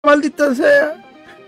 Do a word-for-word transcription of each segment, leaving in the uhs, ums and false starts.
maldita sea.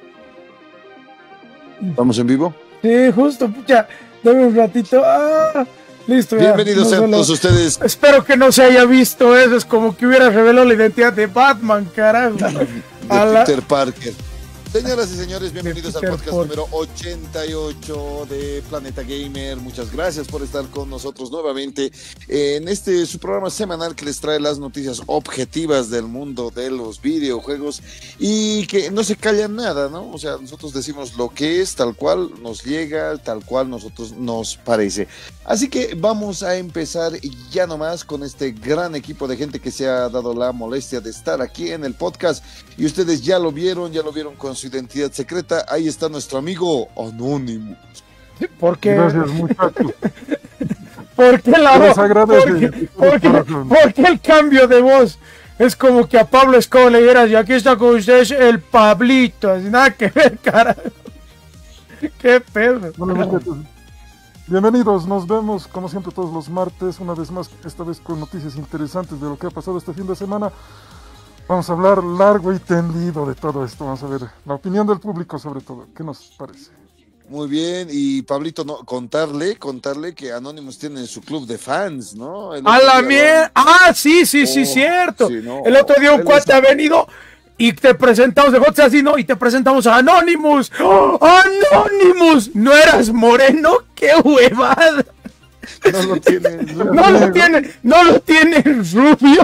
¿Estamos en vivo? Sí, justo, pucha, dame un ratito. Ah, listo. Bienvenidos ya, a no todos ustedes. Espero que no se haya visto eso, es como que hubiera revelado la identidad de Batman, carajo. De la... Peter Parker. Señoras y señores, bienvenidos al podcast Parker. número ochenta y ocho de Planeta Gamer. Muchas gracias por estar con nosotros nuevamente en este su programa semanal que les trae las noticias objetivas del mundo de los videojuegos y que no se callan nada, ¿no? O sea, nosotros decimos lo que es, tal cual nos llega, tal cual nosotros nos parece. Así que vamos a empezar ya nomás con este gran equipo de gente que se ha dado la molestia de estar aquí en el podcast y ustedes ya lo vieron, ya lo vieron con su identidad secreta. Ahí está nuestro amigo Anonymous. ¿Por qué? Gracias, muchachos. ¿Por qué la voz? ¿Por qué, ¿Por, qué, ¿Por qué el cambio de voz? Es como que a Pablo Escobar le dieras, y aquí está con ustedes el Pablito. Así, nada que ver, carajo. Qué pedo. Bueno, muchachos, bienvenidos, nos vemos como siempre todos los martes, una vez más, esta vez con noticias interesantes de lo que ha pasado este fin de semana. Vamos a hablar largo y tendido de todo esto, vamos a ver la opinión del público sobre todo, ¿qué nos parece? Muy bien, y Pablito, no, contarle, contarle que Anonymous tiene su club de fans, ¿no? A la mierda, ah, sí, sí, sí, oh, cierto. Sí, no, el otro día un cuate ha venido y te presentamos de Hot así, ¿no? Y te presentamos a Anonymous. ¡Oh, Anonymous! ¿No eras moreno? ¡Qué huevada! No lo tiene. No, no lo tiene, no lo tiene rubio.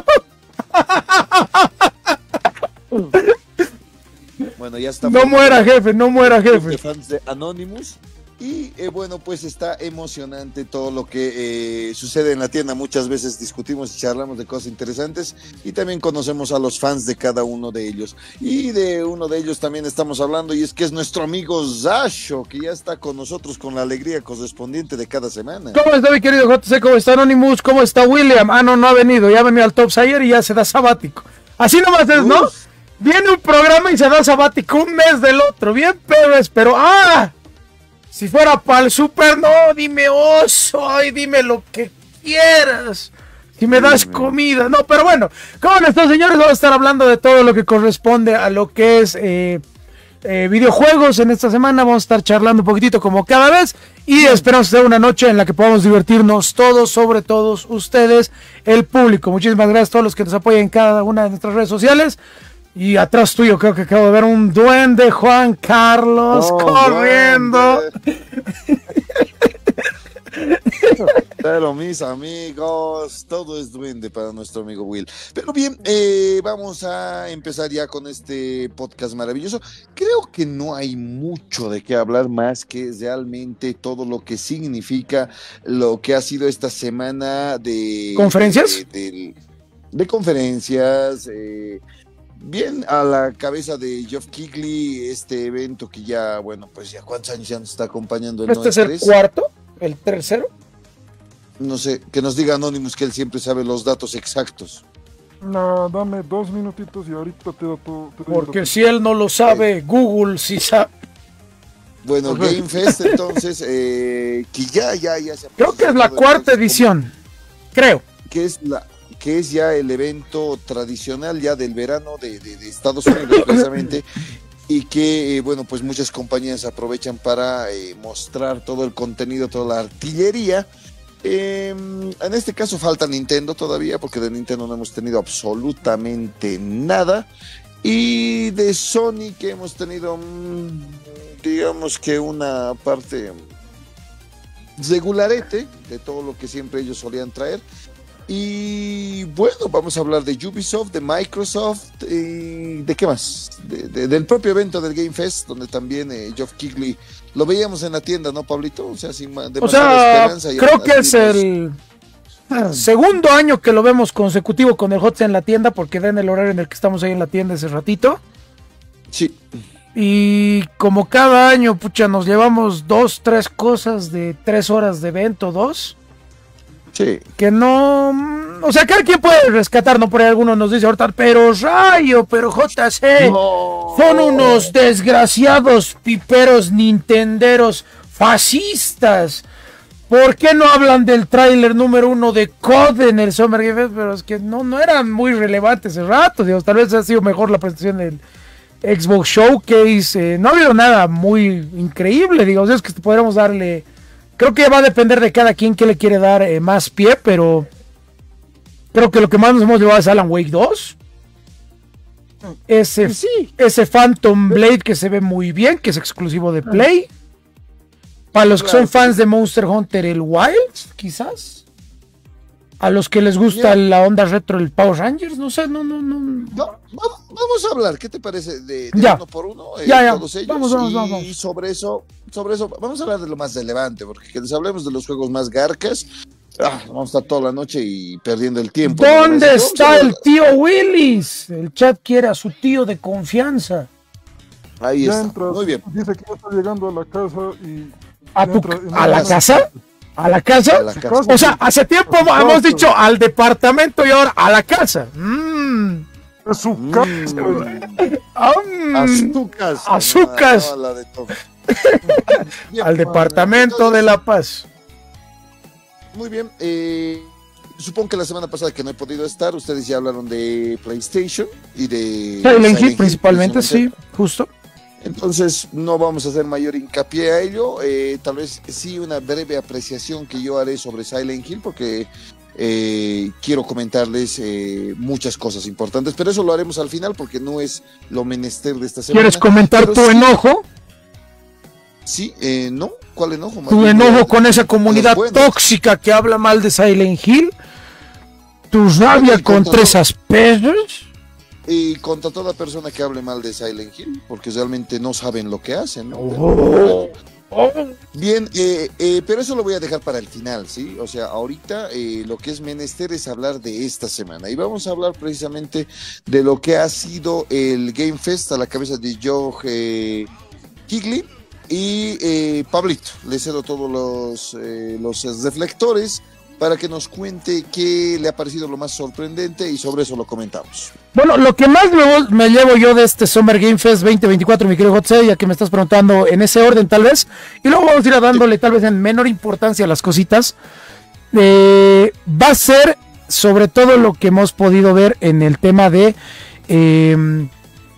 Bueno, ya está. No muera, jefe, no muera, jefe. De fans de Anonymous. Y eh, bueno, pues está emocionante todo lo que eh, sucede en la tienda. Muchas veces discutimos y charlamos de cosas interesantes y también conocemos a los fans de cada uno de ellos. Y de uno de ellos también estamos hablando, y es que es nuestro amigo Zasho, que ya está con nosotros con la alegría correspondiente de cada semana. ¿Cómo está, mi querido J C? ¿Cómo está Anonymous? ¿Cómo está William? Ah, no, no ha venido, ya venido al Tops ayer y ya se da sabático. Así nomás es, ¿no? Uf. Viene un programa y se da sabático un mes del otro, bien pebes, pero ¡ah! Si fuera para el super, no, dime oso, ay, dime lo que quieras. Si me das comida, no, pero bueno, ¿cómo están, señores? Vamos a estar hablando de todo lo que corresponde a lo que es eh, eh, videojuegos en esta semana. Vamos a estar charlando un poquitito como cada vez y esperamos hacer una noche en la que podamos divertirnos todos, sobre todos ustedes, el público. Muchísimas gracias a todos los que nos apoyan en cada una de nuestras redes sociales. Y atrás tuyo creo que acabo de ver un duende, Juan Carlos, oh, corriendo. Pero mis amigos, todo es duende para nuestro amigo Will. Pero bien, eh, vamos a empezar ya con este podcast maravilloso. Creo que no hay mucho de qué hablar más que realmente todo lo que significa lo que ha sido esta semana de... ¿Conferencias? De, de, de conferencias, eh, bien a la cabeza de Geoff Keighley, este evento que ya, bueno, pues ya cuántos años ya nos está acompañando. El ¿Este es el cuarto? ¿El tercero? No sé, que nos diga Anonymous que él siempre sabe los datos exactos. No, dame dos minutitos y ahorita te doy todo. Porque si él no lo sabe, Google sí sabe. Bueno, okay. Game Fest, entonces, eh, que ya, ya, ya se creo que es la cuarta edición, creo. Que es la... que es ya el evento tradicional ya del verano de, de, de Estados Unidos precisamente, y que, eh, bueno, pues muchas compañías aprovechan para eh, mostrar todo el contenido, toda la artillería. Eh, en este caso falta Nintendo todavía, porque de Nintendo no hemos tenido absolutamente nada, y de Sony que hemos tenido, digamos que una parte regularete de todo lo que siempre ellos solían traer. Y bueno, vamos a hablar de Ubisoft, de Microsoft y de qué más, de, de, del propio evento del Game Fest, donde también eh, Geoff Keighley lo veíamos en la tienda, ¿no, Pablito? O sea, sin demasiada o sea, esperanza. Y creo que es el segundo año que lo vemos consecutivo con el Hot en la tienda, porque da en el horario en el que estamos ahí en la tienda ese ratito. Sí. Y como cada año, pucha, nos llevamos dos, tres cosas de tres horas de evento, dos. Sí. Que no, o sea, cada quien puede rescatar, no por ahí alguno nos dice ahorita, pero rayo, pero J C, no. Son unos desgraciados piperos nintenderos fascistas. ¿Por qué no hablan del tráiler número uno de C O D en el Summer Game Fest? Pero es que no, no era muy relevante ese rato, digamos, tal vez ha sido mejor la presentación del, Xbox Showcase, eh, no ha habido nada muy increíble, digo, es que podríamos darle, creo que va a depender de cada quien que le quiere dar eh, más pie, pero creo que lo que más nos hemos llevado es Alan Wake dos, ese, Sí. ese Phantom Blade que se ve muy bien, que es exclusivo de Play, para los que Claro, son fans de Monster Hunter el Wild, quizás. A los que les gusta Ya. la onda retro del Power Rangers, no sé, no, no, no. No, va- vamos a hablar, ¿qué te parece de, de Ya. uno por uno? eh, Ya, ya. Todos ellos. Vamos, vamos, y vamos, vamos. sobre eso, sobre eso, vamos a hablar de lo más relevante, porque que les hablemos de los juegos más garcas. Ah, vamos a estar toda la noche y perdiendo el tiempo. ¿Dónde ¿no? está Vamos a el hablar- tío Willis? El chat quiere a su tío de confianza. Ahí Ya está. entras, Muy bien. dice que ya está llegando a la casa y... ¿A, ya tu- entra en a la una- casa? ¿A la casa? A la Su casa. casa. O sea, hace tiempo hemos dicho al departamento y ahora a la casa. Mm. Es su Mm. casa, güey. Ah, mm. Azúcar. Azúcar. No, no, la de todo. Bien, Al departamento entonces, de La Paz. Muy bien. eh, supongo que la semana pasada que no he podido estar, ustedes ya hablaron de PlayStation y de Silent Hill principalmente, sí, precisamente. justo. Entonces no vamos a hacer mayor hincapié a ello. eh, tal vez sí una breve apreciación que yo haré sobre Silent Hill porque eh, quiero comentarles eh, muchas cosas importantes, pero eso lo haremos al final porque no es lo menester de esta semana. ¿Quieres comentar Pero tu sí- enojo? Sí, eh, no, ¿cuál enojo? Más Tu bien, enojo eh, con esa comunidad buenos. tóxica que habla mal de Silent Hill. Tu rabia y contra contra todo. esas perras. Y contra toda persona que hable mal de Silent Hill, porque realmente no saben lo que hacen, ¿no? Oh, oh. Bien, eh, eh, pero eso lo voy a dejar para el final, ¿sí? O sea, ahorita eh, lo que es menester es hablar de esta semana. Y vamos a hablar precisamente de lo que ha sido el Game Fest a la cabeza de Joe eh, Kigley y eh, Pablito. Le cedo todos los, eh, los reflectores para que nos cuente qué le ha parecido lo más sorprendente y sobre eso lo comentamos. Bueno, lo que más me, me llevo yo de este Summer Game Fest veinte veinticuatro, mi querido José, ya que me estás preguntando en ese orden tal vez, y luego vamos a ir dándole tal vez en menor importancia a las cositas, eh, va a ser sobre todo lo que hemos podido ver en el tema de eh,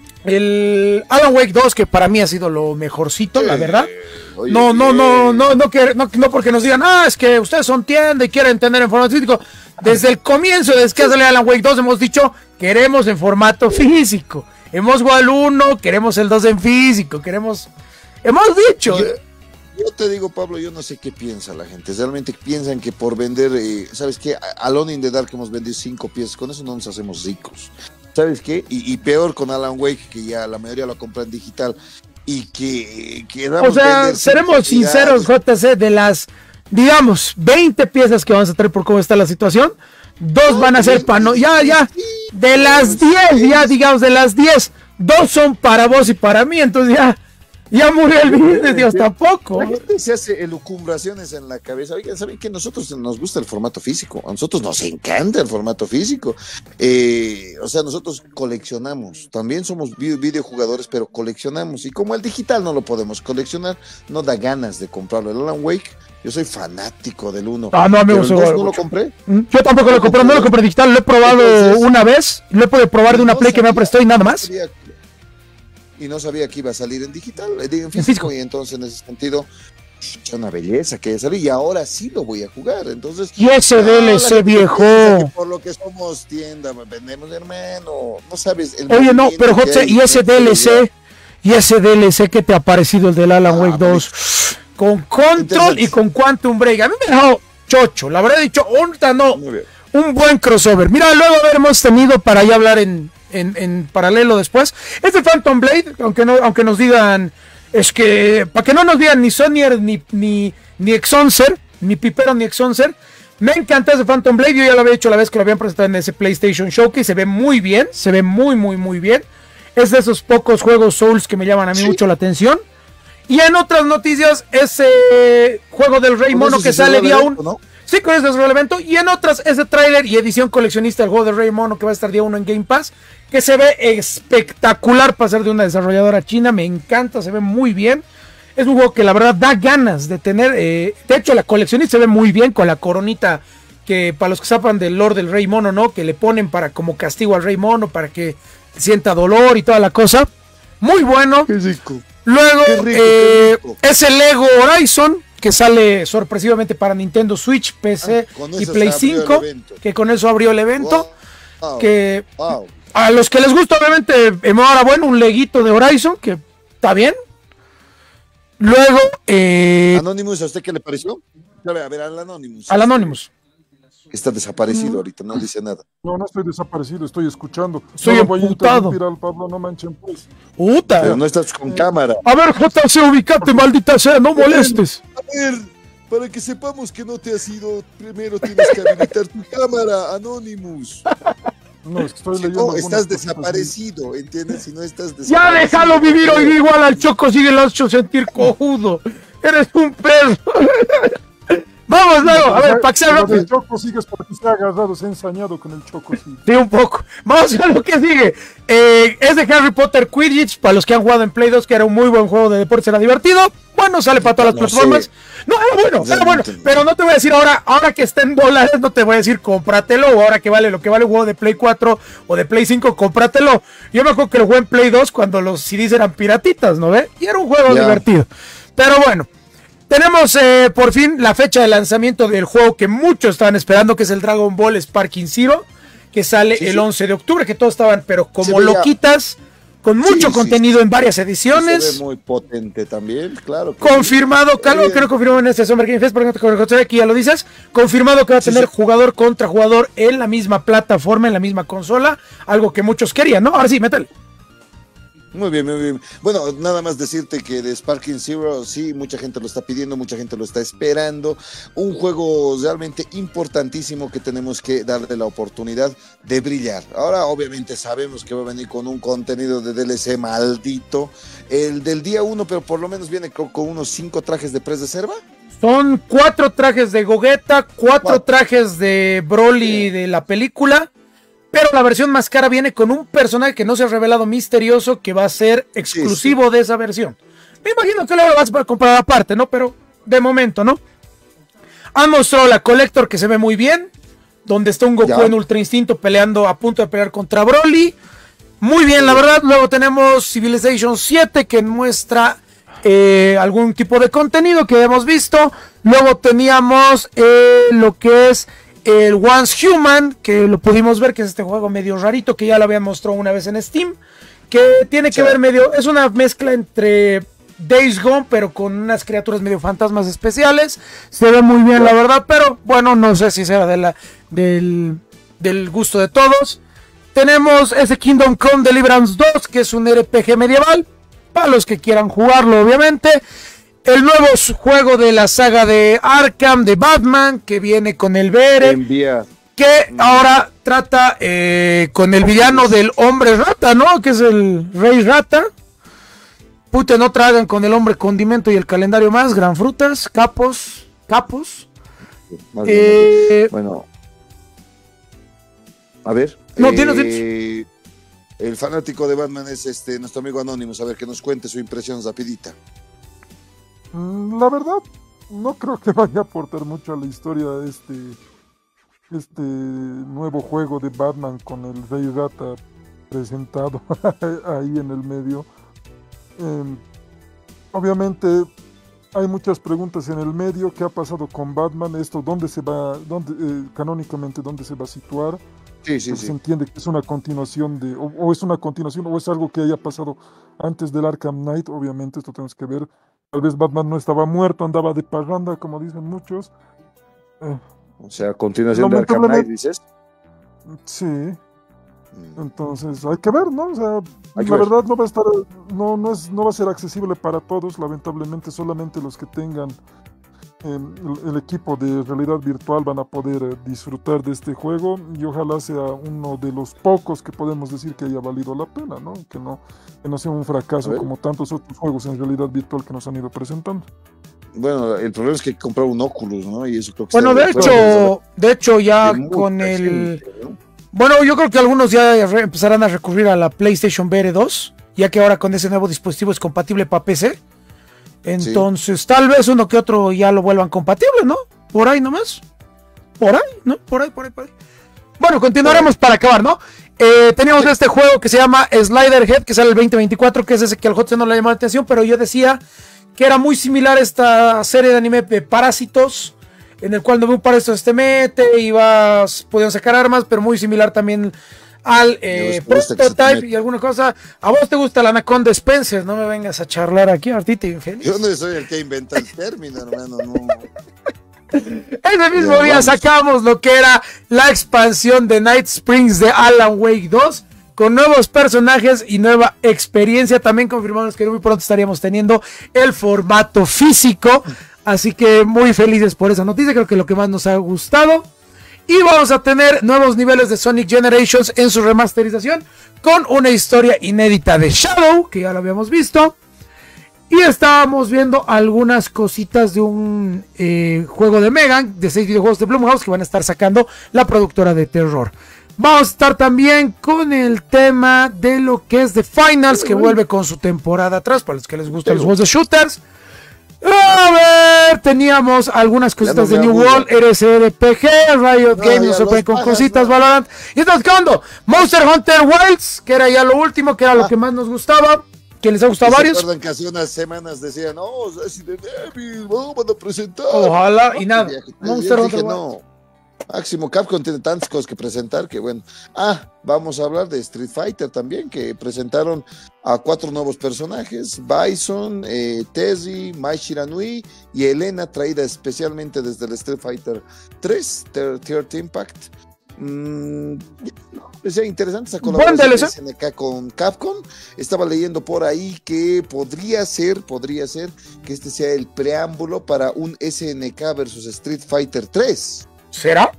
el Alan Wake dos, que para mí ha sido lo mejorcito, la verdad. Oye, No, no, no, bien. no, no, que, no, no porque nos digan, ah, es que ustedes son tienda y quieren tener en formato físico. Desde el comienzo, desde que salió Alan Wake dos, hemos dicho, queremos en formato físico. Hemos jugado el uno, queremos el dos en físico, queremos... Hemos dicho... Yo, yo te digo, Pablo, yo no sé qué piensa la gente. Realmente piensan que por vender, eh, ¿sabes qué? Alone in the Dark hemos vendido cinco piezas, con eso no nos hacemos ricos. ¿Sabes qué? Y, y peor con Alan Wake, que ya la mayoría lo compran digital. Y que, que O sea, seremos sinceros, J C, de las, digamos, veinte piezas que vamos a traer por cómo está la situación, dos No, van a ser diez, para... No, ya, ya, sí, de las diez, ya, digamos, de las diez, dos son para vos y para mí, entonces ya, ya murió el business, Dios, tampoco. La gente se hace elucubraciones en la cabeza. Oigan, ¿saben que nosotros nos gusta el formato físico? A nosotros nos encanta el formato físico. Eh, o sea, nosotros coleccionamos. También somos vi- videojugadores, pero coleccionamos. Y como el digital no lo podemos coleccionar, no da ganas de comprarlo. El Alan Wake, yo soy fanático del uno. Ah, no, amigo, pero el seguro. dos no lo compré. Yo tampoco lo compré, no lo compré digital, lo he probado Entonces- una vez, lo he podido probar de una No Play que me sabía- prestó y nada no más. sabía- Y no sabía que iba a salir en digital, eh, digo, en físico. físico. Y entonces, en ese sentido, es una belleza que haya salido. Y ahora sí lo voy a jugar. Entonces, Y ese D L C, la gente viejo. piensa que por lo que somos tienda, vendemos, hermano. No sabes. El Oye, no, movimiento pero que José, hay y ese dentro de D L C, y ese D L C, ¿qué te ha parecido el del Alan Ah, Wake dos? Con Control Interesante. y con Quantum Break. A mí me ha dejado chocho, la verdad he dicho, ahorita no, Muy bien. un buen crossover. Mira, luego hemos tenido para ya hablar en, en, en paralelo después. Este Phantom Blade, aunque no, aunque nos digan, es que, para que no nos digan ni Sonyer, ni, ni, ni Exoncer, ni Pipero, ni Exoncer, me encanta ese Phantom Blade. Yo ya lo había hecho la vez que lo habían presentado en ese PlayStation Showcase. Se ve muy bien, se ve muy, muy, muy bien. Es de esos pocos juegos Souls que me llaman a mí Sí. mucho la atención. Y en otras noticias, ese juego del Rey Con Mono eso que se cerró sale el día evento, uno. ¿no? Sí, con eso es el evento. Y en otras, ese tráiler y edición coleccionista del juego del Rey Mono que va a estar día uno en Game Pass, que se ve espectacular para ser de una desarrolladora china. Me encanta, se ve muy bien. Es un juego que la verdad da ganas de tener. Eh, de hecho, la coleccionista se ve muy bien con la coronita que para los que sepan del lore del Rey Mono, ¿no? Que le ponen para como castigo al Rey Mono, para que sienta dolor y toda la cosa. muy bueno. Qué rico. Luego Qué rico, eh, qué rico. es el Lego Horizon, que sale sorpresivamente para Nintendo Switch, P C Ah, con y eso Play se abrió el cinco, evento. que con eso abrió el evento. Wow. Que Wow. a los que les gusta, obviamente, enhorabuena, un leguito de Horizon, que está bien. Luego, eh, Anonymous, ¿a usted qué le pareció? A ver, a ver, al Anonymous. al Anonymous. Está desaparecido ahorita, no dice nada. No, no estoy desaparecido, estoy escuchando. Estoy no lo voy a emputado. interrumpir al Pablo, no manchen pues. Puta. Pero no estás con cámara. A ver, J C, ubicate, maldita sea, no molestes. A ver, para que sepamos que no te has ido, primero tienes que habilitar tu cámara, Anonymous. No, es que estoy Si leyendo. no, algunas estás cositas desaparecido, ¿entiendes? Si no estás Ya desaparecido. déjalo vivir, hoy igual al Choco sigue lo has hecho sentir cojudo. Eres un perro. Vamos, luego, a ver, para que sea Lo del rápido. Choco sigues porque se ha agarrado, se ha ensañado con el Choco, sí. Sí, un poco. Vamos a lo que sigue. Eh, es de Harry Potter Quidditch, para los que han jugado en Play dos, que era un muy buen juego de deportes, era divertido. Bueno, sale para todas las No plataformas. sé. No, era bueno, era bueno. Realmente no. Pero no te voy a decir ahora, ahora que está en dólares, no te voy a decir cómpratelo, o ahora que vale lo que vale un juego de Play cuatro o de Play cinco, cómpratelo. Yo me acuerdo que lo jugué en Play dos cuando los C Ds eran piratitas, ¿no ve? Y era un juego Ya. divertido. Pero bueno. Tenemos eh, por fin la fecha de lanzamiento del juego que muchos estaban esperando, que es el Dragon Ball Sparking Zero, que sale Sí, el sí. once de octubre, que todos estaban, pero Se como veía- loquitas, con mucho Sí, contenido sí. en varias Se ediciones. ve muy potente también, claro. que Confirmado, sí. claro, Eh, que lo confirmó en este Summer Game Fest, porque aquí ya lo dices. Confirmado que va a Sí, tener sí. jugador contra jugador en la misma plataforma, en la misma consola, algo que muchos querían, ¿no? Ahora sí, métele. Muy bien, muy bien. Bueno, nada más decirte que de Sparking Zero, sí, mucha gente lo está pidiendo, mucha gente lo está esperando. Un juego realmente importantísimo que tenemos que darle la oportunidad de brillar. Ahora, obviamente, sabemos que va a venir con un contenido de D L C maldito. El del día uno, pero por lo menos viene con, con unos cinco trajes de Pres de Serva. Son cuatro trajes de Gogeta, cuatro Cuatro. trajes de Broly de la película, pero la versión más cara viene con un personaje que no se ha revelado misterioso, que va a ser exclusivo de esa versión. Me imagino que luego lo vas a poder comprar aparte, ¿no? Pero de momento, ¿no? Han mostrado la Collector, que se ve muy bien, donde está un Goku Ya. en Ultra Instinto peleando, a punto de pelear contra Broly. Muy bien, la verdad. Luego tenemos Civilization siete, que muestra eh, algún tipo de contenido que hemos visto. Luego teníamos eh, lo que es el Once Human, que lo pudimos ver, que es este juego medio rarito, que ya lo habían mostrado una vez en Steam, que tiene que Sí. ver medio, es una mezcla entre Days Gone, pero con unas criaturas medio fantasmas especiales. Se ve muy bien, la verdad, pero bueno, no sé si será de la, del, del gusto de todos. Tenemos ese Kingdom Come Deliverance dos, que es un R P G medieval, para los que quieran jugarlo, obviamente. El nuevo juego de la saga de Arkham, de Batman, que viene con el V R, Envía. que ahora trata eh, con el villano del hombre rata, ¿no? Que es el Rey Rata. Puta, no tragan con el hombre condimento y el calendario más, gran frutas, capos, capos. Más Eh, bien, bueno. A ver. No, eh, tienes- El fanático de Batman es este nuestro amigo Anonymous. A ver, que nos cuente su impresión rapidita. Mm, La verdad, no creo que vaya a aportar mucho a la historia este, este nuevo juego de Batman con el Rey Rata presentado ahí en el medio. Eh, obviamente hay muchas preguntas en el medio. ¿Qué ha pasado con Batman? Esto, ¿dónde se va, dónde, eh, canónicamente, dónde se va a situar? Sí, sí, Porque se sí. entiende que es una continuación de, o, o es una continuación, o es algo que haya pasado antes del Arkham Knight. Obviamente esto tenemos que ver. Tal vez Batman no estaba muerto, andaba de parranda, como dicen muchos. Eh, O sea, continuación de Arkham Lamentablemente- Knight, dices. sí, Mm. entonces hay que ver, ¿no? O sea, Hay que la ver. verdad no va a estar, no, no es, no va a ser accesible para todos. Lamentablemente solamente los que tengan eh, el, el equipo de realidad virtual van a poder eh, disfrutar de este juego, y ojalá sea uno de los pocos que podemos decir que haya valido la pena, ¿no? Que no, que no sea un A fracaso ver. como tantos otros juegos en realidad virtual que nos han ido presentando. Bueno, el problema es que hay que comprar un Oculus, ¿no? Y eso creo que Bueno, está de fuera hecho, de hecho ya de mucha con el... gente, ¿no? Bueno, yo creo que algunos ya re- empezarán a recurrir a la PlayStation V R dos, ya que ahora con ese nuevo dispositivo es compatible para P C. Entonces, tal vez uno que otro ya lo vuelvan compatible, ¿no? Por ahí nomás. Por ahí, ¿no? Por ahí, por ahí, por ahí. Bueno, continuaremos para acabar, ¿no? Eh, teníamos este juego que se llama Slider Head, que sale el veinte veinticuatro, que es ese que al Hot no le llamó la atención, pero yo decía que era muy similar a esta serie de anime de Parásitos, en el cual un Parásitos te mete y vas, podían sacar armas, pero muy similar también al eh, Prototype y alguna cosa. A vos te gusta la Anaconda Spencer, no me vengas a charlar aquí, Artita infeliz. Yo no soy el que inventa el término, hermano, no. Ese mismo día sacamos lo que era la expansión de Night Springs de Alan Wake dos, con nuevos personajes y nueva experiencia. También confirmamos que muy pronto estaríamos teniendo el formato físico, así que muy felices por esa noticia, creo que lo que más nos ha gustado. Y vamos a tener nuevos niveles de Sonic Generations en su remasterización, con una historia inédita de Shadow, que ya lo habíamos visto. Y estábamos viendo algunas cositas de un eh, juego de Megan, de seis videojuegos de Blumhouse que van a estar sacando la productora de terror. Vamos a estar también con el tema de lo que es The Finals, que vuelve con su temporada atrás, para los que les gustan los juegos de shooters. A ver, teníamos algunas cositas de New World, R S R P G, Riot Games nos sorprende con cositas, Valorant. Y estamos quedando Monster Hunter Wilds, que era ya lo último, que era lo que más nos gustaba. Que les ha gustado a varios. Recuerdan que hace unas semanas decían, no, Resident Evil, no, van a presentar. Ojalá, y nada. Monster Hunter no. Máximo Capcom tiene tantas cosas que presentar que bueno. Ah, vamos a hablar de Street Fighter también, que presentaron a cuatro nuevos personajes: Bison, eh, Tezzy, Mai Shiranui y Elena, traída especialmente desde el Street Fighter tres, Third Impact. Mm, no, es interesante esa colaboración de S N K con Capcom. Estaba leyendo por ahí que podría ser, podría ser que este sea el preámbulo para un S N K versus Street Fighter tres. ¿Será?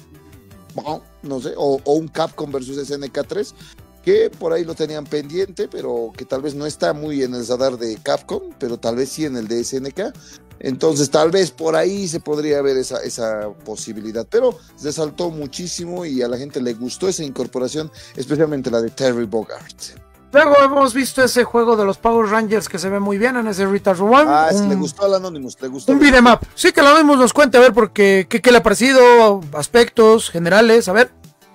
No, no sé, o, o un Capcom versus S N K tres, que por ahí lo tenían pendiente, pero que tal vez no está muy en el radar de Capcom, pero tal vez sí en el de S N K. Entonces tal vez por ahí se podría ver esa, esa posibilidad, pero resaltó muchísimo y a la gente le gustó esa incorporación, especialmente la de Terry Bogard. Luego hemos visto ese juego de los Power Rangers que se ve muy bien en ese Retard One. Ah, un, sí, le gustó al Anonymous, le gustó. Un beat'em up. Sí, que lo mismo nos cuente, a ver, porque qué, qué le ha parecido, aspectos generales, a ver.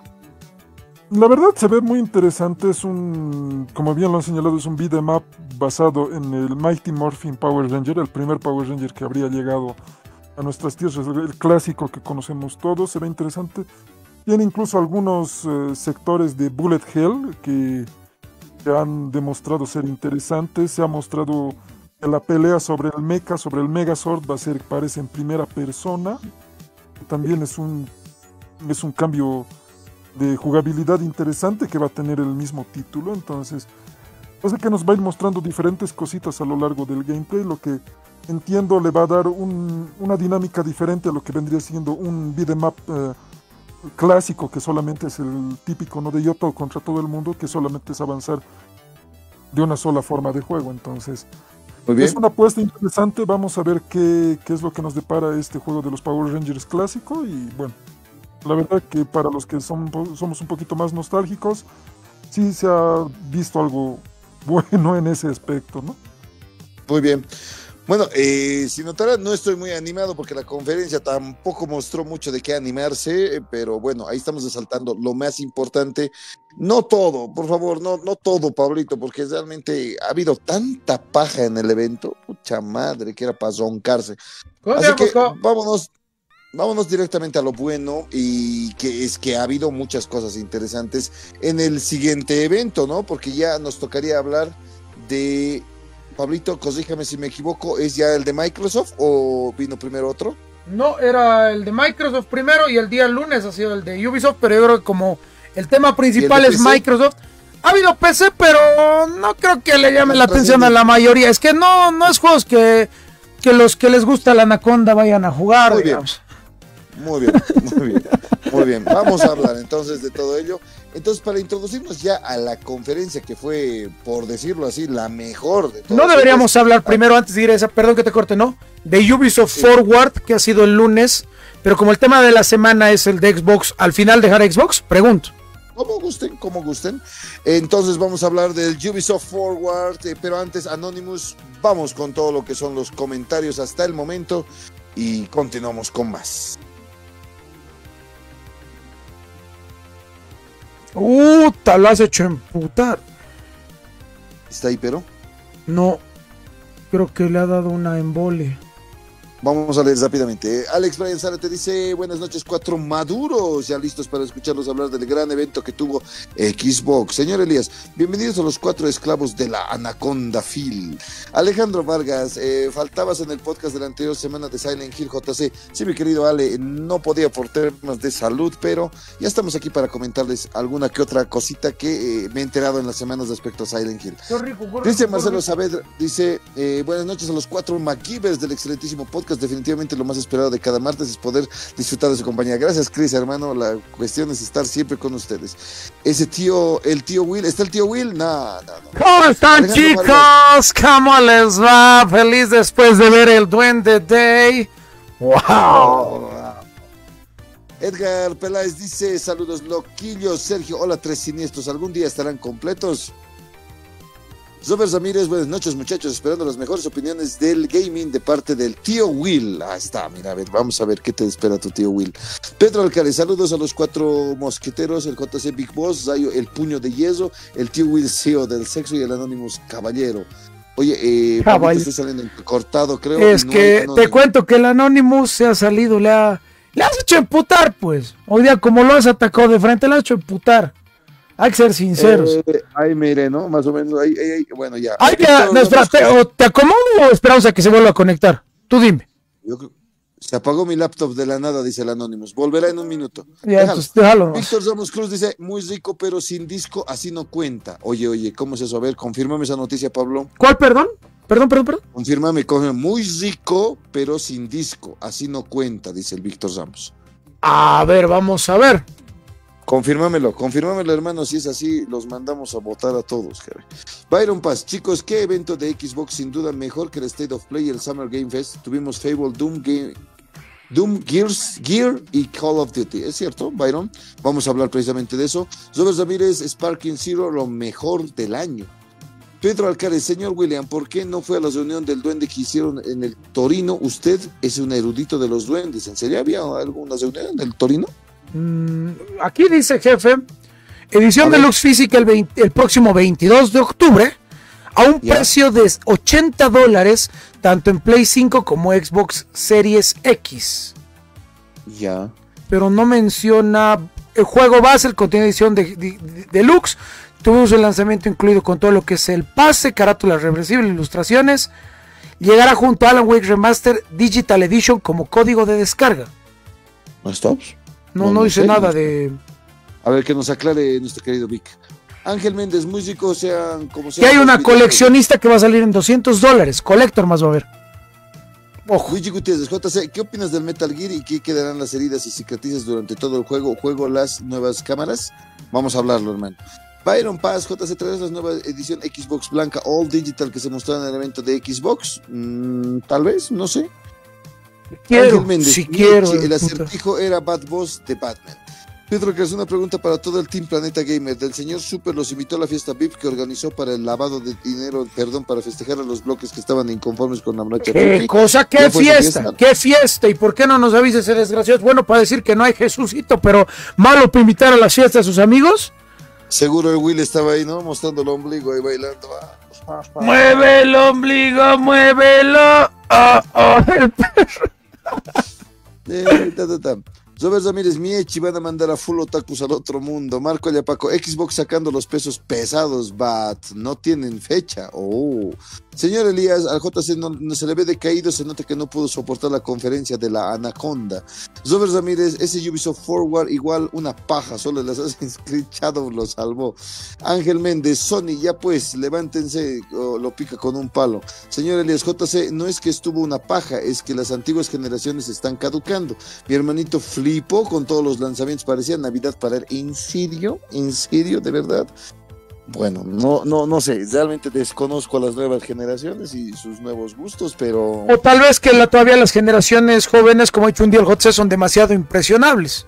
La verdad se ve muy interesante, es un, como bien lo han señalado, es un beat'em up basado en el Mighty Morphin Power Ranger, el primer Power Ranger que habría llegado a nuestras tierras, el clásico que conocemos todos, se ve interesante. Tiene incluso algunos eh, sectores de Bullet Hell que, que han demostrado ser interesantes. Se ha mostrado que la pelea sobre el mecha, sobre el Megazord, va a ser, parece, en primera persona. También es un, es un cambio de jugabilidad interesante que va a tener el mismo título. Entonces, pasa que nos va a ir mostrando diferentes cositas a lo largo del gameplay, lo que entiendo le va a dar un, una dinámica diferente a lo que vendría siendo un beat'em up eh, clásico, que solamente es el típico, ¿no?, de yo todo contra todo el mundo, que solamente es avanzar de una sola forma de juego. Entonces, muy bien, es una apuesta interesante. Vamos a ver qué, qué es lo que nos depara este juego de los Power Rangers clásico. Y bueno, la verdad que para los que son, somos un poquito más nostálgicos, sí se ha visto algo bueno en ese aspecto, ¿no? Muy bien. Bueno, eh, si notarán, no estoy muy animado porque la conferencia tampoco mostró mucho de qué animarse, pero bueno, ahí estamos resaltando lo más importante. No todo, por favor, no, no todo, Pablito, porque realmente ha habido tanta paja en el evento, pucha madre, que era para zoncarse. Así que vámonos, vámonos directamente a lo bueno, y que es que ha habido muchas cosas interesantes en el siguiente evento, ¿no? Porque ya nos tocaría hablar de... Pablito, corríjame si me equivoco, ¿es ya el de Microsoft o vino primero otro? No, era el de Microsoft primero y el día lunes ha sido el de Ubisoft, pero yo creo que como el tema principal es Microsoft, ha habido P C, pero no creo que le llame la atención a la mayoría. Es que no, no es juegos que, que los que les gusta la Anaconda vayan a jugar, muy digamos. Bien. Muy bien, muy bien, muy bien. Vamos a hablar entonces de todo ello. Entonces, para introducirnos ya a la conferencia, que fue, por decirlo así, la mejor de todas. No deberíamos ellos hablar primero, antes de ir a esa, perdón que te corte, ¿no? De Ubisoft sí. Forward, que ha sido el lunes, pero como el tema de la semana es el de Xbox, ¿al final dejar Xbox? Pregunto. Como gusten, como gusten. Entonces vamos a hablar del Ubisoft Forward, eh, pero antes, Anonymous, vamos con todo lo que son los comentarios hasta el momento y continuamos con más. Uta, lo has hecho emputar. ¿Está ahí, pero? No, creo que le ha dado una embole. Vamos a leer rápidamente. Alex Brian Sara te dice, buenas noches, cuatro maduros, ya listos para escucharlos hablar del gran evento que tuvo Xbox. Señor Elías, bienvenidos a los cuatro esclavos de la Anaconda Phil. Alejandro Vargas, eh, faltabas en el podcast de la anterior semana de Silent Hill J C. Sí, mi querido Ale, no podía por temas de salud, pero ya estamos aquí para comentarles alguna que otra cosita que eh, me he enterado en las semanas respecto a Silent Hill. Cristian Marcelo Saavedra dice, eh, buenas noches a los cuatro MacGyvers del excelentísimo podcast. Definitivamente lo más esperado de cada martes es poder disfrutar de su compañía. Gracias, Chris, hermano. La cuestión es estar siempre con ustedes. Ese tío, el tío Will, ¿está el tío Will? No, no, no. ¿Cómo están, Alejandro chicos? Vargas. ¿Cómo les va? Feliz después de ver el Duende Day. ¡Wow! Edgar Peláez dice, saludos loquillos. Sergio, hola, tres siniestros. ¿Algún día estarán completos? Robert Ramírez, buenas noches muchachos, esperando las mejores opiniones del gaming de parte del tío Will. Ah, está, mira, a ver, vamos a ver qué te espera tu tío Will. Pedro Alcárez, saludos a los cuatro mosqueteros, el J C Big Boss, Zayo, el puño de hierro, el tío Will C E O del sexo y el Anonymous Caballero. Oye, eh, Pablo, estoy saliendo cortado, creo. Es no que hay, no, te no, cuento que el Anonymous se ha salido, le, ha, le has hecho emputar, pues. Hoy día, como lo has atacado de frente, le has hecho emputar. Hay que ser sinceros. Eh, ahí mire, ¿no? Más o menos, ahí, ahí, ahí bueno, ya. Hay que, no, espera, te, o te acomodo o esperamos a que se vuelva a conectar. Tú dime. Yo creo, se apagó mi laptop de la nada, dice el Anonymous. Volverá en un minuto. Ya, déjalo. Entonces, déjalo. Víctor Ramos Cruz dice, muy rico, pero sin disco, así no cuenta. Oye, oye, ¿cómo es eso? A ver, confírmame esa noticia, Pablo. ¿Cuál, perdón? Perdón, perdón, perdón. Confírmame, confírmame. Muy rico, pero sin disco, así no cuenta, dice el Víctor Ramos. A ver, vamos a ver. Confírmamelo, confírmamelo, hermano, si es así, los mandamos a votar a todos, Jerry. Byron Paz, chicos, ¿qué evento de Xbox sin duda mejor que el State of Play y el Summer Game Fest? Tuvimos Fable, Doom, Game, Doom, Gears, Gear y Call of Duty, ¿es cierto, Byron? Vamos a hablar precisamente de eso. Robert Ramírez, Sparking Zero, lo mejor del año. Pedro Alcárez, señor William, ¿por qué no fue a la reunión del duende que hicieron en el Torino? Usted es un erudito de los duendes, ¿en serio había alguna reunión en el Torino? Aquí dice, jefe, edición deluxe física el, veinte, el próximo veintidós de octubre a un yeah. precio de ochenta dólares, tanto en Play cinco como Xbox Series X. Ya. Yeah. Pero no menciona el juego base, el contenido de edición de, de, de, deluxe. Tuvimos el lanzamiento incluido con todo lo que es el pase, carátula reversible, ilustraciones. Llegará junto a Alan Wake Remaster Digital Edition como código de descarga. ¿No stops? No, no, no dice sé, nada no. de... A ver, que nos aclare nuestro querido Vic. Ángel Méndez, músico, sean como sean. Que hay una coleccionista que va a salir en doscientos dólares. Collector más va a haber. Ojo. Luigi Gutiérrez, J C, ¿qué opinas del Metal Gear y qué quedarán las heridas y cicatrices durante todo el juego? ¿Juego las nuevas cámaras? Vamos a hablarlo, hermano. Byron Paz, J C, ¿traes la nueva edición Xbox Blanca All Digital que se mostró en el evento de Xbox? Mm, tal vez, no sé. Quiero, Méndez, si quiero. El acertijo puta. Era Bad Boss de Batman. Pedro, que es una pregunta para todo el Team Planeta Gamer. Del señor Super los invitó a la fiesta V I P que organizó para el lavado de dinero, perdón, para festejar a los bloques que estaban inconformes con la noche. ¿Qué cosa? ¿Qué fiesta? fiesta? ¿Qué fiesta? ¿Y por qué no nos avisa ese desgraciado? Bueno, para decir que no hay Jesucito, pero malo para invitar a la fiesta a sus amigos. Seguro el Will estaba ahí, ¿no? Mostrando el ombligo ahí bailando. Ah, mueve el ombligo, muévelo. Oh, oh, el perro. eh, ta, ta, ta. Robert Ramírez, mi Echi, van a mandar a full otakus al otro mundo. Marco Yapaco, Xbox sacando los pesos pesados, but no tienen fecha. Oh. Señor Elías, al J C no, no se le ve decaído, se nota que no pudo soportar la conferencia de la Anaconda. Robert Ramírez, ese Ubisoft Forward igual una paja, solo el Assassin's Creed Shadow lo salvó. Ángel Méndez, Sony, ya pues, levántense, oh, lo pica con un palo. Señor Elías, J C, no es que estuvo una paja, es que las antiguas generaciones están caducando. Mi hermanito flipó con todos los lanzamientos, parecía Navidad para él. ¿En serio? ¿En serio? ¿De verdad? Bueno, no, no, no sé, realmente desconozco a las nuevas generaciones y sus nuevos gustos, pero... O tal vez que la, todavía las generaciones jóvenes, como ha dicho un día el J C, son demasiado impresionables.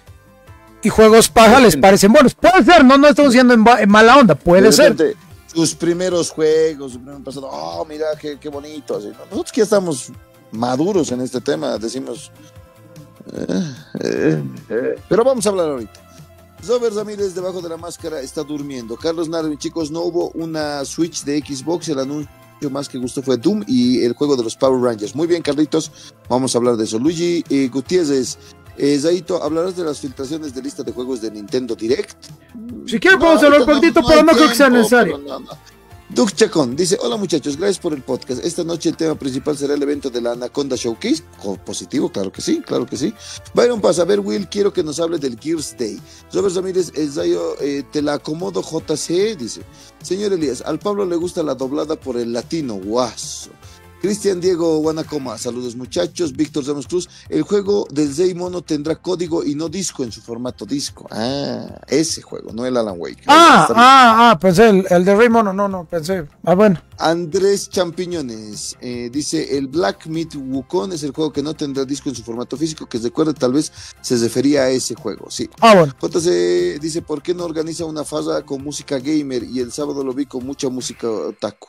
Y juegos paja les parecen buenos. Puede ser, no, no estamos siendo en, en mala onda, puede ser. Sus primeros juegos, su primer pasado, oh, mira, qué, qué bonito. Así, ¿no? Nosotros que ya estamos maduros en este tema, decimos... Eh, eh, eh. Pero vamos a hablar ahorita. Robert Ramírez debajo de la máscara está durmiendo. Carlos Narvin, chicos, no hubo una Switch de Xbox, el anuncio más que gustó fue Doom y el juego de los Power Rangers. Muy bien, Carlitos, vamos a hablar de eso. Luigi eh, Gutiérrez, eh, Zaito, ¿hablarás de las filtraciones de lista de juegos de Nintendo Direct? Si quieres podemos hablar un poquitito, no, no pero no creo que sea necesario. No, no. Duke Chacón dice, hola muchachos, gracias por el podcast. Esta noche el tema principal será el evento de la Anaconda Showcase. Oh, positivo, claro que sí, claro que sí. Byron pasa, a ver Will, quiero que nos hable del Gears Day. Robert Ramírez, el Zayo, eh, te la acomodo J C, dice. Señor Elías, al Pablo le gusta la doblada por el latino, guaso. Cristian Diego Guanacoma, saludos muchachos. Víctor Ramos Cruz, el juego del Zay Mono tendrá código y no disco en su formato disco. Ah, ese juego, no el Alan Wake. Ah, ah, ah, pensé, el, el de Rey Mono, no, no, pensé. Ah, bueno. Andrés Champiñones, eh, dice, el Black Myth Wukong es el juego que no tendrá disco en su formato físico, que recuerde tal vez se refería a ese juego, sí. Ah, bueno. J C dice, ¿por qué no organiza una farra con música gamer? Y el sábado lo vi con mucha música otaku.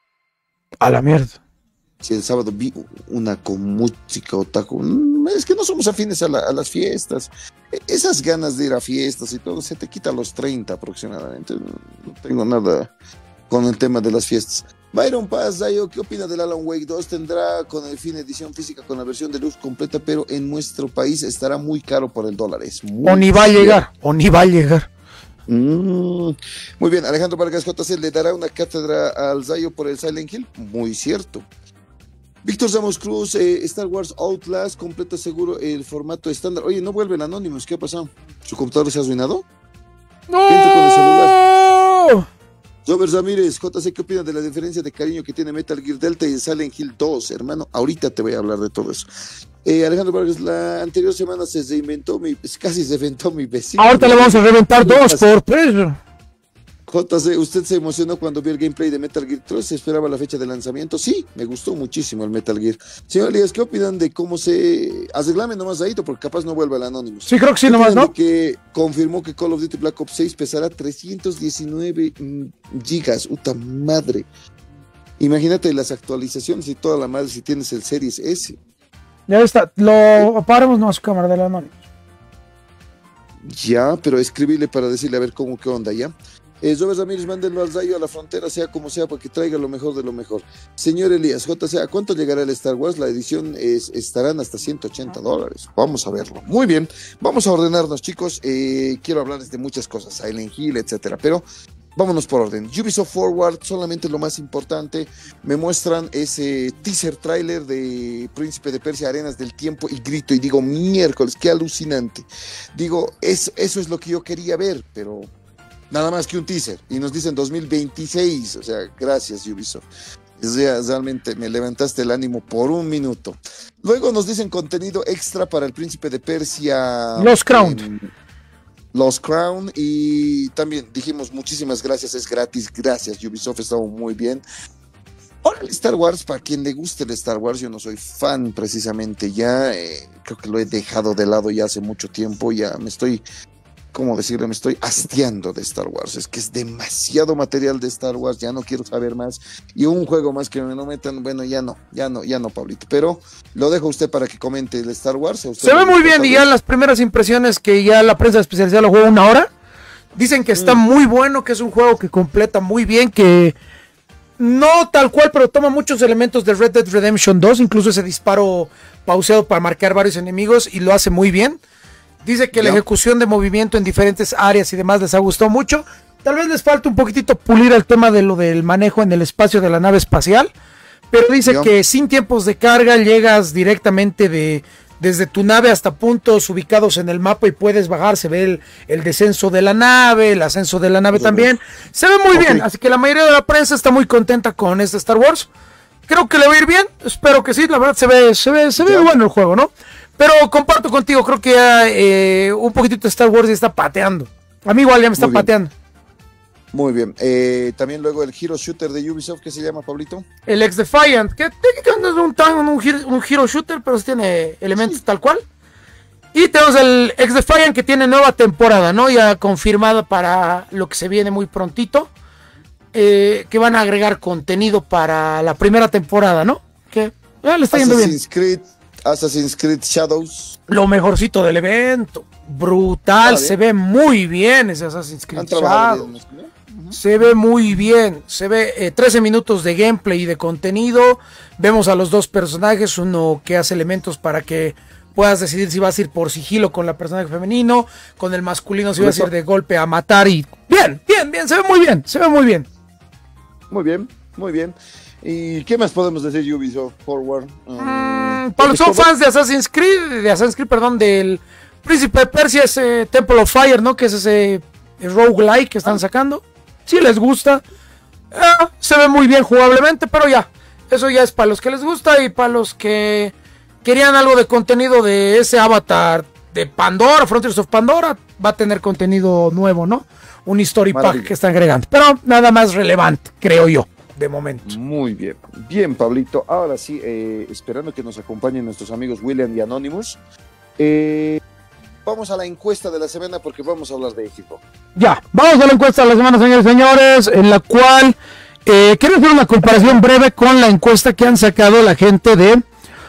A la mierda. Si el sábado vi una con música otaku, es que no somos afines a, la, a las fiestas. Esas ganas de ir a fiestas y todo, se te quita a los treinta aproximadamente. No tengo nada con el tema de las fiestas. Byron Paz, Dayo, ¿qué opina del Alan Wake dos? Tendrá con el fin edición física con la versión de luz completa, pero en nuestro país estará muy caro por el dólar. Es muy o ni va a llegar, o ni va a llegar. Mm, muy bien, Alejandro Vargas J C, ¿le dará una cátedra al Zayo por el Silent Hill? Muy cierto. Víctor Ramos Cruz, eh, Star Wars Outlast, completa seguro el formato estándar. Oye, no vuelve el Anonymous, ¿qué ha pasado? ¿Su computador se ha arruinado? ¡No! Con el celular. Robert Ramírez, J C, ¿qué opinas de la diferencia de cariño que tiene Metal Gear Delta y Silent Hill dos? Hermano, ahorita te voy a hablar de todo eso. Eh, Alejandro Vargas, la anterior semana se reinventó mi, casi se reventó mi vecino. Ahorita le vamos a reventar dos por precio. J C, ¿usted se emocionó cuando vio el gameplay de Metal Gear tres? ¿Se esperaba la fecha de lanzamiento? Sí, me gustó muchísimo el Metal Gear. Señor Elías, ¿qué opinan de cómo se... Arreglame nomás ahí, porque capaz no vuelve el Anonymous. Sí, creo que sí, nomás, ¿no? Que confirmó que Call of Duty Black Ops seis pesará trescientos diecinueve gigas, puta madre. Imagínate las actualizaciones y toda la madre si tienes el Series S. Ya está, lo paramos nomás su cámara del Anonymous. Ya, pero escribirle para decirle a ver cómo, qué onda, ya. Eh, Robert Ramírez, mándenlo al Zayo a la frontera, sea como sea, para que traiga lo mejor de lo mejor. Señor Elías, J C, ¿a cuánto llegará el Star Wars? La edición es, estarán hasta ciento ochenta dólares. Vamos a verlo. Muy bien, vamos a ordenarnos, chicos. Eh, quiero hablarles de muchas cosas, Silent Hill, etcétera, pero vámonos por orden. Ubisoft Forward, solamente lo más importante. Me muestran ese teaser trailer de Príncipe de Persia, Arenas del Tiempo, y grito y digo, miércoles, qué alucinante. Digo, es, eso es lo que yo quería ver, pero... nada más que un teaser, y nos dicen dos mil veintiséis, o sea, gracias Ubisoft, o sea, realmente me levantaste el ánimo por un minuto. Luego nos dicen contenido extra para el Príncipe de Persia, Lost Crown, Lost Crown, y también dijimos muchísimas gracias, es gratis, gracias Ubisoft, estamos muy bien. Ahora el Star Wars, para quien le guste el Star Wars, yo no soy fan precisamente ya, eh, creo que lo he dejado de lado ya hace mucho tiempo, ya me estoy... ¿cómo decirle? Me estoy hastiando de Star Wars. Es que es demasiado material de Star Wars. Ya no quiero saber más. Y un juego más que me lo metan. Bueno, ya no, ya no, ya no, Pablito. Pero lo dejo a usted para que comente el Star Wars. Se ve muy bien. Y ya las primeras impresiones que ya la prensa especializada lo juega una hora. Dicen que está mm. muy bueno, que es un juego que completa muy bien, que no tal cual, pero toma muchos elementos de Red Dead Redemption dos. Incluso ese disparo pauseado para marcar varios enemigos y lo hace muy bien. Dice que la ejecución de movimiento en diferentes áreas y demás les ha gustado mucho. Tal vez les falta un poquitito pulir el tema de lo del manejo en el espacio de la nave espacial. Pero dice Yo. que sin tiempos de carga llegas directamente de, desde tu nave hasta puntos ubicados en el mapa y puedes bajar. Se ve el, el descenso de la nave, el ascenso de la nave también. Se ve muy okay. bien, así que la mayoría de la prensa está muy contenta con este Star Wars. Creo que le va a ir bien, espero que sí. La verdad se ve, se ve, se ve bueno el juego, ¿no? Pero comparto contigo, creo que ya eh, un poquitito de Star Wars ya está pateando. A mí igual ya me está pateando. Muy bien. Eh, también luego el Hero Shooter de Ubisoft, ¿qué se llama, Pablito? El X-Defiant, que técnicamente es un, un, un, un Hero Shooter, pero tiene elementos sí. tal cual. Y tenemos el X-Defiant que tiene nueva temporada, ¿no? Ya confirmada para lo que se viene muy prontito. Eh, que van a agregar contenido para la primera temporada, ¿no? Que ya le está yendo bien. Creed Assassin's Creed Shadows. Lo mejorcito del evento. Brutal, se ve muy bien ese Assassin's Creed Shadows. Bien, ¿no? Uh-huh. Se ve muy bien. Se ve eh, trece minutos de gameplay y de contenido. Vemos a los dos personajes, uno que hace elementos para que puedas decidir si vas a ir por sigilo con la personaje femenino, con el masculino si vas a ir de golpe a matar y... Bien, bien, bien, se ve muy bien, se ve muy bien. Muy bien, muy bien. ¿Y qué más podemos decir Ubisoft Forward? Um, mm, para los que son fans de Assassin's Creed, de Assassin's Creed, perdón, del Príncipe de Persia, ese Temple of Fire, ¿no? Que es ese roguelike que están ah. sacando. Si les gusta, eh, se ve muy bien jugablemente, pero ya, eso ya es para los que les gusta y para los que querían algo de contenido de ese avatar de Pandora, Frontiers of Pandora, va a tener contenido nuevo, ¿no? Un story pack que están agregando, pero nada más relevante, creo yo, de momento. Muy bien, bien, Pablito. Ahora sí, eh, esperando que nos acompañen nuestros amigos William y Anonymous, eh, vamos a la encuesta de la semana porque vamos a hablar de Xbox. Ya, vamos a la encuesta de la semana, señores y señores, en la cual eh, quiero hacer una comparación breve con la encuesta que han sacado la gente de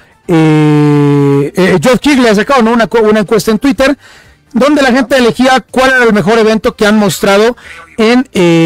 eh, eh, Geoff Keighley ha sacado, ¿no? una, una encuesta en Twitter donde la gente elegía cuál era el mejor evento que han mostrado en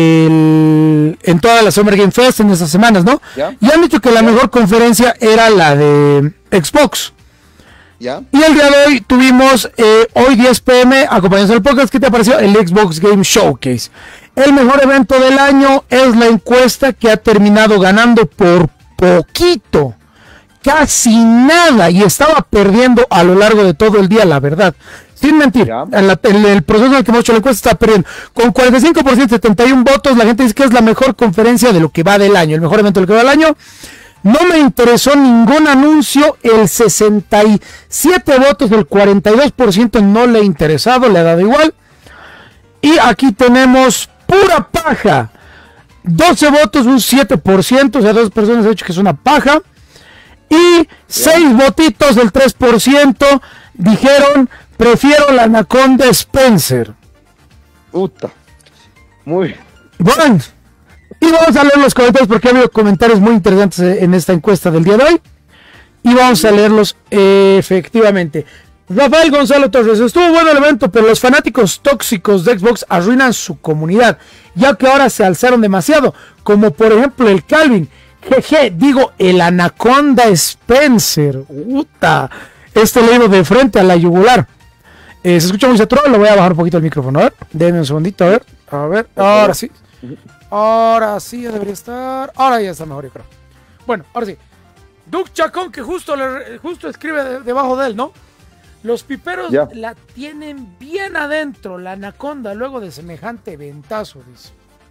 el, en toda la Summer Game Fest en esas semanas, ¿no? ¿Ya? Y han dicho que la mejor conferencia era la de Xbox. ¿Ya? Y el día de hoy tuvimos, eh, hoy diez pe eme, acompañados del podcast, ¿qué te pareció? El Xbox Game Showcase. El mejor evento del año es la encuesta que ha terminado ganando por poquito, casi nada, y estaba perdiendo a lo largo de todo el día, la verdad. Sin mentir, en, la, en el proceso en el que hemos hecho la encuesta está perdiendo. Con cuarenta y cinco por ciento, setenta y uno votos, la gente dice que es la mejor conferencia de lo que va del año, el mejor evento del que va del año. No me interesó ningún anuncio, el sesenta y siete votos, el cuarenta y dos por ciento no le ha interesado, le ha dado igual. Y aquí tenemos pura paja, doce votos, un siete por ciento, o sea, dos personas han dicho que es una paja. Y seis votitos, del tres por ciento, dijeron, prefiero la Anaconda Spencer. Puta. Muy bien. Bueno, y vamos a leer los comentarios porque ha habido comentarios muy interesantes en esta encuesta del día de hoy. Y vamos a leerlos eh, efectivamente. Rafael Gonzalo Torres, estuvo bueno el evento, pero los fanáticos tóxicos de Xbox arruinan su comunidad, ya que ahora se alzaron demasiado, como por ejemplo el Calvin. Jeje, digo, el Anaconda Spencer. Puta. Este le iba de frente a la yugular. Eh, se escucha muy saturado, le voy a bajar un poquito el micrófono. A ver, denme un segundito, a ver. A ver, ahora sí. Ahora sí ya debería estar. Ahora ya está mejor, yo creo. Bueno, ahora sí. Duke Chacón, que justo, le, justo escribe de, debajo de él, ¿no? Los piperos yeah. la tienen bien adentro, la Anaconda, luego de semejante ventazo, dice.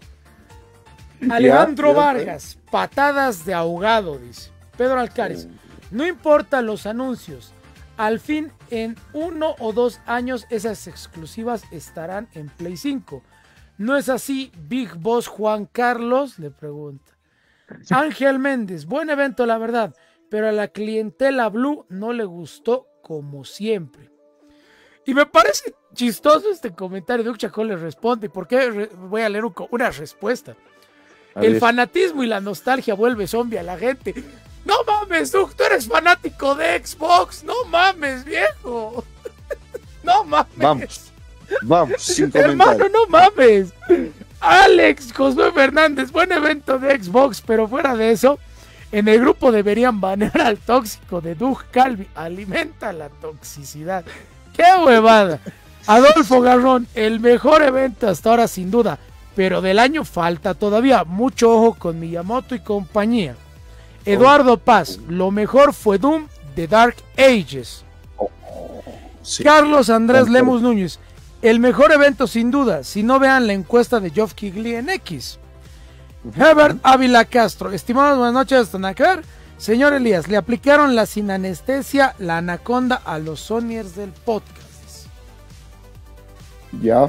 Alejandro yeah, yeah, Vargas, yeah. patadas de ahogado, dice. Pedro Alcares, no importa los anuncios, al fin en uno o dos años esas exclusivas estarán en Play cinco. ¿No es así, Big Boss Juan Carlos? Le pregunta. Ángel Méndez, buen evento la verdad, pero a la clientela Blue no le gustó como siempre. Y me parece chistoso este comentario. Duke Chacón le responde, porque voy a leer un, una respuesta. A El ver. fanatismo y la nostalgia vuelve zombie a la gente. No mames, Duke, tú eres fanático de Xbox. No mames, viejo. No mames. Vamos, vamos, sin Hermano, no mames. Alex Josué Fernández, buen evento de Xbox, pero fuera de eso, en el grupo deberían banear al tóxico de Doug Calvi. Alimenta la toxicidad. ¡Qué huevada! Adolfo Garrón, el mejor evento hasta ahora sin duda, pero del año falta todavía. Mucho ojo con Miyamoto y compañía. Eduardo Paz, lo mejor fue Doom de Dark Ages. Sí. Carlos Andrés Lemus Núñez, el mejor evento sin duda, si no vean la encuesta de Geoff Keighley en X. Uh-huh. Herbert Ávila Castro, estimados, buenas noches, hasta Nacar. Señor Elías, le aplicaron la sin anestesia, la Anaconda a los Sonyers del podcast. Ya.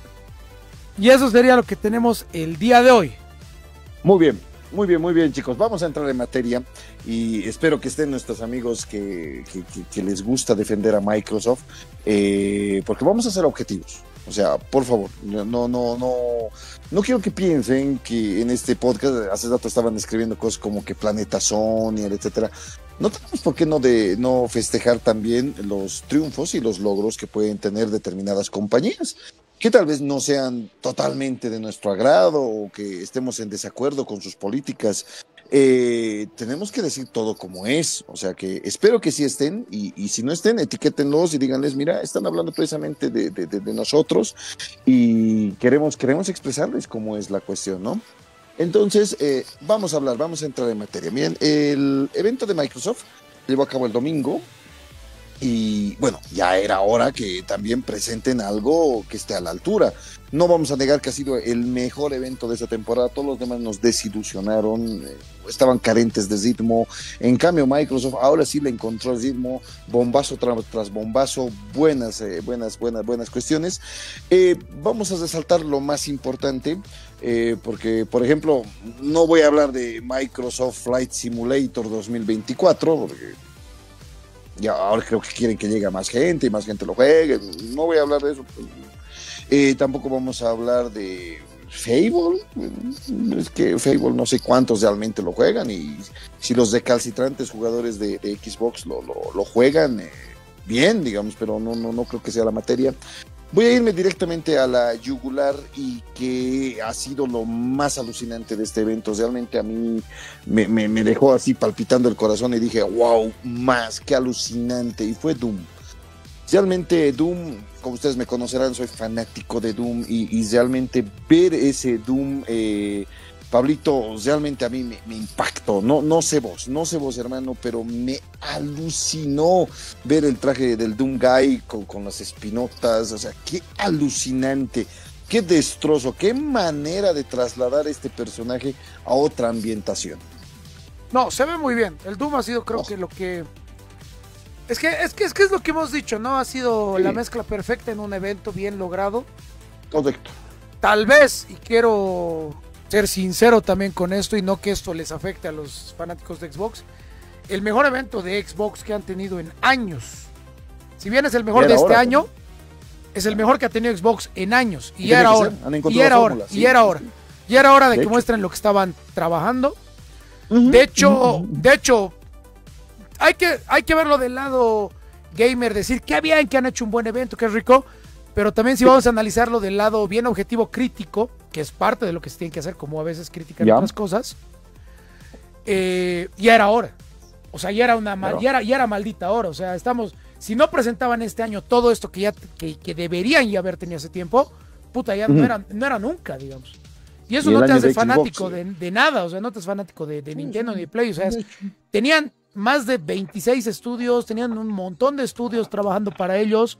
Y eso sería lo que tenemos el día de hoy. Muy bien, muy bien, muy bien, chicos. Vamos a entrar en materia y espero que estén nuestros amigos que, que, que, que les gusta defender a Microsoft, eh, porque vamos a ser objetivos. O sea, por favor, no, no, no, no quiero que piensen que en este podcast, hace rato estaban escribiendo cosas como que Planeta Sony, etcétera. no tenemos por qué no, de, no festejar también los triunfos y los logros que pueden tener determinadas compañías, que tal vez no sean totalmente de nuestro agrado o que estemos en desacuerdo con sus políticas. Eh, tenemos que decir todo como es, o sea que espero que sí estén y, y si no estén, etiquétenlos y díganles, mira, están hablando precisamente de, de, de, de nosotros y queremos, queremos expresarles cómo es la cuestión, ¿no? Entonces, eh, vamos a hablar, vamos a entrar en materia. Bien, el evento de Microsoft llevó a cabo el domingo y bueno, ya era hora que también presenten algo que esté a la altura. No vamos a negar que ha sido el mejor evento de esta temporada, todos los demás nos desilusionaron, eh, estaban carentes de ritmo, en cambio Microsoft ahora sí le encontró el ritmo, bombazo tras, tras bombazo, buenas, eh, buenas, buenas, buenas cuestiones. Eh, vamos a resaltar lo más importante, eh, porque por ejemplo, no voy a hablar de Microsoft Flight Simulator dos mil veinticuatro, porque ya ahora creo que quieren que llegue a más gente y más gente lo juegue, no voy a hablar de eso. Eh, tampoco vamos a hablar de Fable, es que Fable no sé cuántos realmente lo juegan y si los recalcitrantes jugadores de, de Xbox lo, lo, lo juegan eh, bien, digamos, pero no, no, no creo que sea la materia. Voy a irme directamente a la yugular y que ha sido lo más alucinante de este evento. Realmente a mí me, me, me dejó así palpitando el corazón y dije, wow, más, qué alucinante. Y fue Doom. Realmente Doom, como ustedes me conocerán, soy fanático de Doom y, y realmente ver ese Doom, eh, Pablito, realmente a mí me, me impactó. No, no sé vos, no sé vos, hermano, pero me alucinó ver el traje del Doom Guy con, con las espinotas. O sea, qué alucinante, qué destrozo, qué manera de trasladar este personaje a otra ambientación. No, se ve muy bien. El Doom ha sido, creo oh. que lo que... Es que, es que es que es lo que hemos dicho, ¿no? Ha sido sí. la mezcla perfecta en un evento bien logrado. Correcto. Tal vez, y quiero ser sincero también con esto y no que esto les afecte a los fanáticos de Xbox, el mejor evento de Xbox que han tenido en años. Si bien es el mejor de este hora, año, también. es el mejor que ha tenido Xbox en años. Y ya era hora. Y era hora. Sí, y era hora. Sí. Y era hora de, de que hecho. muestren lo que estaban trabajando. Uh-huh. De hecho, uh-huh. de hecho, hay que, hay que verlo del lado gamer, decir que bien, que han hecho un buen evento, que es rico. Pero también si sí. vamos a analizarlo del lado bien objetivo crítico, que es parte de lo que se tiene que hacer, como a veces critican otras cosas, eh, ya era hora. O sea, ya era una mal, ya era, ya era maldita hora. O sea, estamos, si no presentaban este año todo esto que ya que, que deberían ya haber tenido hace tiempo, puta, ya uh-huh. no, era, no era nunca, digamos. Y eso y no te hace de fanático Xbox, de, de nada, o sea, no te haces fanático de, de Nintendo ni de Play. O sea, es, tenían más de veintiséis estudios, tenían un montón de estudios trabajando para ellos.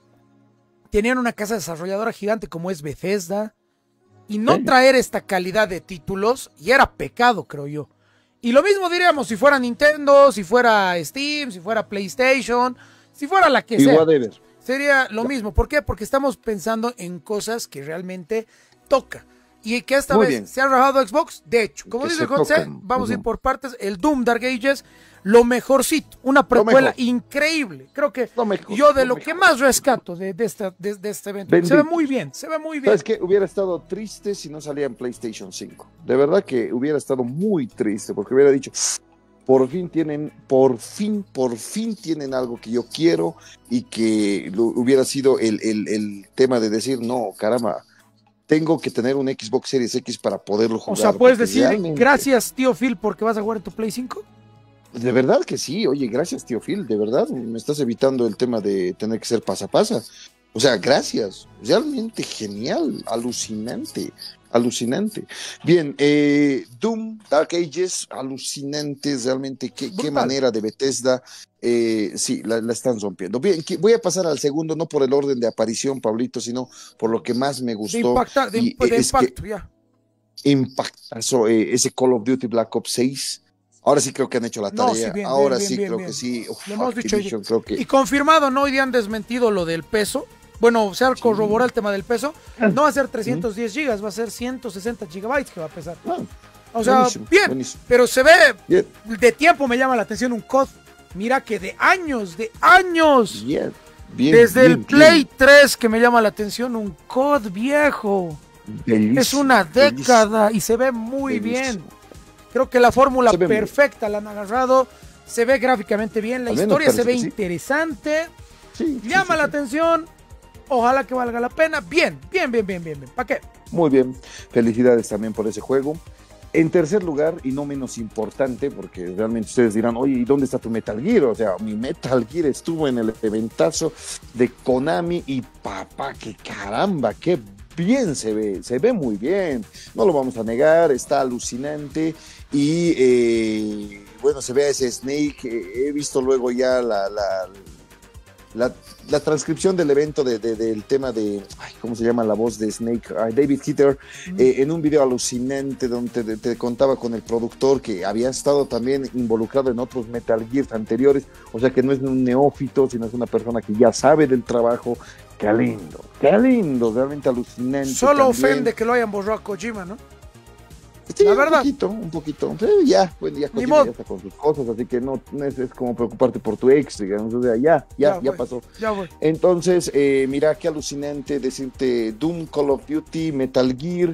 Tenían una casa desarrolladora gigante como es Bethesda, y no traer esta calidad de títulos, y era pecado, creo yo. Y lo mismo diríamos si fuera Nintendo, si fuera Steam, si fuera PlayStation, si fuera la que sea. Sería lo mismo. ¿Por qué? Porque estamos pensando en cosas que realmente toca. Y que esta Muy vez bien. se ha rajado Xbox. De hecho, como que dice José, vamos uh-huh. a ir por partes. El Doom Dark Ages, lo mejorcito. Una precuela increíble. Creo que mejor, yo de lo, lo que más rescato de, de, esta, de, de este evento. Bendito. Se ve muy bien, se ve muy bien. ¿Sabes qué? Hubiera estado triste si no salía en PlayStation cinco. De verdad que hubiera estado muy triste, porque hubiera dicho, por fin tienen, por fin, por fin tienen algo que yo quiero, y que lo, hubiera sido el, el, el tema de decir, no, caramba, tengo que tener un Xbox Series X para poderlo jugar. O sea, puedes decir, realmente... gracias, tío Phil, porque vas a jugar en tu Play cinco. De verdad que sí, oye, gracias, tío Phil, de verdad, me estás evitando el tema de tener que ser pasa pasa. O sea, gracias, realmente genial, alucinante, alucinante. Bien, eh, Doom, Dark Ages, alucinante, realmente, qué, qué manera de Bethesda, eh, sí, la, la están rompiendo. Bien, voy a pasar al segundo, no por el orden de aparición, Pablito, sino por lo que más me gustó. De, impacta, de, y, de impacto, ya. Impactazo, eh, ese Call of Duty Black Ops seis. Ahora sí creo que han hecho la tarea. No, sí, bien, Ahora bien, sí bien, creo bien. que sí. Uf, hemos dicho, creo que... Y confirmado, ¿no? Hoy día han desmentido lo del peso. Bueno, se ha corroborado sí. el tema del peso. No va a ser trescientos diez ¿Sí? gigas, va a ser ciento sesenta gigabytes que va a pesar. Ah, o sea, buenísimo, bien. Buenísimo. Pero se ve, bien. de tiempo me llama la atención un C O D. Mira que de años, de años. Bien. Bien, Desde bien, el Play bien. tres que me llama la atención un C O D viejo. Delicioso, es una década delicioso. y se ve muy delicioso. bien. Creo que la fórmula perfecta la han agarrado. se ve gráficamente bien, la Al menos historia se parece ve que sí. interesante, Sí, sí, llama sí, la sí. atención, ojalá que valga la pena. Bien, bien, bien, bien, bien, bien. ¿Para qué? Muy bien, felicidades también por ese juego. En tercer lugar, y no menos importante, porque realmente ustedes dirán, oye, ¿y dónde está tu Metal Gear? O sea, mi Metal Gear estuvo en el eventazo de Konami y papá, qué caramba, qué bien se ve, se ve muy bien, no lo vamos a negar, está alucinante y eh, bueno, se ve a ese Snake, eh, he visto luego ya la... la La, la transcripción del evento de, de, del tema de, ay, ¿cómo se llama la voz de Snake? Ay, David Hitter, mm. eh, en un video alucinante donde te, te contaba con el productor que había estado también involucrado en otros Metal Gears anteriores, o sea que no es un neófito, sino es una persona que ya sabe del trabajo. Qué lindo, qué lindo, realmente alucinante. Solo también. ofende que lo hayan borrado a Kojima, ¿no? Sí, la un verdad. poquito, un poquito. Sí, ya, bueno, ya Kojima ya está con sus cosas, así que no, no es, es como preocuparte por tu ex, digamos, o sea, ya, ya, ya, ya pasó. Ya voy. Entonces, eh, mira qué alucinante decirte Doom, Call of Duty, Metal Gear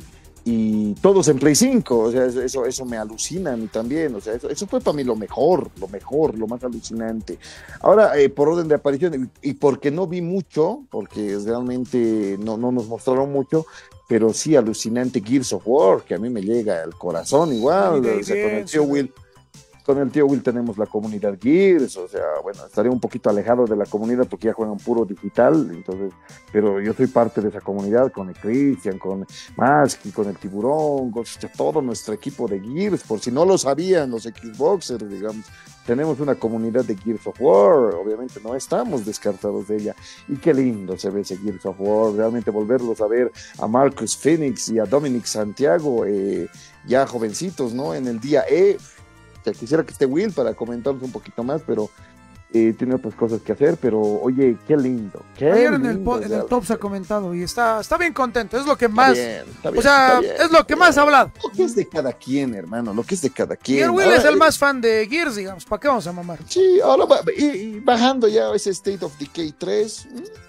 y todos en Play cinco, o sea, eso, eso me alucina a mí también, o sea, eso, eso fue para mí lo mejor, lo mejor, lo más alucinante. Ahora, eh, por orden de aparición, y, y porque no vi mucho, porque realmente no, no nos mostraron mucho, pero sí alucinante Gears of War, que a mí me llega al corazón igual, o sea, con el tío Will, con el tío Will tenemos la comunidad Gears, o sea, bueno, estaré un poquito alejado de la comunidad porque ya juegan puro digital, entonces, pero yo soy parte de esa comunidad con el Christian, con Masky, con el Tiburón, con todo nuestro equipo de Gears, por si no lo sabían los Xboxers, digamos, tenemos una comunidad de Gears of War, obviamente no estamos descartados de ella, y qué lindo se ve ese Gears of War, realmente volverlos a ver a Marcus Phoenix y a Dominic Santiago, eh, ya jovencitos, ¿no? En el día E, o sea, quisiera que esté Will para comentarnos un poquito más, pero eh, tiene otras cosas que hacer, pero oye, qué lindo. Qué Ayer lindo, en el, po- en el top se ha comentado y está, está bien contento, es lo que más, está bien, está bien, o sea, está bien, es lo que más ha hablado. Lo que es de cada quien, hermano, lo que es de cada quien. Y el Will ahora, es el eh, más fan de Gears, digamos, ¿para qué vamos a mamar? Sí, ahora va, y, y bajando ya ese State of Decay tres.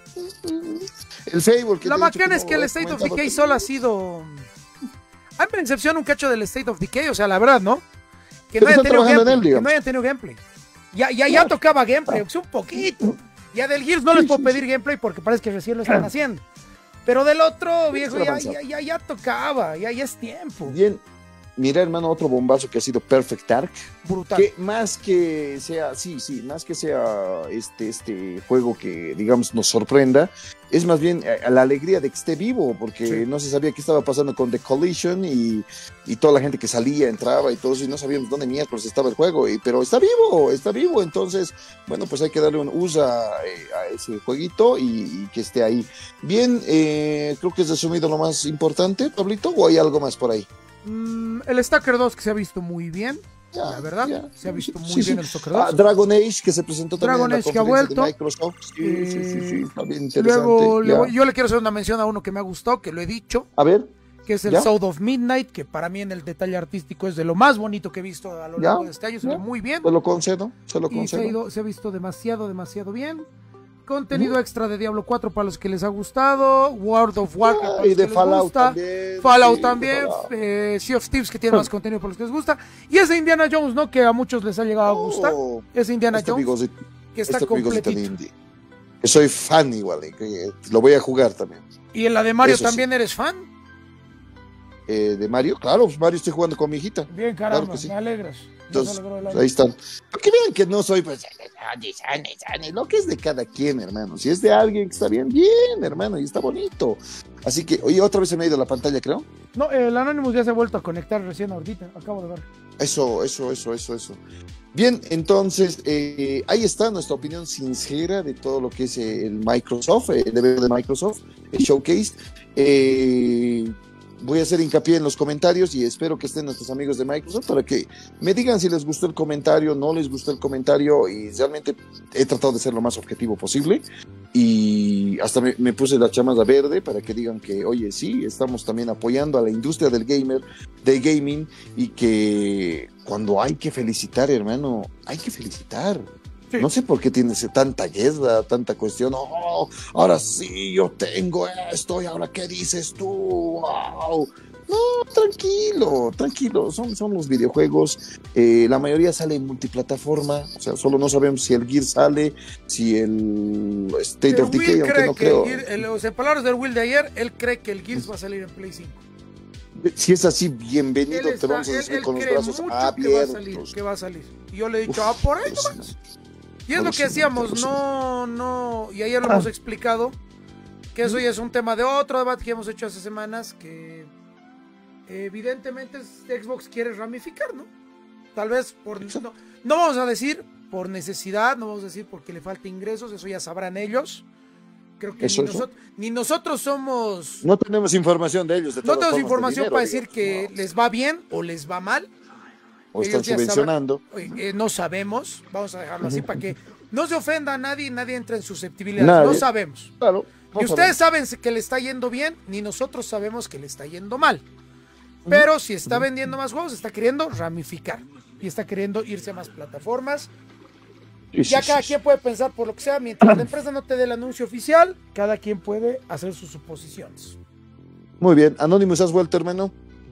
El Fable que La te he macana dicho, es que el State of comentado Decay también. solo ha sido... A mí me decepciona un cacho del State of Decay, o sea, la verdad, ¿no? Que no, Pero hayan están tenido trabajando en gameplay, él, que digamos. no hayan tenido gameplay. Ya, ya, ya Claro. tocaba gameplay, aunque sea un poquito. Ya del Gears no les Sí, puedo sí, pedir gameplay porque parece que recién lo están haciendo. Pero del otro, viejo, ya, avanzado. ya, ya, ya tocaba, ya, ya es tiempo. Bien, mira, hermano, otro bombazo que ha sido Perfect Dark. Brutal. Que más que sea, sí, sí, más que sea este, este juego que, digamos, nos sorprenda, es más bien eh, la alegría de que esté vivo, porque Sí. no se sabía qué estaba pasando con The Collision y, y toda la gente que salía, entraba y todo eso, y no sabíamos dónde miércoles estaba el juego, y, pero está vivo, está vivo, entonces, bueno, pues hay que darle un uso a, eh, a ese jueguito y, y que esté ahí. Bien, eh, creo que es resumido lo más importante, Pablito, ¿o hay algo más por ahí? Mm, el Stalker dos que se ha visto muy bien, Ya, la verdad, ya. se ha visto muy Sí, bien sí. el Stalker dos. Ah, Dragon Age, que se presentó también Dragon en la Age que ha conferencia de vuelto. Microsoft. Sí, Eh, sí, sí, sí, está bien interesante. Luego, le ya. voy- yo le quiero hacer una mención a uno que me ha gustado, que lo he dicho, A ver, que es el ¿Ya? South of Midnight, que para mí en el detalle artístico es de lo más bonito que he visto a lo ¿Ya? largo de este año, se ve ¿Ya? muy bien. se lo concedo, se lo Y se ha, concedo. ido- se ha visto demasiado, demasiado bien. Contenido extra de Diablo cuatro para los que les ha gustado. World of Warcraft Ah, para y los de que les Fallout gusta. también. Fallout sí, también. de Fallout. eh, Sea of Thieves que tiene más contenido para los que les gusta. Y ese Indiana Jones, ¿no? Que a muchos les ha llegado a gustar. Oh, Ese Indiana este Jones amigosito- que está este amigosito de completito. indie. Que soy fan igual, eh, que lo voy a jugar también. Y en la de Mario Eso sí. también eres fan. Eh, de Mario, claro, pues Mario estoy jugando con mi hijita. Bien, caramba, Claro que sí. me alegras. Nos Entonces, alegró el pues alma. ahí están. Para que vean que no soy, pues, Sane, Sane, Sane. Lo que es de cada quien, hermano. Si es de alguien que está bien, bien, hermano, y está bonito. Así que, oye, otra vez se me ha ido la pantalla, creo. No, el Anonymous ya se ha vuelto a conectar recién ahorita. Acabo de ver. Eso, eso, eso, eso, eso. Bien, entonces, eh, ahí está nuestra opinión sincera de todo lo que es eh, el Microsoft, eh, el evento de Microsoft, el Showcase. Eh, voy a hacer hincapié en los comentarios y espero que estén nuestros amigos de Microsoft para que me digan si les gustó el comentario, no les gustó el comentario, y realmente he tratado de ser lo más objetivo posible. Y hasta me, me puse la chamada verde para que digan que, oye, sí, estamos también apoyando a la industria del gamer, del gaming, y que cuando hay que felicitar, hermano, hay que felicitar. Sí. No sé por qué tienes tanta guerra, tanta cuestión. Oh, ahora sí, yo tengo esto, y ahora qué dices tú. Wow. No, tranquilo, tranquilo, son, son los videojuegos, eh, la mayoría sale en multiplataforma, o sea, solo no sabemos si el Gear sale, si el State El of Decay, Will aunque cree no que creo. el Gear- el- o sea, en palabras del Will de ayer, él cree que el Gears va a salir en Play cinco. Si es así, bienvenido, Él te está- vamos a él- decir él con los cree brazos mucho que va a salir, abiertos. que va a salir. Y yo le he dicho, Uf, ah, por ahí pero nomás. sí, Y es lo que hacíamos, no, no, y ayer lo hemos explicado, que eso ya es un tema de otro debate que hemos hecho hace semanas, que evidentemente Xbox quiere ramificar, ¿no? Tal vez por, no, no vamos a decir por necesidad, no vamos a decir porque le falta ingresos, eso ya sabrán ellos. Creo que Eso, ni, eso. nosotros, ni nosotros somos, No tenemos información de ellos. De no todas tenemos formas, de información dinero, para decir digamos, que no. les va bien o les va mal. O Ellos están ya subvencionando. sabrán. Eh, no sabemos, vamos a dejarlo así para que no se ofenda a nadie y nadie entre en susceptibilidades. Nadie. No sabemos. Claro. no Y ustedes sabemos. saben que le está yendo bien, ni nosotros sabemos que le está yendo mal. Pero si está vendiendo más juegos, está queriendo ramificar. Y está queriendo irse a más plataformas. Sí, sí, Ya sí, cada sí. quien puede pensar por lo que sea. Mientras la empresa no te dé el anuncio oficial, cada quien puede hacer sus suposiciones. Muy bien. Anonymous, ¿has vuelto, hermano?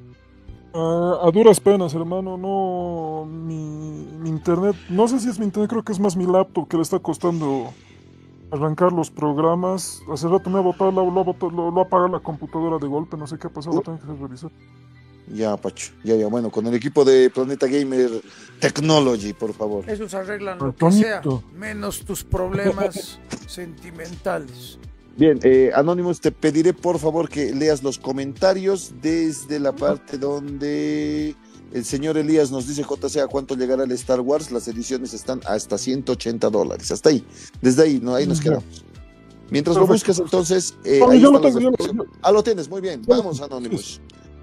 Ah, a duras penas, hermano, no. Mi, mi internet, no sé si es mi internet, creo que es más mi laptop que le está costando arrancar los programas. Hace rato me ha botado, lo, lo, ha botado- lo, lo ha apagado la computadora de golpe, no sé qué ha pasado, lo tengo que revisar. Ya, Pacho. Ya, ya. Bueno, con el equipo de Planeta Gamer Technology, por favor. Esos arreglan lo Pero que sea, Tonito. menos tus problemas sentimentales. Bien, eh, Anonymous, te pediré por favor que leas los comentarios desde la parte donde el señor Elías nos dice, J C, ¿a cuánto llegará el Star Wars? Las ediciones están hasta ciento ochenta dólares. Hasta ahí. Desde ahí, no, ahí nos Ya. quedamos. Mientras lo Perfecto. buscas, entonces, eh, No, ahí yo lo están las tengo, yo lo descripciones. Ah, lo tienes, muy bien. Vamos, Anonymous.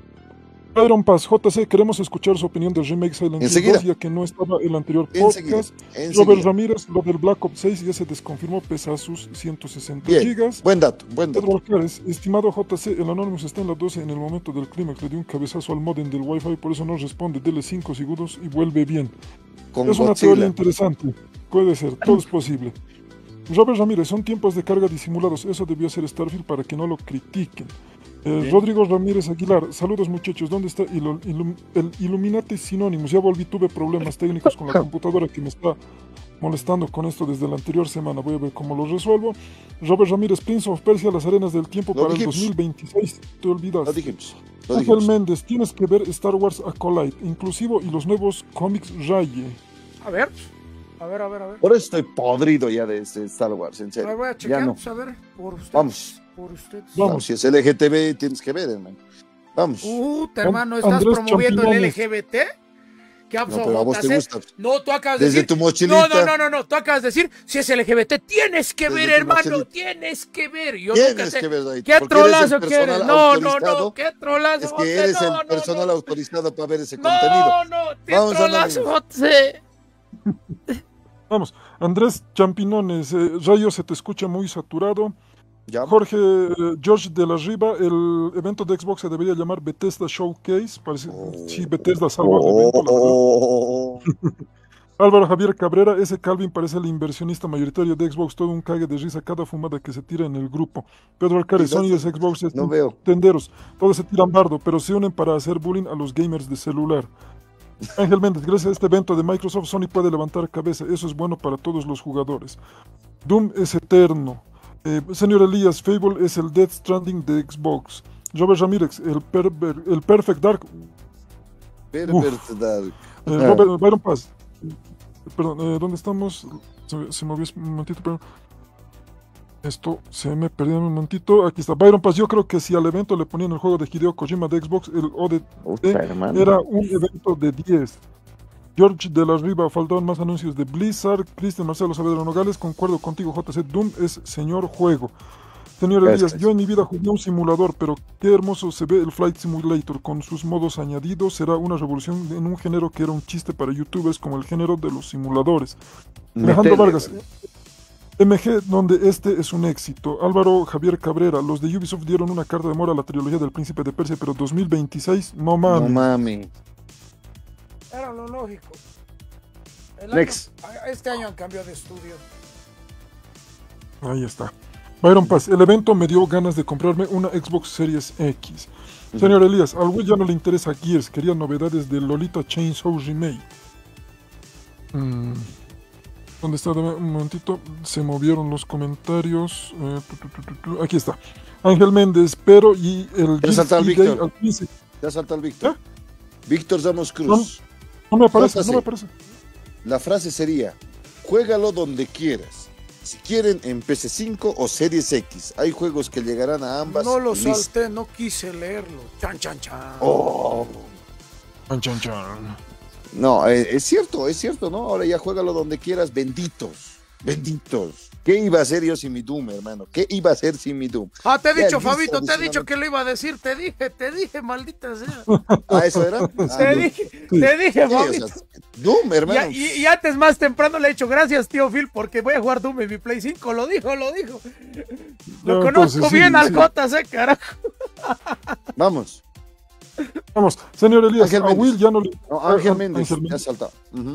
Iron Pass, J C, queremos escuchar su opinión del remake Silent Hill Enseguida. dos, ya que no estaba el anterior Enseguida. podcast. Robert enseguida. Ramírez, lo del Black Ops seis ya se desconfirmó, pesa sus ciento sesenta Bien, gigas. buen dato, buen dato. Edward Cares, estimado J C, el Anonymous está en la doce en el momento del clímax, le dio un cabezazo al modem del Wi-Fi, por eso no responde, dele cinco segundos y vuelve bien. Con Es una Godzilla. teoría interesante, puede ser, todo es posible. Robert Ramírez, son tiempos de carga disimulados, eso debió hacer Starfield para que no lo critiquen. Eh, Bien. Rodrigo Ramírez Aguilar, saludos muchachos, ¿dónde está Ilo- Ilum- el Illuminati Sinónimos? Ya volví, tuve problemas técnicos con la computadora que me está molestando con esto desde la anterior semana, voy a ver cómo lo resuelvo. Robert Ramírez, Prince of Persia, Las Arenas del Tiempo Lo para dijimos. el dos mil veintiséis, te olvidas. Lo dijimos. Lo Ángel dijimos. Méndez, tienes que ver Star Wars Acolyte, inclusivo y los nuevos cómics Raye. A ver, a ver, a ver, a ver. Por eso estoy podrido ya de este Star Wars, en A ver, serio. voy a Ya chequear, no. pues, a ver, por ustedes. Vamos. Por ustedes. Vamos. Claro, si es L G T B, tienes que ver, hermano. Vamos. Uh, hermano, ¿estás Andrés promoviendo el Champiñones. L G B T? ¿Qué No, absurdo, pero a vos te J C? gusta. No, tú acabas de Desde decir. tu mochilita. No, no, no, no, no, tú acabas de decir, si es L G B T, tienes que Desde ver, tu hermano, mochilita. tienes que ver. Yo nunca Tienes te- que ver ahí. ¿Qué porque eres el trolazo personal quieres? No, no, autorizado. no, qué trolazo. Es José, que eres no, el no, personal no. autorizado para ver ese contenido. No, no, qué Vamos, trolazo, Anonymous. José. Vamos, Andrés Champinones, eh, Rayo se te escucha muy saturado. Ya. Jorge eh, George de la Riva, el evento de Xbox se debería llamar Bethesda Showcase. Parece, sí, Bethesda salva el evento, la verdad. Oh, Álvaro Javier Cabrera, ese Calvin parece el inversionista mayoritario de Xbox, todo un cague de risa cada fumada que se tira en el grupo. Pedro Alcaraz, ¿Y dónde? Sony es Xbox, es no veo. tenderos, todos se tiran bardo, pero se unen para hacer bullying a los gamers de celular. Ángel Méndez, gracias a este evento de Microsoft, Sony puede levantar cabeza, eso es bueno para todos los jugadores. Doom es eterno. Eh, señor Elías, Fable es el Death Stranding de Xbox. Robert Ramírez, el, perver- el Perfect Dark. Pervert Dark. Eh, Robert, Byron Paz. Perdón, eh, ¿dónde estamos? Se, se movió un momentito, pero... Esto se me perdió un momentito. Aquí está. Byron Paz, yo creo que si al evento le ponían el juego de Hideo Kojima de Xbox, el O D T Puta, hermano. era un evento de diez. George de la Riva, faltaban más anuncios de Blizzard. Cristian Marcelo Saavedra Nogales, concuerdo contigo, J C. Doom es señor juego. Señor Elías, Gracias. yo en mi vida jugué un simulador, pero qué hermoso se ve el Flight Simulator con sus modos añadidos. Será una revolución en un género que era un chiste para youtubers como el género de los simuladores. Alejandro Metele, Vargas, M G, donde este es un éxito. Álvaro Javier Cabrera, los de Ubisoft dieron una carta de amor a la trilogía del Príncipe de Persia, pero dos mil veintiséis, no mames. No mami. Era lo lógico. El Next. año- este año han cambiado de estudio. Ahí está. Byron Paz, el evento me dio ganas de comprarme una Xbox Series X. Uh-huh. Señor Elías, al Will ya no le interesa Gears, quería novedades de Lolita Chainsaw Remake. Mm. ¿Dónde está? Un momentito, se movieron los comentarios. Eh, tu, tu, tu, tu, tu. Aquí está. Ángel Méndez, pero y el ya salta el Víctor. quince. Ya salta el Víctor. ¿Eh? Víctor Ramos Cruz. No, no me aparece, no me aparece. La frase sería: juégalo donde quieras. Si quieren en P C cinco o Series X. Hay juegos que llegarán a ambas. No lo salté, no quise leerlo. Chan, chan, chan. Oh. Chan, chan, chan. No, eh, es cierto, es cierto, ¿no? Ahora ya juégalo donde quieras, benditos, benditos. ¿Qué iba a hacer yo sin mi Doom, hermano? ¿Qué iba a hacer sin mi Doom? Ah, te he dicho, Fabito, te he dicho que lo iba a decir, te dije, te dije, maldita sea. Ah, ¿eso era? Ah, te, dije, sí. te dije, sí, Fabito. O sea, Doom, hermano. Y, y, y antes, más temprano, le he dicho, gracias, tío Phil, porque voy a jugar Doom en mi Play cinco, lo dijo, lo dijo. Lo no, conozco entonces, bien sí, al sí. J C, carajo. Vamos. Vamos, señor Elías, Ángel a Will ya no le... No, Ángel Méndez, Ángel Méndez. Ya saltado. Uh-huh.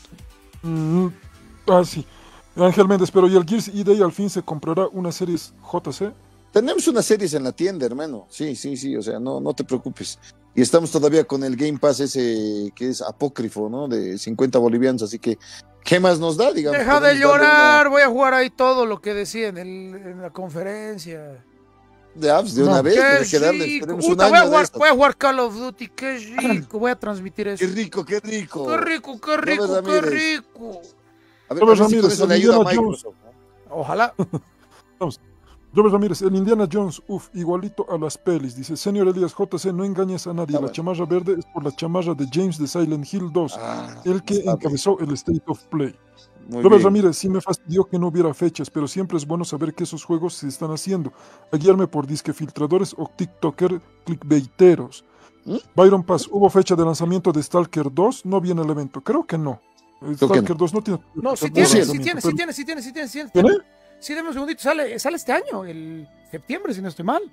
mm, ah, sí. Ángel Méndez, pero ¿y el Gears E D al fin se comprará una Series J C? Tenemos una Series en la tienda, hermano. Sí, sí, sí, o sea, no, no te preocupes. Y estamos todavía con el Game Pass ese que es apócrifo, ¿no? De cincuenta bolivianos, así que, ¿qué más nos da, digamos? Deja de llorar, una... voy a jugar ahí todo lo que decía en, el, en la conferencia. De apps de una no, vez, pero que darle, tenemos un Puta, año voy, a jugar, de esto. voy a jugar Call of Duty, qué rico, voy a transmitir eso. Qué rico, qué rico. Qué rico, qué rico, Robert qué rico. A ver, Robert Ramírez, si eso le ayuda a Microsoft. Ojalá. Vamos. Robert Ramírez, el Indiana Jones, uff, igualito a las pelis. Dice, señor Elías J C, no engañes a nadie. Ah, la bueno. chamarra verde es por la chamarra de James de Silent Hill dos, ah, el que encabezó bien. el State of Play. Muy Robert bien. Ramírez, sí me fastidió que no hubiera fechas, pero siempre es bueno saber que esos juegos se están haciendo. A guiarme por disque filtradores o TikToker clickbaiteros. ¿Mm? Byron Paz, ¿hubo fecha de lanzamiento de Stalker dos? No viene el evento. Creo que no. Stalker no. dos no tiene. No, sí tiene, sí tiene, sí tiene, sí tiene, sí tiene, sí tiene. ¿Tiene? Sí, dame un segundito, sale, sale este año, el septiembre, si no estoy mal.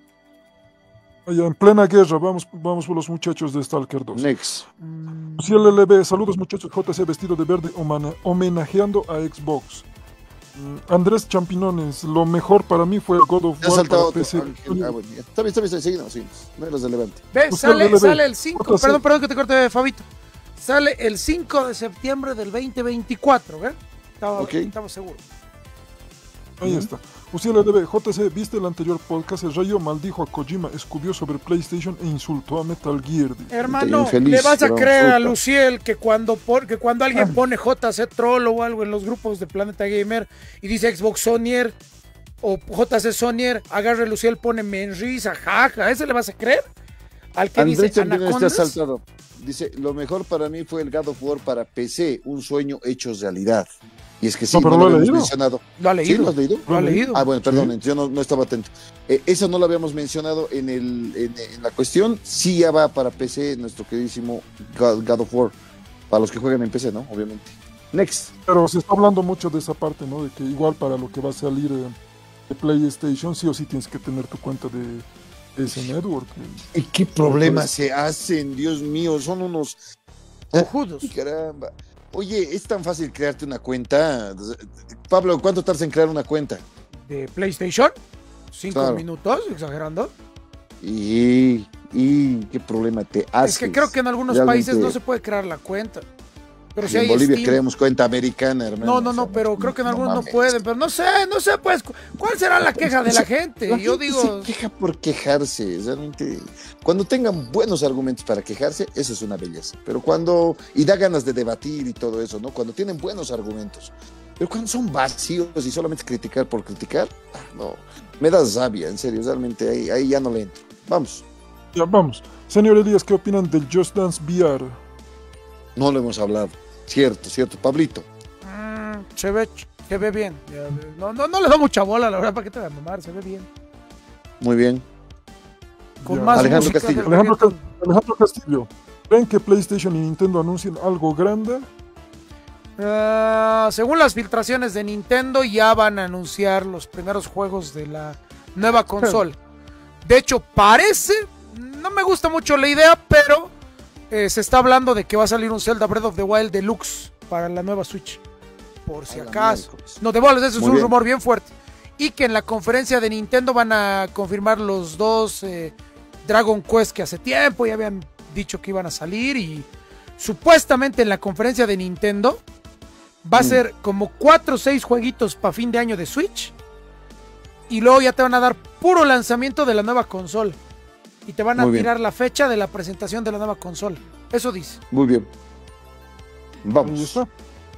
Allá en plena guerra, vamos, vamos por los muchachos de Stalker dos. Next. Mm. Si el L B, saludos muchachos, J C vestido de verde homenajeando a Xbox. Mm. Andrés Champinones, lo mejor para mí fue God of War para P C. Ah, bueno, está bien, está bien, seguimos, seguimos. No eres relevante. Ve, sale, sale el cinco, perdón, perdón que te corte, Fabito. Sale el cinco de septiembre del veinte veinticuatro, ¿eh? Estaba, okay. Estamos seguros. Ahí uh-huh. está. Uciel L B, J C, ¿viste el anterior podcast? El Rayo maldijo a Kojima, escupió sobre PlayStation e insultó a Metal Gear. Hermano, feliz, ¿le vas a creer fruta. a Luciel que cuando, por, que cuando alguien pone J C Troll o algo en los grupos de Planeta Gamer y dice Xbox Sonier o J C Sonier, agarre Luciel, pone menrisa, jaja, ¿ese le vas a creer? Al que Andrés dice Anacondas. Está saltado. Dice, lo mejor para mí fue el God of War para P C, un sueño hecho realidad. Y es que sí, no, no lo, lo habíamos mencionado. ¿Lo ha leído? ¿Sí, lo has leído? Lo ha leído. Ah, bueno, perdón, sí. yo no, no estaba atento. Eh, eso no lo habíamos mencionado en, el, en, en la cuestión. Sí, ya va para P C nuestro queridísimo God, God of War. Para los que juegan en P C, ¿no? Obviamente. Next. Pero se está hablando mucho de esa parte, ¿no? De que igual para lo que va a salir eh, de PlayStation, sí o sí tienes que tener tu cuenta de ese network. ¿Y qué problemas se hacen? Dios mío, son unos... Cojudos. Caramba. Oye, es tan fácil crearte una cuenta. Pablo, ¿cuánto tardas en crear una cuenta? ¿De PlayStation? ¿Cinco claro. minutos? ¿Exagerando? Y, y qué problema te haces. Es que creo que en algunos Realmente... países no se puede crear la cuenta. Pero si en hay Bolivia Steam... creemos cuenta americana, hermano. No, no, no, pero no, creo que en algunos no, no pueden. Pero no sé, no sé, pues, ¿cuál será la queja de la gente? La Yo gente digo... se queja por quejarse, realmente. Cuando tengan buenos argumentos para quejarse, eso es una belleza. Pero cuando... Y da ganas de debatir y todo eso, ¿no? Cuando tienen buenos argumentos. Pero cuando son vacíos y solamente criticar por criticar, no, me da rabia, en serio, realmente ahí, ahí ya no le entro. Vamos. Ya, vamos. Señor Elías, ¿qué opinan del Just Dance V R? No lo hemos hablado. Cierto, cierto, Pablito. Mm, se ve, se ve bien. No, no, no le da mucha bola, la verdad, ¿para qué te va a mamar? Se ve bien. Muy bien. Con ya. más Alejandro Castillo. Alejandro, Alejandro Castillo. ¿Creen que PlayStation y Nintendo anuncien algo grande? Uh, según las filtraciones de Nintendo, ya van a anunciar los primeros juegos de la nueva consola. De hecho, parece, no me gusta mucho la idea, pero eh, se está hablando de que va a salir un Zelda Breath of the Wild Deluxe para la nueva Switch. Por si acaso. No te boles, eso es un rumor bien fuerte. y que en la conferencia de Nintendo van a confirmar los dos eh, Dragon Quest que hace tiempo ya habían dicho que iban a salir, y supuestamente en la conferencia de Nintendo va a mm. ser como cuatro o seis jueguitos para fin de año de Switch, y luego ya te van a dar puro lanzamiento de la nueva consola y te van a Muy tirar bien. la fecha de la presentación de la nueva consola. Eso dice. Muy bien. Vamos. Ahí está.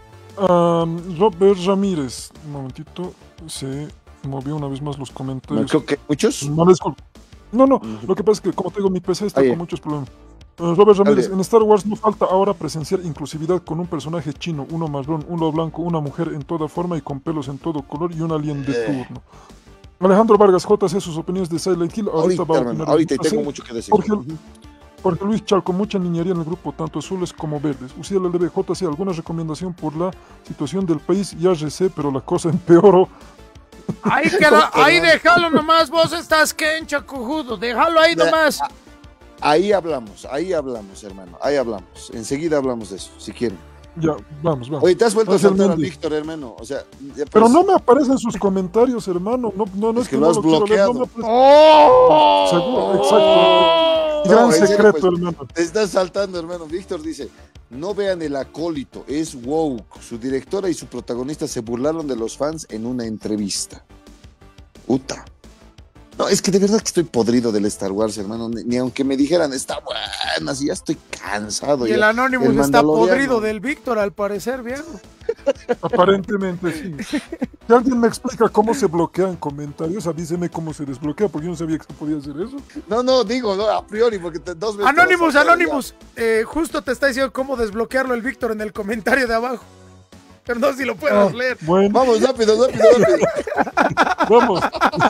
Um, Robert Ramírez, un momentito, se movió una vez más los comentarios. No, creo que muchos. No, no, no, uh-huh. Lo que pasa es que como tengo mi P C está Ahí. con muchos problemas. Uh, Robert Ramírez, Ahí. en Star Wars no falta ahora presenciar inclusividad con un personaje chino, uno marrón, uno blanco, una mujer en toda forma y con pelos en todo color y un alien de eh. turno. Alejandro Vargas, J C, sus opiniones de Silent Hill. Ahorita, ahorita, va a opinar ahorita tengo mucho que decir. Jorge, Jorge Luis Chalco, mucha niñería en el grupo, tanto azules como verdes. Uciel L B, J C, ¿alguna recomendación por la situación del país? Ya recé, pero la cosa empeoró. Ahí queda, ahí déjalo nomás, vos estás quencha, cojudo, déjalo ahí nomás. Ahí hablamos, ahí hablamos, hermano, ahí hablamos. Enseguida hablamos de eso, si quieren. Ya, vamos, vamos. Oye, te has vuelto a saltar a Víctor, hermano. O sea, pero no me aparecen sus comentarios, hermano. No, no, no es, es que, que lo no has lo bloqueado. Leer, no ¡Oh! Seguro, exacto. No, Gran secreto, serio, pues, hermano. Te estás saltando, hermano. Víctor dice: no vean El Acólito, es woke. Su directora y su protagonista se burlaron de los fans en una entrevista. Uta. No, es que de verdad que estoy podrido del Star Wars, hermano. Ni, ni aunque me dijeran, está buena, así ya estoy cansado. Y ya. El Anonymous el está podrido del Víctor, al parecer, viejo. Aparentemente sí. Si alguien me explica cómo se bloquean comentarios, avíseme cómo se desbloquea, porque yo no sabía que se podía hacer eso. No, no, digo, no, a priori, porque te, dos veces. Anonymous, Anonymous, eh, justo te está diciendo cómo desbloquearlo el Víctor en el comentario de abajo. Pero no sé si lo puedes ah, leer. Bueno. Vamos, rápido, rápido, rápido. Vamos.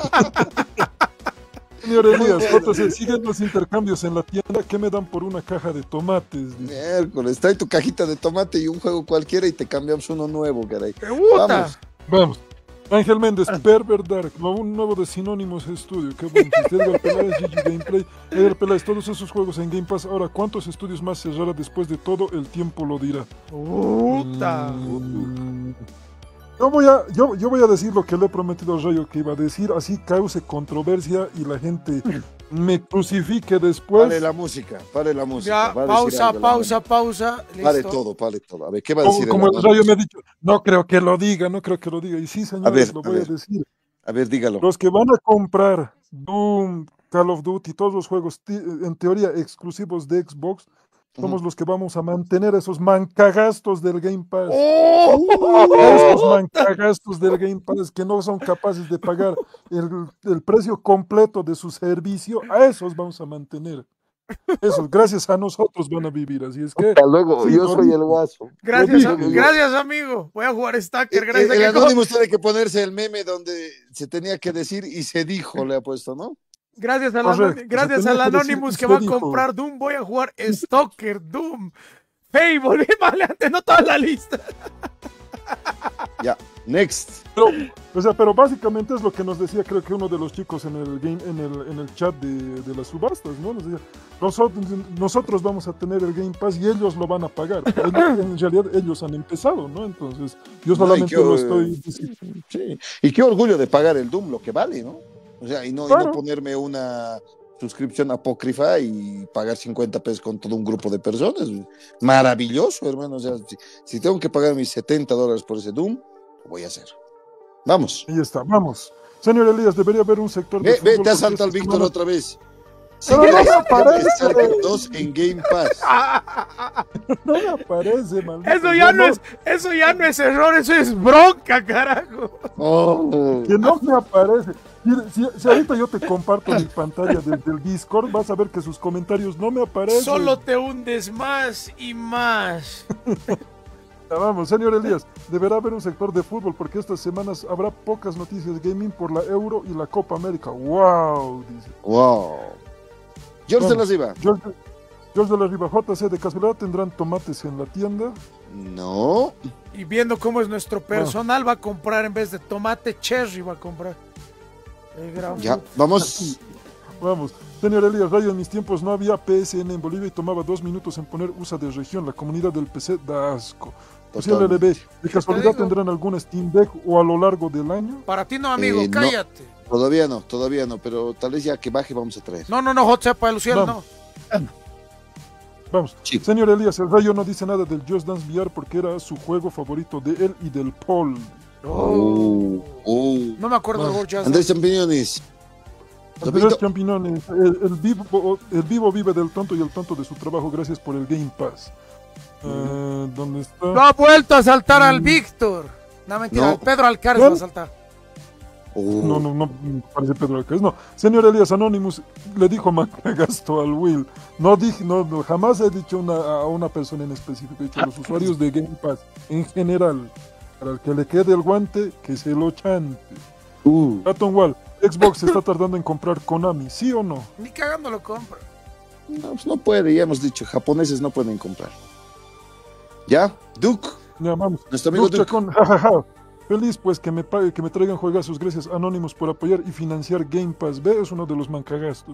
Señor Elías, J C, siguen los intercambios en la tienda. ¿Qué me dan por una caja de tomates? Miércoles, trae tu cajita de tomate y un juego cualquiera y te cambiamos uno nuevo, caray. Vamos. Vamos. Ángel Méndez, Pervert Dark, un nuevo de Sinónimos Studio. Qué bueno. Edgar Peláez, G G Gameplay. Edgar Peláez, todos esos juegos en Game Pass. Ahora, ¿cuántos estudios más cerrará después de todo? El tiempo lo dirá. Puta. Mm, yo, voy a, yo, yo voy a decir lo que le he prometido a Rayo que iba a decir, así cause controversia y la gente me crucifique después. Pare la música, pare la música. Ya, pausa, pausa, pausa. Listo. Pare todo, pare todo. A ver, ¿qué va a decir? Como, como el Rayo me ha dicho, no creo que lo diga, no creo que lo diga. Y sí, señores, a ver, lo voy a, a decir. A ver, dígalo. Los que van a comprar Doom, Call of Duty, todos los juegos en teoría exclusivos de Xbox, somos uh-huh. los que vamos a mantener esos mancagastos del Game Pass. ¡Oh! Esos mancagastos del Game Pass que no son capaces de pagar el, el precio completo de su servicio, a esos vamos a mantener. Esos, gracias a nosotros van a vivir, así es que... Hasta luego, sí, yo soy ahorita. El guaso. Gracias, a, gracias amigo, voy a jugar Stacker. Gracias el a el Anonymous tiene que ponerse el meme donde se tenía que decir y se dijo, le ha puesto, ¿no? Gracias al Correcto, gracias al Anonymous que, que va a comprar Doom, voy a jugar Stalker, Doom, Fable, vale, antes no toda la lista. Ya, next. Pero, o sea, pero básicamente es lo que nos decía, creo que uno de los chicos en el game, en el, en el chat de, de las subastas, ¿no? Nos decía, nosotros, nosotros vamos a tener el Game Pass y ellos lo van a pagar. En, en realidad ellos han empezado, ¿no? Entonces, yo solamente no, lo estoy diciendo. Sí. Y qué orgullo de pagar el Doom, lo que vale, ¿no? O sea, y no, claro. y no ponerme una suscripción apócrifa y pagar cincuenta pesos con todo un grupo de personas. Maravilloso, hermano. O sea, si, si tengo que pagar mis setenta dólares por ese Doom, lo voy a hacer. Vamos. Ahí está, vamos. Señor Elías, debería haber un sector de Ve, ve te asalta al Víctor otra vez. Sí, no, no me aparece. dos en Game Pass. No me aparece, maldito. Eso ya no, no es, eso ya no es error, eso es bronca, carajo. Oh. Que no me aparece. Si, si ahorita yo te comparto mi pantalla desde el Discord, vas a ver que sus comentarios no me aparecen. Solo te hundes más y más. Vamos, señor Elías, deberá haber un sector de fútbol porque estas semanas habrá pocas noticias de gaming por la Euro y la Copa América. ¡Wow! Dice. ¡Wow! George Vamos, de la Riva. George, George de la Riva, J C, ¿de casualidad tendrán tomates en la tienda? No. Y viendo cómo es nuestro personal, no. va a comprar en vez de tomate, cherry va a comprar. Ya, vamos. Vamos. Señor Elías, Rayo, en mis tiempos no había P S N en Bolivia y tomaba dos minutos en poner U S A de región. La comunidad del P C da asco. Sí, L L B, ¿de casualidad tendrán algún Steam Deck o a lo largo del año? Para ti no, amigo, Eh, no. cállate. Todavía no, todavía no, pero tal vez ya que baje vamos a traer. No, no, no, Hot para Luciano, no. Vamos. Vamos. Sí. Señor Elías, el Rayo no dice nada del Just Dance V R porque era su juego favorito de él y del Paul. Oh, oh. No me acuerdo del Bueno, World Jazz. Andrés Champiñones. Andrés Champiñones, el, el, vivo, el vivo vive del tonto y el tonto de su trabajo gracias por el Game Pass. Eh, ¿Dónde está? No ha vuelto a saltar al Mm. Víctor. No, mentira, No. al Pedro Alcaraz ¿Quién? va a saltar. Oh. No, no, no, parece Pedro Alcaraz. No, señor Elías Anonymous le dijo Macagasto al Will. No dije, no, no, jamás he dicho una, a una persona en específico. He dicho a los usuarios de Game Pass en general. Para el que le quede el guante, que se lo chante. Uh. Atom Wall, Xbox se está tardando en comprar Konami, ¿sí o no? Ni cagando lo compro. No, pues no puede, ya hemos dicho, japoneses no pueden comprar. ¿Ya? Duke. Ya, vamos. Nuestro amigo Duke Duke. Chacón, jajaja. Feliz pues que me pague, que me traigan juegazos. Gracias Anonymous por apoyar y financiar Game Pass. B es uno de los mancagastos.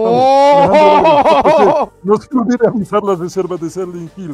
¡Oh! No se olvide avisar las reservas de Serling Hill.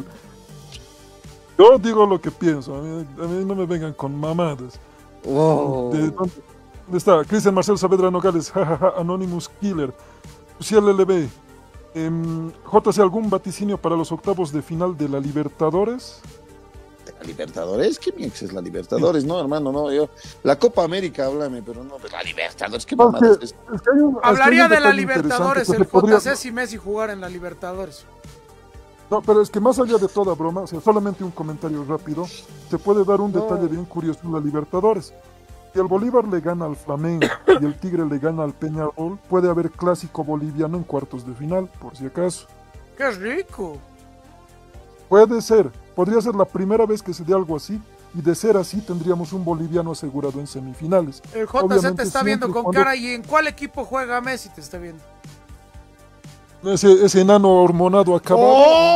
Yo digo lo que pienso. A mí, a mí no me vengan con mamadas. Oh. ¿De dónde, dónde está? Cristian Marcel Saavedra Nogales. Jajaja. Anonymous Killer. C L L B. Eh, J C, ¿algún vaticinio para los octavos de final de la Libertadores? ¿La Libertadores? ¿Qué mierda es la Libertadores? No, hermano, no, yo. La Copa América, háblame, pero no, pues la Libertadores, ¿qué No, mamadas es es? que- es que hay un- es que hay Hablaría un de la detalle Libertadores, interesante el que se podría- J C si Messi jugar en la Libertadores. No, pero es que más allá de toda broma, o sea, solamente un comentario rápido, se puede dar un No. detalle bien curioso en la Libertadores. Si el Bolívar le gana al Flamengo y el Tigre le gana al Peñarol, puede haber clásico boliviano en cuartos de final, por si acaso. ¡Qué rico! Puede ser, podría ser la primera vez que se dé algo así, y de ser así tendríamos un boliviano asegurado en semifinales. El J C Obviamente, te está viendo siempre y con cuando- cara y ¿en cuál equipo juega Messi? Te está viendo. Ese, ese enano hormonado acabado.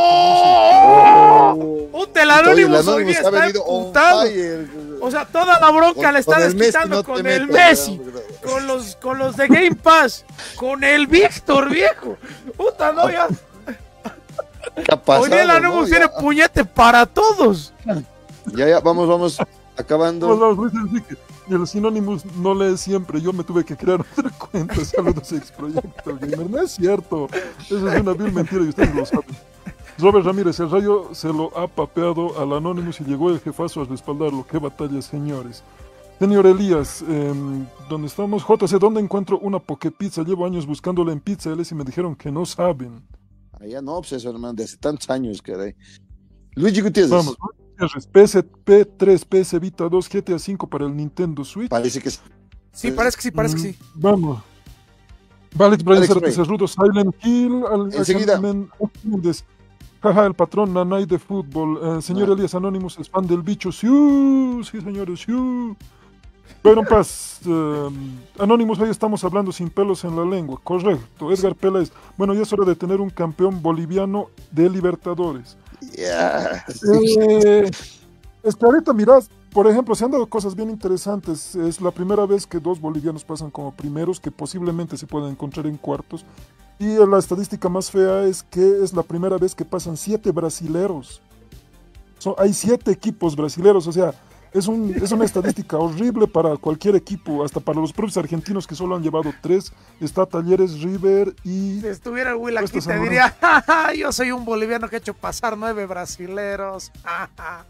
¡Oh! Puta, el Oye, Anonymous el hoy Anonymous día ha está venido on emputado. fire. O sea, toda la bronca Con- le está con el Messi desquitando no te con el metas, Messi, ¿verdad? con los, con los de Game Pass, con el Víctor, viejo. Puta, no, ya. ¿Qué ha pasado, Hoy el Anonymous no? tiene Ya, puñete para todos. ya, ya, vamos, vamos, Vamos, acabando. vamos, Luis Enrique. Y el Sinónimos no lee siempre, yo me tuve que crear otra cuenta. Saludos, ex Proyecto Gamer. No es cierto, eso es una vil mentira y ustedes lo saben. Robert Ramírez, el Rayo se lo ha papeado al Anonymous y llegó el jefazo a respaldarlo. Qué batalla, señores. Señor Elías, eh, ¿dónde estamos? J C, ¿dónde encuentro una Poképizza? Llevo años buscándola en Pizza L y me dijeron que no saben. Allá no, pues eso, hermano, de hace tantos años, caray. Luigi Gutiérrez. Vamos, P S P tres, P S Vita dos, G T A cinco para el Nintendo Switch. Parece que es. Sí, parece que sí, parece que sí. Mm, Vamos. Vale, Brian Alex Certes, Rey. Rudo, Silent Hill, al, Enseguida. Men- Méndez. Jaja, el patrón Nanay de fútbol. Eh, señor Ah. Elías Anonymous es fan del bicho. ¡Siu! Sí, señores, ¡siu! Byron Paz, eh, Anonymous, hoy estamos hablando sin pelos en la lengua. Correcto. Edgar Peláez. Bueno, ya es hora de tener un campeón boliviano de Libertadores. Ya. Eh, es que ahorita mirás, por ejemplo, se han dado cosas bien interesantes. Es la primera vez que dos bolivianos pasan como primeros, que posiblemente se puedan encontrar en cuartos. Y la estadística más fea es que es la primera vez que pasan siete brasileros. So, hay siete equipos brasileros, o sea, es, un, es una estadística horrible para cualquier equipo, hasta para los propios argentinos que solo han llevado tres. Está Talleres, River y... Si estuviera el Will aquí Estos te son diría, "Ja, ja, yo soy un boliviano que he hecho pasar nueve brasileros. Ja, ja".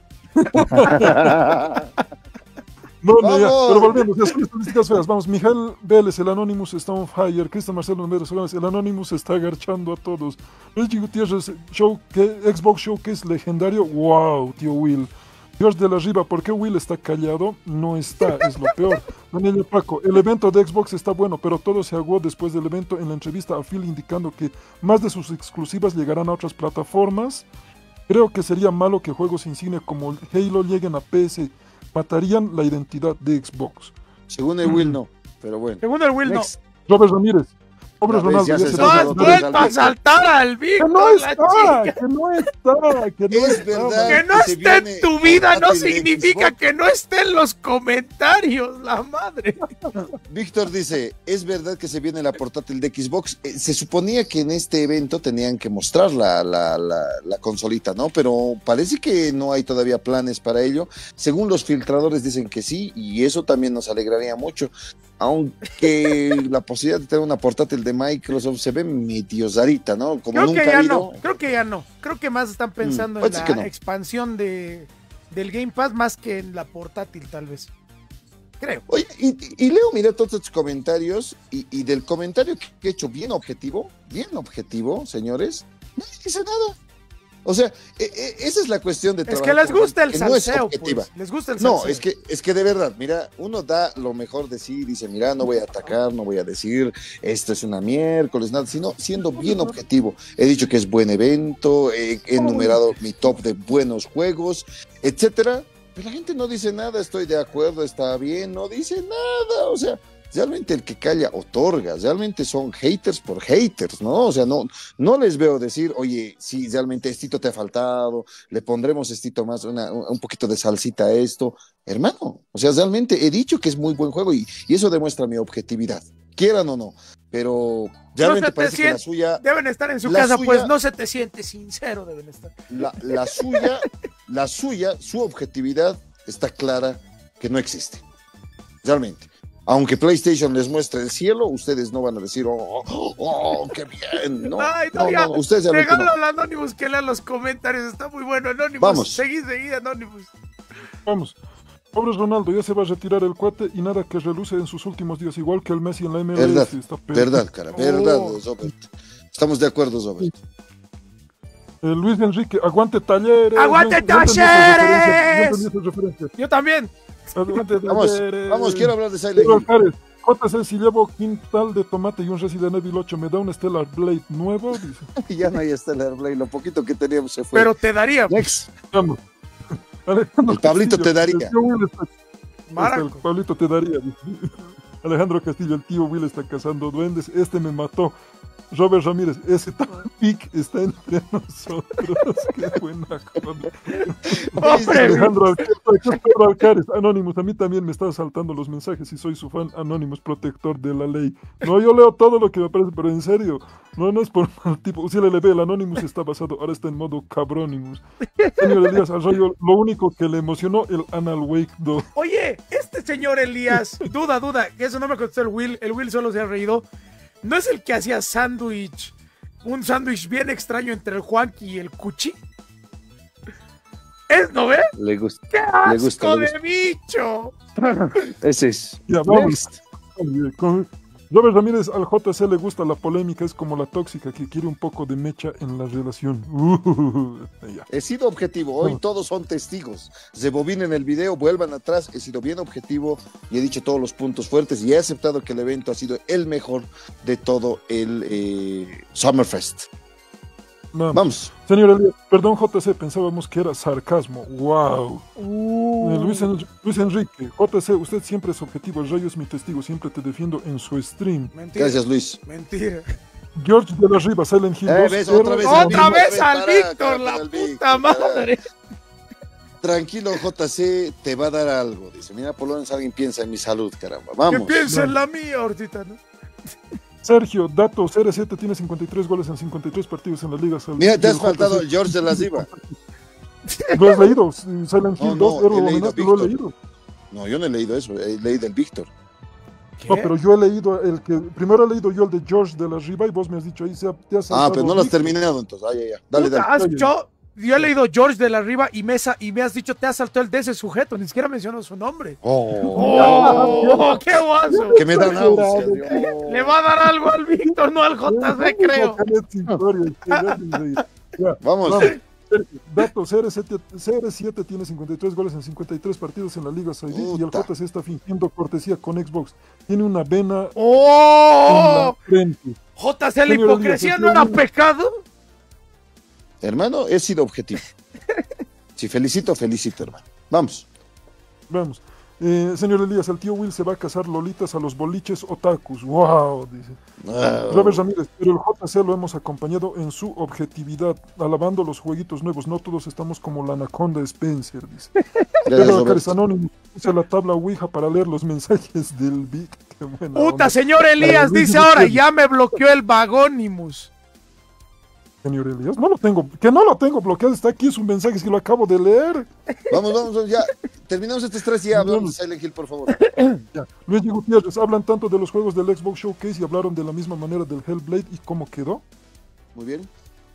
No, no, ya, ¡Vamos! pero volvemos, ya son estadísticas feas. Vamos, Mijael Vélez, el Anonymous está on fire. Cristian Marcelo Número Solares, el Anonymous está agarchando a todos. Luigi Gutiérrez, show, que, Xbox Showcase legendario. Wow, tío Will. George de la Riva, ¿por qué Will está callado? No está, es lo peor. Daniel Paco, el evento de Xbox está bueno, pero todo se aguó después del evento en la entrevista a Phil indicando que más de sus exclusivas llegarán a otras plataformas. Creo que sería malo que juegos insignia como Halo lleguen a P S. Matarían la identidad de Xbox. Según el Will, no. Pero bueno. Según el Will, no. Next. Robert Ramírez. Pobre La Ronaldo, vez ya ya se se No saltó has los va. goles vuelto al a Víctor. saltar al Que Víctor, no la está, chica. que no está, que no Es está. verdad. Que no que se esté en viene tu vida no portátil de significa Xbox. que no esté en los comentarios, la madre. Víctor dice, es verdad que se viene la portátil de Xbox. Eh, se suponía que en este evento tenían que mostrar la, la, la, la consolita, ¿no? Pero parece que no hay todavía planes para ello. Según los filtradores dicen que sí, y eso también nos alegraría mucho. Aunque la posibilidad de tener una portátil de Microsoft se ve medio zarita, ¿no? Como Creo nunca que ha ya habido. no, creo que ya no. Creo que más están pensando Mm, en puede ser la que no. expansión de, del Game Pass más que en la portátil, tal vez. Creo. Oye, y, y Leo, mira todos estos comentarios, y, y del comentario que he hecho bien objetivo, bien objetivo, señores, no dice nada. O sea, e, e, esa es la cuestión de Es trabajar que les con gusta el gente que no es salseo, objetiva. pues. Les gusta el No, salseo. es que, es que de verdad, mira, uno da lo mejor de sí, dice, mira, no voy a atacar, no voy a decir, esto es una miércoles, nada, sino siendo bien objetivo. He dicho que es buen evento, he, he enumerado mi top de buenos juegos, etcétera, pero la gente no dice nada, estoy de acuerdo, está bien, no dice nada, o sea, realmente el que calla otorga, realmente son haters por haters, ¿no? O sea, no, no les veo decir, oye, sí, realmente estito te ha faltado, le pondremos estito más, una, un poquito de salsita a esto, hermano, o sea, realmente he dicho que es muy buen juego y, y eso demuestra mi objetividad, quieran o no, pero realmente No se te parece que la siente- suya, Deben estar en su la casa, suya- pues no se te siente sincero, deben estar. la, la suya, la suya, su objetividad está clara que no existe, realmente. Aunque PlayStation les muestre el cielo, ustedes no van a decir, oh, oh, oh, qué bien. No, Ay, no, no, ya. no, ustedes realmente Regalo no. al Anonymous que lea los comentarios. Está muy bueno, Anonymous. Vamos. Seguí, seguí, Anonymous. Vamos. Pobre Ronaldo, ya se va a retirar el cuate y nada que reluce en sus últimos días, igual que el Messi en la M L S. Verdad, Está perdido. verdad, cara, verdad, Oh. Robert. Estamos de acuerdo, Robert. Eh, Luis Enrique, aguante Talleres. ¡Aguante, Yo- yo entendí esa Talleres! referencia, yo entendí esa referencia. Yo también. Aguante Vamos, Talleres. vamos, quiero hablar de Silent Pedro Hill. Alcares, J C, si llevo quintal de tomate y un Resident Evil ocho, ¿me da un Stellar Blade nuevo? Dice. Ya no hay Stellar Blade, lo poquito que teníamos se fue. Pero te daría. Next. Vamos. Alejandro El Pablito Castillo, te daría. el tío Will está- El Maraco. Pablito te daría. dice. Alejandro Castillo, el tío Will está cazando duendes. Este me mató. Robert Ramírez, ese pic está entre nosotros. Qué buena joda. Hombre, Alejandro Alcares, Pedro Alcares, Anonymous, a mí también me están saltando los mensajes y soy su fan. Anonymous, protector de la ley. No, yo leo todo lo que me parece, pero en serio, no, no es por mal tipo. Si le ve, el Anonymous está basado, ahora está en modo cabrónimos. Señor Elías Arroyo, lo único que le emocionó, el Anal Wake dos. Oye, este señor Elías, duda, duda, que eso no me contestó el Will, el Will solo se ha reído. ¿No es el que hacía sándwich, un sándwich bien extraño entre el Juanqui y el Cuchi? ¿Es, no ve? Le gusta. ¡Qué asco Le gusta, le de bicho! Ese es. Ya, vamos. Next. Con Robert Ramírez, al J C le gusta la polémica, es como la tóxica que quiere un poco de mecha en la relación. Uh, ya. He sido objetivo, hoy todos son testigos. Rebobinen el video, vuelvan atrás. He sido bien objetivo y he dicho todos los puntos fuertes y he aceptado que el evento ha sido el mejor de todo el eh, Summerfest. Vamos. Vamos. Señor Elías, perdón J C, pensábamos que era sarcasmo. Wow. Uh. Eh, Luis, En- Luis Enrique, J C, usted siempre es objetivo, el Rayo es mi testigo, siempre te defiendo en su stream. Mentira. Gracias, Luis. Mentira. George de la Riva, Silent Hill Eh, dos. ves, otra vez R- al ¡Otra Víctor, vez ves, al para, Víctor, para, la al puta Víctor, madre! Tranquilo, J C, te va a dar algo. Dice, mira, por lo menos alguien piensa en mi salud, caramba. Que Vamos. piensa en la mía ahorita, ¿no? Sergio, dato, C R siete tiene cincuenta y tres goles en cincuenta y tres partidos en la Liga. Sal- Mira, te has del J C. faltado el George de la Riva. ¿Lo has leído? Silent Hill No, no, dos, he Héroe leído Dominante, a lo he Víctor. leído. No, yo no he leído eso, he leído el Víctor. No, pero yo he leído el que. Primero he leído yo el de George de la Riva y vos me has dicho ahí se ha- te has Ah, saltado pero no lo has Víctor. terminado entonces. Ah, ya, ya. Dale, Puta, dale. has- yo, yo he leído George de la Riva y, Mesa, y me has dicho te has saltado el de ese sujeto, ni siquiera mencionó su nombre. Oh, ¡Oh, qué guaso! que me da náusea. Dios. Le va a dar algo al Víctor, no al J C, creo. Ya, Vamos. Sergio, dato, C R siete, C R siete tiene cincuenta y tres goles en cincuenta y tres partidos en la Liga Saudí y el Puta. J C está fingiendo cortesía con Xbox. Tiene una vena en ¡Oh! la frente. J C, la Señor hipocresía Elías, no era señor- pecado. Hermano, he sido objetivo. Si felicito, felicito, hermano. Vamos. Vamos. Eh, señor Elías, el tío Will se va a casar lolitas a los boliches otakus. ¡Wow! Dice. Wow. Robert Ramírez, pero el J C lo hemos acompañado en su objetividad, alabando los jueguitos nuevos. No todos estamos como la anaconda Spencer, dice. Pero Carizanón usa la tabla Ouija para leer los mensajes del Vic. Qué buena Puta, onda. señor Elías, dice ahora, ya me bloqueó el Vagonimus. Señor Elías, no lo tengo, que no lo tengo bloqueado, está aquí, es un mensaje que lo acabo de leer. Vamos, vamos, vamos, ya. Terminamos este estrés y ya hablamos de Silent Hill, por favor. Ya. Luis Gutiérrez, hablan tanto de los juegos del Xbox Showcase y hablaron de la misma manera del Hellblade y cómo quedó. Muy bien.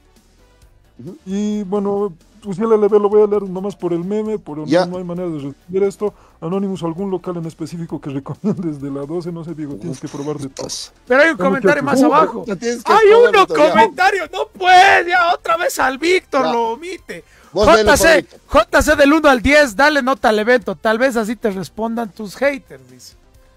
Uh-huh. Y bueno, pues ya le lo voy a leer nomás por el meme, pero ya. No, no hay manera de responder esto. Anonymous, algún local en específico que recomiendes de la doce, no sé, Diego, tienes que probar de todo. Pero hay un comentario más abajo. Hay uno comentario, no puede, ya otra vez al Víctor ya. Lo omite. J C, J C del uno al diez, dale nota al evento, tal vez así te respondan tus haters, dice.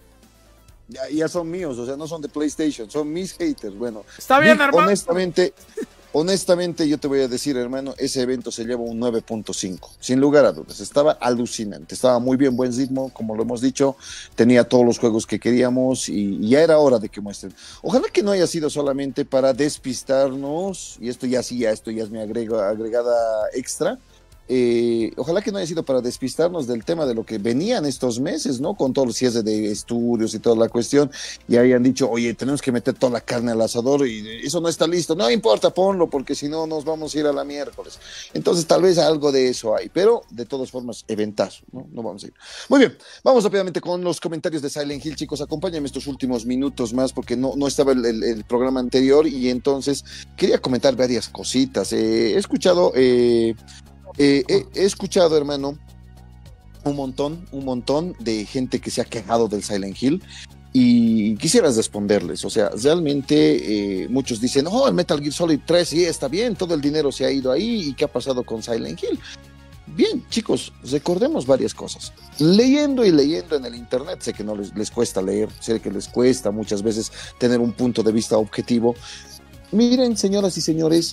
Ya, ya son míos, o sea, no son de PlayStation, son mis haters. Bueno, está bien, Vic, hermano. Honestamente, honestamente, yo te voy a decir, hermano, ese evento se lleva un nueve punto cinco, sin lugar a dudas. Estaba alucinante, estaba muy bien, buen ritmo, como lo hemos dicho, tenía todos los juegos que queríamos y, y ya era hora de que muestren. Ojalá que no haya sido solamente para despistarnos, y esto ya sí, ya esto ya es mi agrego, agregada extra. Eh, ojalá que no haya sido para despistarnos del tema de lo que venían estos meses, ¿no? Con todos los cierres de estudios y toda la cuestión, y hayan dicho, oye, tenemos que meter toda la carne al asador y eso no está listo. No importa, ponlo, porque si no nos vamos a ir a la miércoles. Entonces, tal vez algo de eso hay, pero de todas formas, eventazo, ¿no? No vamos a ir. Muy bien, vamos rápidamente con los comentarios de Silent Hill, chicos. Acompáñenme estos últimos minutos más, porque no, no estaba el, el, el programa anterior, y entonces quería comentar varias cositas. Eh, he escuchado... Eh, Eh, he, he escuchado, hermano, un montón, un montón de gente que se ha quejado del Silent Hill y quisieras responderles. O sea, realmente eh, muchos dicen, oh, el Metal Gear Solid tres, sí, está bien, todo el dinero se ha ido ahí, ¿y qué ha pasado con Silent Hill? Bien, chicos, recordemos varias cosas. Leyendo y leyendo en el internet, sé que no les, les cuesta leer, sé que les cuesta muchas veces tener un punto de vista objetivo. Miren, señoras y señores,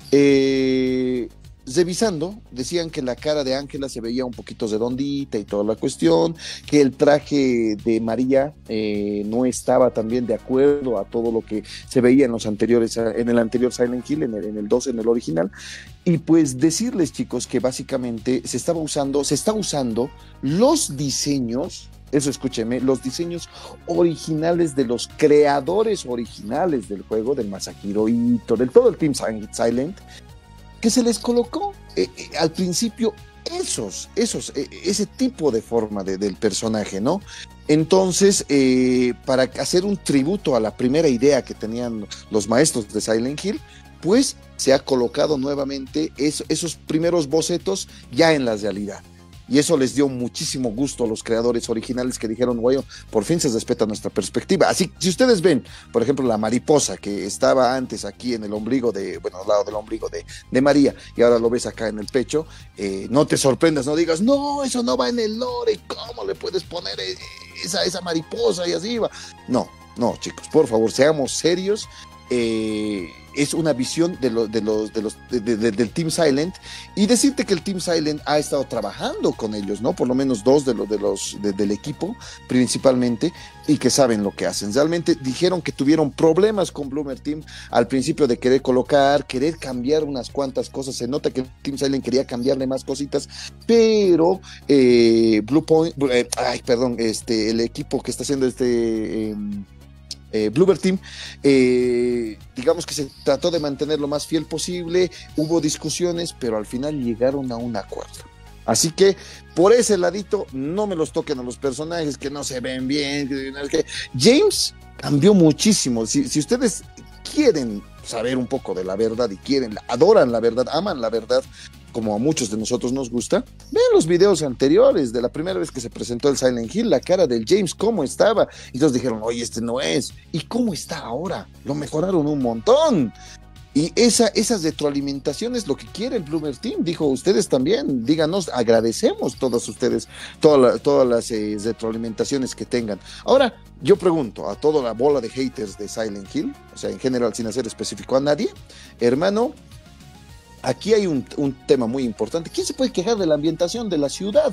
eh... revisando, decían que la cara de Ángela se veía un poquito redondita y toda la cuestión, que el traje de María eh, no estaba también de acuerdo a todo lo que se veía en los anteriores, en el anterior Silent Hill, en el, en el dos, en el original. Y pues decirles, chicos, que básicamente se estaba usando, se está usando los diseños, eso escúcheme, los diseños originales de los creadores originales del juego, del Masahiro Ito, del todo el Team Silent, que se les colocó eh, eh, al principio esos, esos, eh, ese tipo de forma de, del personaje, ¿no? Entonces, eh, para hacer un tributo a la primera idea que tenían los maestros de Silent Hill, pues se ha colocado nuevamente eso, esos primeros bocetos ya en la realidad. Y eso les dio muchísimo gusto a los creadores originales, que dijeron, bueno, por fin se respeta nuestra perspectiva. Así, si ustedes ven, por ejemplo, la mariposa que estaba antes aquí en el ombligo de, bueno, al lado del ombligo de, de María, y ahora lo ves acá en el pecho, eh, no te sorprendas, no digas, no, eso no va en el lore, ¿cómo le puedes poner esa, esa mariposa y así va? No, no, chicos, por favor, seamos serios. Eh, es una visión de lo, de los, de los, de, de, de, del Team Silent, y decirte que el Team Silent ha estado trabajando con ellos, ¿no? Por lo menos dos de los, de los de, del equipo principalmente, y que saben lo que hacen. Realmente dijeron que tuvieron problemas con Bloober Team al principio de querer colocar, querer cambiar unas cuantas cosas. Se nota que el Team Silent quería cambiarle más cositas, pero eh, Blue Point, eh, ay, perdón, este, el equipo que está haciendo este eh, Eh, Bloober Team, eh, digamos que se trató de mantener lo más fiel posible, hubo discusiones, pero al final llegaron a un acuerdo. Así que por ese ladito no me los toquen a los personajes que no se ven bien. Que James cambió muchísimo. Si, si ustedes quieren saber un poco de la verdad y quieren, adoran la verdad, aman la verdad, como a muchos de nosotros nos gusta, vean los videos anteriores de la primera vez que se presentó el Silent Hill, la cara del James, cómo estaba, y todos dijeron, oye, este no es, y cómo está ahora, lo mejoraron un montón. Y esa, esas retroalimentaciones, lo que quiere el Bloober Team, dijo, ustedes también, díganos, agradecemos todas ustedes, toda la, todas las eh, retroalimentaciones que tengan. Ahora, yo pregunto a toda la bola de haters de Silent Hill, o sea, en general, sin hacer específico a nadie, hermano, aquí hay un, un tema muy importante. ¿Quién se puede quejar de la ambientación de la ciudad?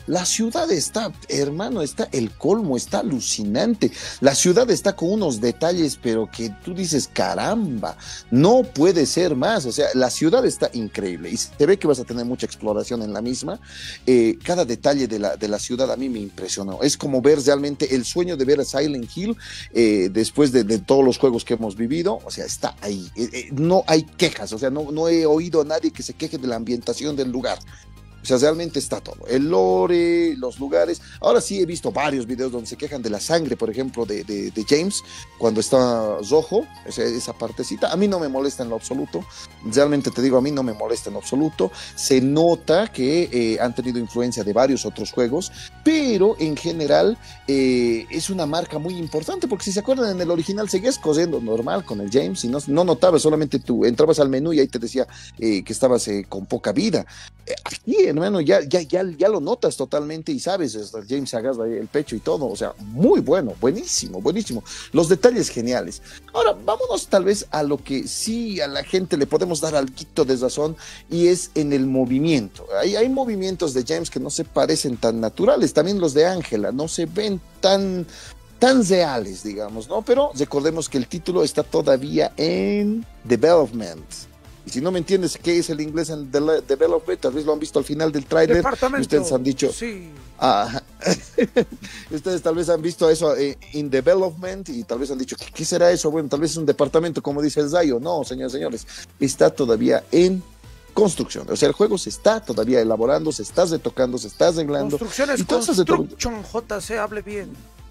La ciudad está, hermano, está el colmo, está alucinante. La ciudad está con unos detalles, pero que tú dices, caramba, no puede ser más. O sea, la ciudad está increíble y se ve que vas a tener mucha exploración en la misma. Eh, cada detalle de la, de la ciudad a mí me impresionó. Es como ver realmente el sueño de ver a Silent Hill eh, después de, de todos los juegos que hemos vivido. O sea, está ahí. Eh, eh, no hay quejas, o sea, no, no he oído a nadie que se queje de la ambientación del lugar. O sea, realmente está todo. El lore, los lugares. Ahora sí he visto varios videos donde se quejan de la sangre, por ejemplo, de, de, de James, cuando está rojo, esa, esa partecita. A mí no me molesta en lo absoluto. Realmente te digo, a mí no me molesta en lo absoluto. Se nota que eh, han tenido influencia de varios otros juegos, pero en general eh, es una marca muy importante, porque si se acuerdan, en el original seguías corriendo normal con el James y no, no notabas, solamente tú entrabas al menú y ahí te decía eh, que estabas eh, con poca vida. Eh, aquí, hermano, ya, ya, ya, ya lo notas totalmente y sabes, James se agarra el pecho y todo, o sea, muy bueno, buenísimo, buenísimo. Los detalles geniales. Ahora, vámonos tal vez a lo que sí a la gente le podemos dar algo de razón, y es en el movimiento. Hay, hay movimientos de James que no se parecen tan naturales, también los de Ángela no se ven tan... tan reales, digamos, ¿no? Pero recordemos que el título está todavía en development. Y si no me entiendes qué es el inglés en de development, tal vez lo han visto al final del tráiler. Ustedes han dicho... Sí. Ah, ustedes tal vez han visto eso eh, in development y tal vez han dicho, ¿qué, ¿qué será eso? Bueno, tal vez es un departamento, como dice el Zayo. No, señores, señores, está todavía en construcción. O sea, el juego se está todavía elaborando, se está retocando, se está arreglando. Construcciones, y construction, J C, hable bien.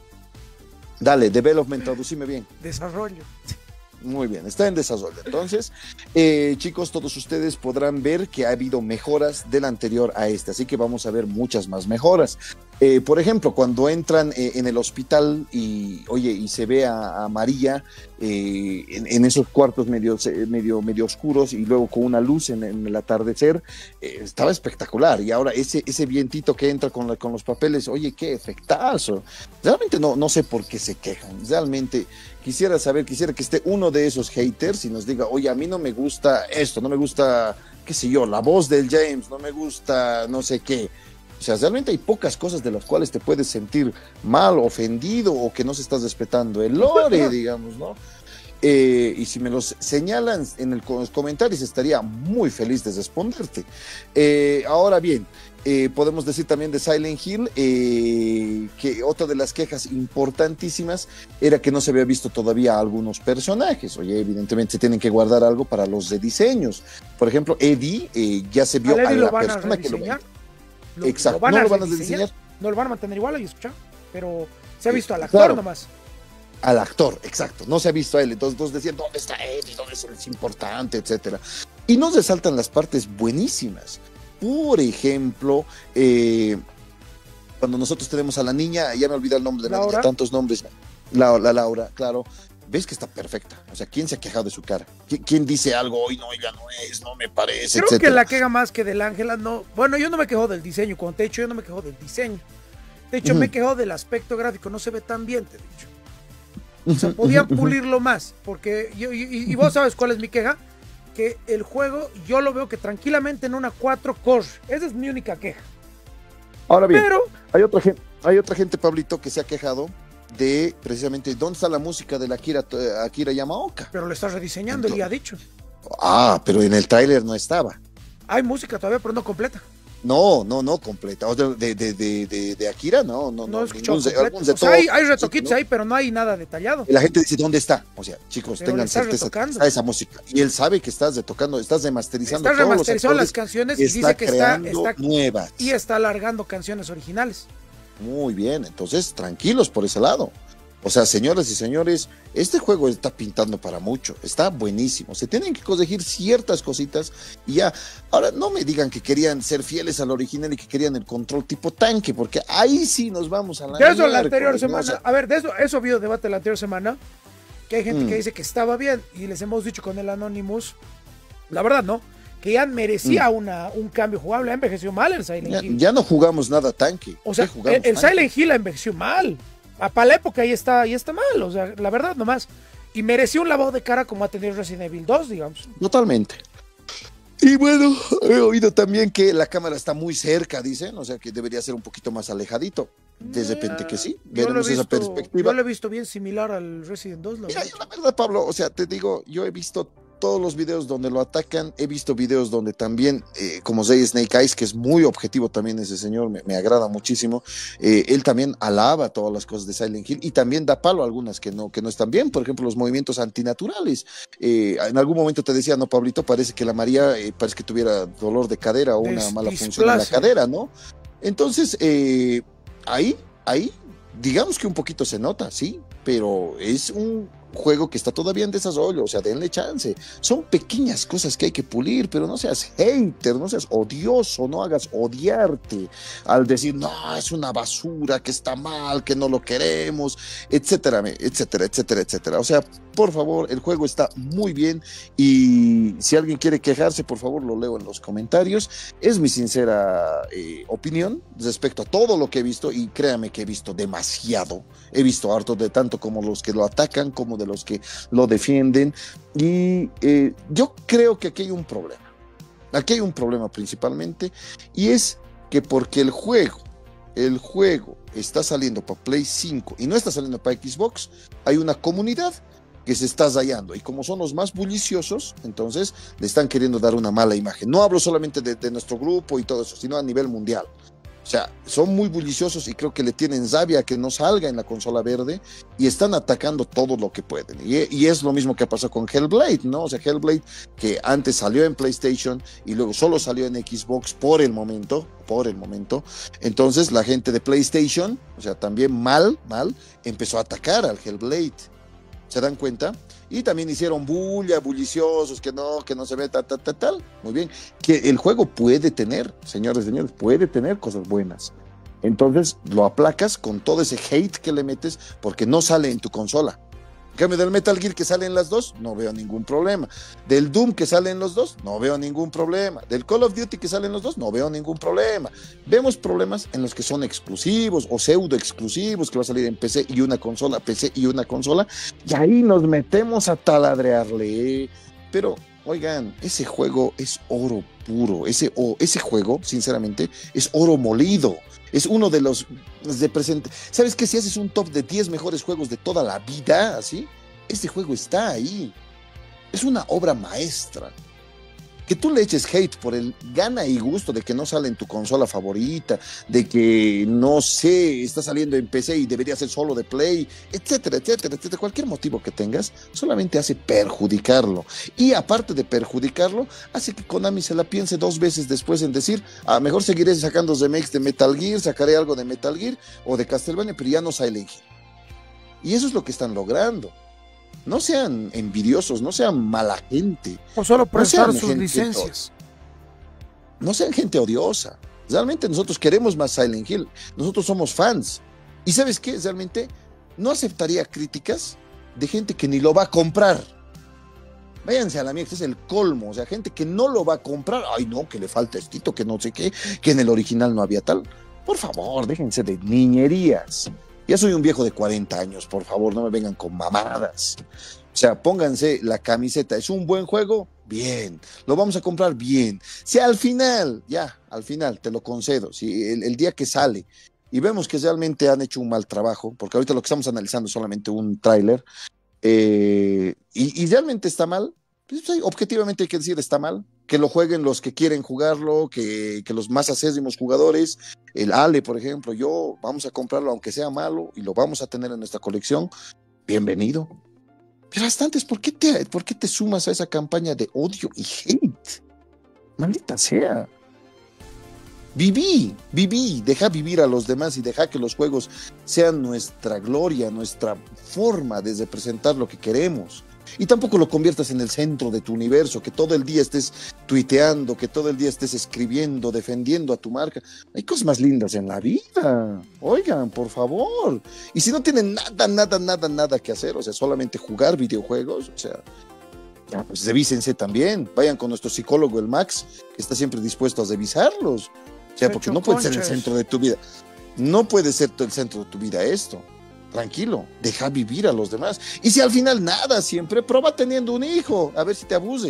Dale, development, traducime bien. Desarrollo. Muy bien, está en desarrollo. Entonces, eh, chicos, todos ustedes podrán ver que ha habido mejoras del anterior a este, así que vamos a ver muchas más mejoras. Eh, por ejemplo, cuando entran eh, en el hospital y, oye, y se ve a, a María eh, en, en esos cuartos medio, medio, medio oscuros y luego con una luz en, en el atardecer, eh, estaba espectacular. Y ahora ese, ese vientito que entra con, la, con los papeles, oye, qué efectazo. Realmente no, no sé por qué se quejan, realmente... Quisiera saber, quisiera que esté uno de esos haters y nos diga, oye, a mí no me gusta esto, no me gusta, qué sé yo, la voz del James, no me gusta no sé qué. O sea, realmente hay pocas cosas de las cuales te puedes sentir mal, ofendido o que no se estás respetando el lore, digamos, ¿no? Eh, y si me los señalan en el, los comentarios, estaría muy feliz de responderte. Eh, ahora bien, eh, podemos decir también de Silent Hill eh, que otra de las quejas importantísimas era que no se había visto todavía a algunos personajes. Oye, evidentemente se tienen que guardar algo para los rediseños. Por ejemplo, Eddie eh, ya se vio a, a la persona que lo va lo, Exacto, lo van no a lo van a rediseñar, rediseñar. No lo van a mantener igual, ahí escucha, pero se ha visto al actor claro. nomás. Al actor, exacto, no se ha visto a él, entonces todos decían, ¿dónde está Eddie? ¿Dónde es, es importante? Etcétera. Y nos resaltan las partes buenísimas. Por ejemplo, eh, cuando nosotros tenemos a la niña, ya me olvidé el nombre de la Laura. niña, tantos nombres, la, la Laura, claro, ves que está perfecta, o sea, ¿quién se ha quejado de su cara? ¿Qui- ¿Quién dice algo? Hoy no, ella no es, no me parece, Creo etcétera? que la queja más que del Ángela, no. Bueno, yo no me quejo del diseño, como te he dicho, yo no me quejo del diseño. De hecho, Ujú. me quejo del aspecto gráfico, no se ve tan bien, te he dicho. O sea, podían pulirlo más, porque yo, y, y vos sabes cuál es mi queja, que el juego yo lo veo que tranquilamente en una cuatro corre. Esa es mi única queja. Ahora bien, Pero hay otra gente, hay otra gente, Pablito, que se ha quejado de precisamente dónde está la música de la Akira, Akira Yamaoka. pero lo está rediseñando, él ya ha dicho. Ah, pero en el tráiler no estaba. Hay música todavía, pero no completa. No, no, no completa. O sea, de, de, de, de, de Akira, no, no, No no. he escuchado ningún- completo. algún O sea, retoque, hay, hay retoquitos ¿no? ahí, pero no hay nada detallado. Y la gente dice, ¿dónde está? O sea, chicos, Pero le tengan estás certeza que retocando. está esa música. Y él sabe que estás retocando, estás remasterizando Está todos los remasterizando las acordes, canciones y está dice que está, creando está nuevas. y está alargando canciones originales. Muy bien, entonces tranquilos por ese lado. O sea, señoras y señores, este juego está pintando para mucho, está buenísimo. Se tienen que corregir ciertas cositas y ya. Ahora, no me digan que querían ser fieles al original y que querían el control tipo tanque, porque ahí sí nos vamos a la De eso la miércoles, anterior ¿no? semana, O sea, a ver, de eso, eso habido debate la anterior semana, que hay gente Mm. que dice que estaba bien y les hemos dicho con el Anonymous, la verdad no, que ya merecía una, un cambio jugable, ha envejeció mal el Silent ya, Hill. ya no jugamos nada tanque. O sea, ¿Qué jugamos el, el tanque? Silent Hill envejeció mal. Ah, para la época ahí está, ahí está mal, o sea, la verdad nomás. Y mereció un lavado de cara como ha tenido Resident Evil dos, digamos. Totalmente. Y bueno, he oído también que la cámara está muy cerca, dicen, o sea que debería ser un poquito más alejadito. De repente que sí, veremos esa perspectiva. Yo lo he visto bien similar al Resident dos. La Mira, yo la verdad, Pablo, o sea, te digo, yo he visto todos los videos donde lo atacan, he visto videos donde también, eh, como Zay Snake Eyes, que es muy objetivo también ese señor, me, me agrada muchísimo, eh, él también alaba todas las cosas de Silent Hill y también da palo a algunas que no, que no están bien, por ejemplo, los movimientos antinaturales. Eh, en algún momento te decía, no, Pablito, parece que la María, eh, parece que tuviera dolor de cadera o una Des, mala función en la cadera, ¿no? Entonces, eh, ahí, ahí, digamos que un poquito se nota, sí, pero es un juego que está todavía en desarrollo, o sea, denle chance. Son pequeñas cosas que hay que pulir, pero no seas hater, no seas odioso, no hagas odiarte al decir, no, es una basura, que está mal, que no lo queremos, etcétera, etcétera, etcétera, etcétera. O sea, por favor, el juego está muy bien y si alguien quiere quejarse, por favor, lo leo en los comentarios. Es mi sincera eh, opinión respecto a todo lo que he visto y créame que he visto demasiado. He visto harto de tanto como los que lo atacan, como de los que lo defienden y eh, yo creo que aquí hay un problema. Aquí hay un problema principalmente y es que porque el juego, el juego está saliendo para Play cinco y no está saliendo para Xbox, hay una comunidad que se está rayando y como son los más bulliciosos, entonces le están queriendo dar una mala imagen. No hablo solamente de, de nuestro grupo y todo eso, sino a nivel mundial. O sea, son muy bulliciosos y creo que le tienen rabia a que no salga en la consola verde y están atacando todo lo que pueden. Y, y es lo mismo que pasó con Hellblade, ¿no? O sea, Hellblade que antes salió en PlayStation y luego solo salió en Xbox por el momento, por el momento. Entonces la gente de PlayStation, o sea, también mal, mal, empezó a atacar al Hellblade. ¿Se dan cuenta? Y también hicieron bulla, bulliciosos, que no, que no se ve tal, tal, tal, tal. Muy bien. Que el juego puede tener, señores, señores, puede tener cosas buenas. Entonces lo aplacas con todo ese hate que le metes porque no sale en tu consola. En cambio del Metal Gear que salen las dos, no veo ningún problema. Del Doom que salen los dos, no veo ningún problema. Del Call of Duty que salen los dos, no veo ningún problema. Vemos problemas en los que son exclusivos o pseudo exclusivos, que va a salir en P C y una consola, P C y una consola, y ahí nos metemos a taladrearle. Pero, oigan, ese juego es oro puro. Ese, oh, ese juego, sinceramente, es oro molido. Es uno de los de presente. ¿Sabes qué? Si haces un top de diez mejores juegos de toda la vida, así, este juego está ahí. Es una obra maestra. Que tú le eches hate por el gana y gusto de que no sale en tu consola favorita, de que, no sé, está saliendo en P C y debería ser solo de Play, etcétera, etcétera, etcétera. Cualquier motivo que tengas, solamente hace perjudicarlo. Y aparte de perjudicarlo, hace que Konami se la piense dos veces después en decir, a ah, mejor seguiré sacando remakes de Metal Gear, sacaré algo de Metal Gear o de Castlevania, pero ya no Silent Hill. Y eso es lo que están logrando. No sean envidiosos, no sean mala gente. O solo prestar no sus gente, licencias. No sean gente odiosa. Realmente nosotros queremos más Silent Hill. Nosotros somos fans. ¿Y sabes qué? Realmente no aceptaría críticas de gente que ni lo va a comprar. Váyanse a la mía, este es el colmo. O sea, gente que no lo va a comprar. Ay, no, que le falta estito, que no sé qué, que en el original no había tal. Por favor, déjense de niñerías. Ya soy un viejo de cuarenta años, por favor, no me vengan con mamadas. O sea, pónganse la camiseta. ¿Es un buen juego? Bien. ¿Lo vamos a comprar? Bien. Si al final, ya, al final, te lo concedo, si el, el día que sale y vemos que realmente han hecho un mal trabajo, porque ahorita lo que estamos analizando es solamente un tráiler, eh, y, y realmente está mal, pues, objetivamente hay que decir está mal, que lo jueguen los que quieren jugarlo, que, que los más acérrimos jugadores, el Ale, por ejemplo, yo, vamos a comprarlo aunque sea malo y lo vamos a tener en nuestra colección, bienvenido. Pero hasta antes, ¿por qué te, por qué te sumas a esa campaña de odio y hate? Maldita sea. Viví, viví, deja vivir a los demás y deja que los juegos sean nuestra gloria, nuestra forma de representar lo que queremos. Y tampoco lo conviertas en el centro de tu universo, que todo el día estés tuiteando, que todo el día estés escribiendo, defendiendo a tu marca. Hay cosas más lindas en la vida. Oigan, por favor. Y si no tienen nada, nada, nada, nada que hacer, o sea, solamente jugar videojuegos, o sea, ya, pues revísense también. Vayan con nuestro psicólogo, el Max, que está siempre dispuesto a revisarlos. O sea, porque no puede ser el centro de tu vida. No puede ser el centro de tu vida esto. Tranquilo, deja vivir a los demás. Y si al final nada, siempre prueba teniendo un hijo, a ver si te abuses.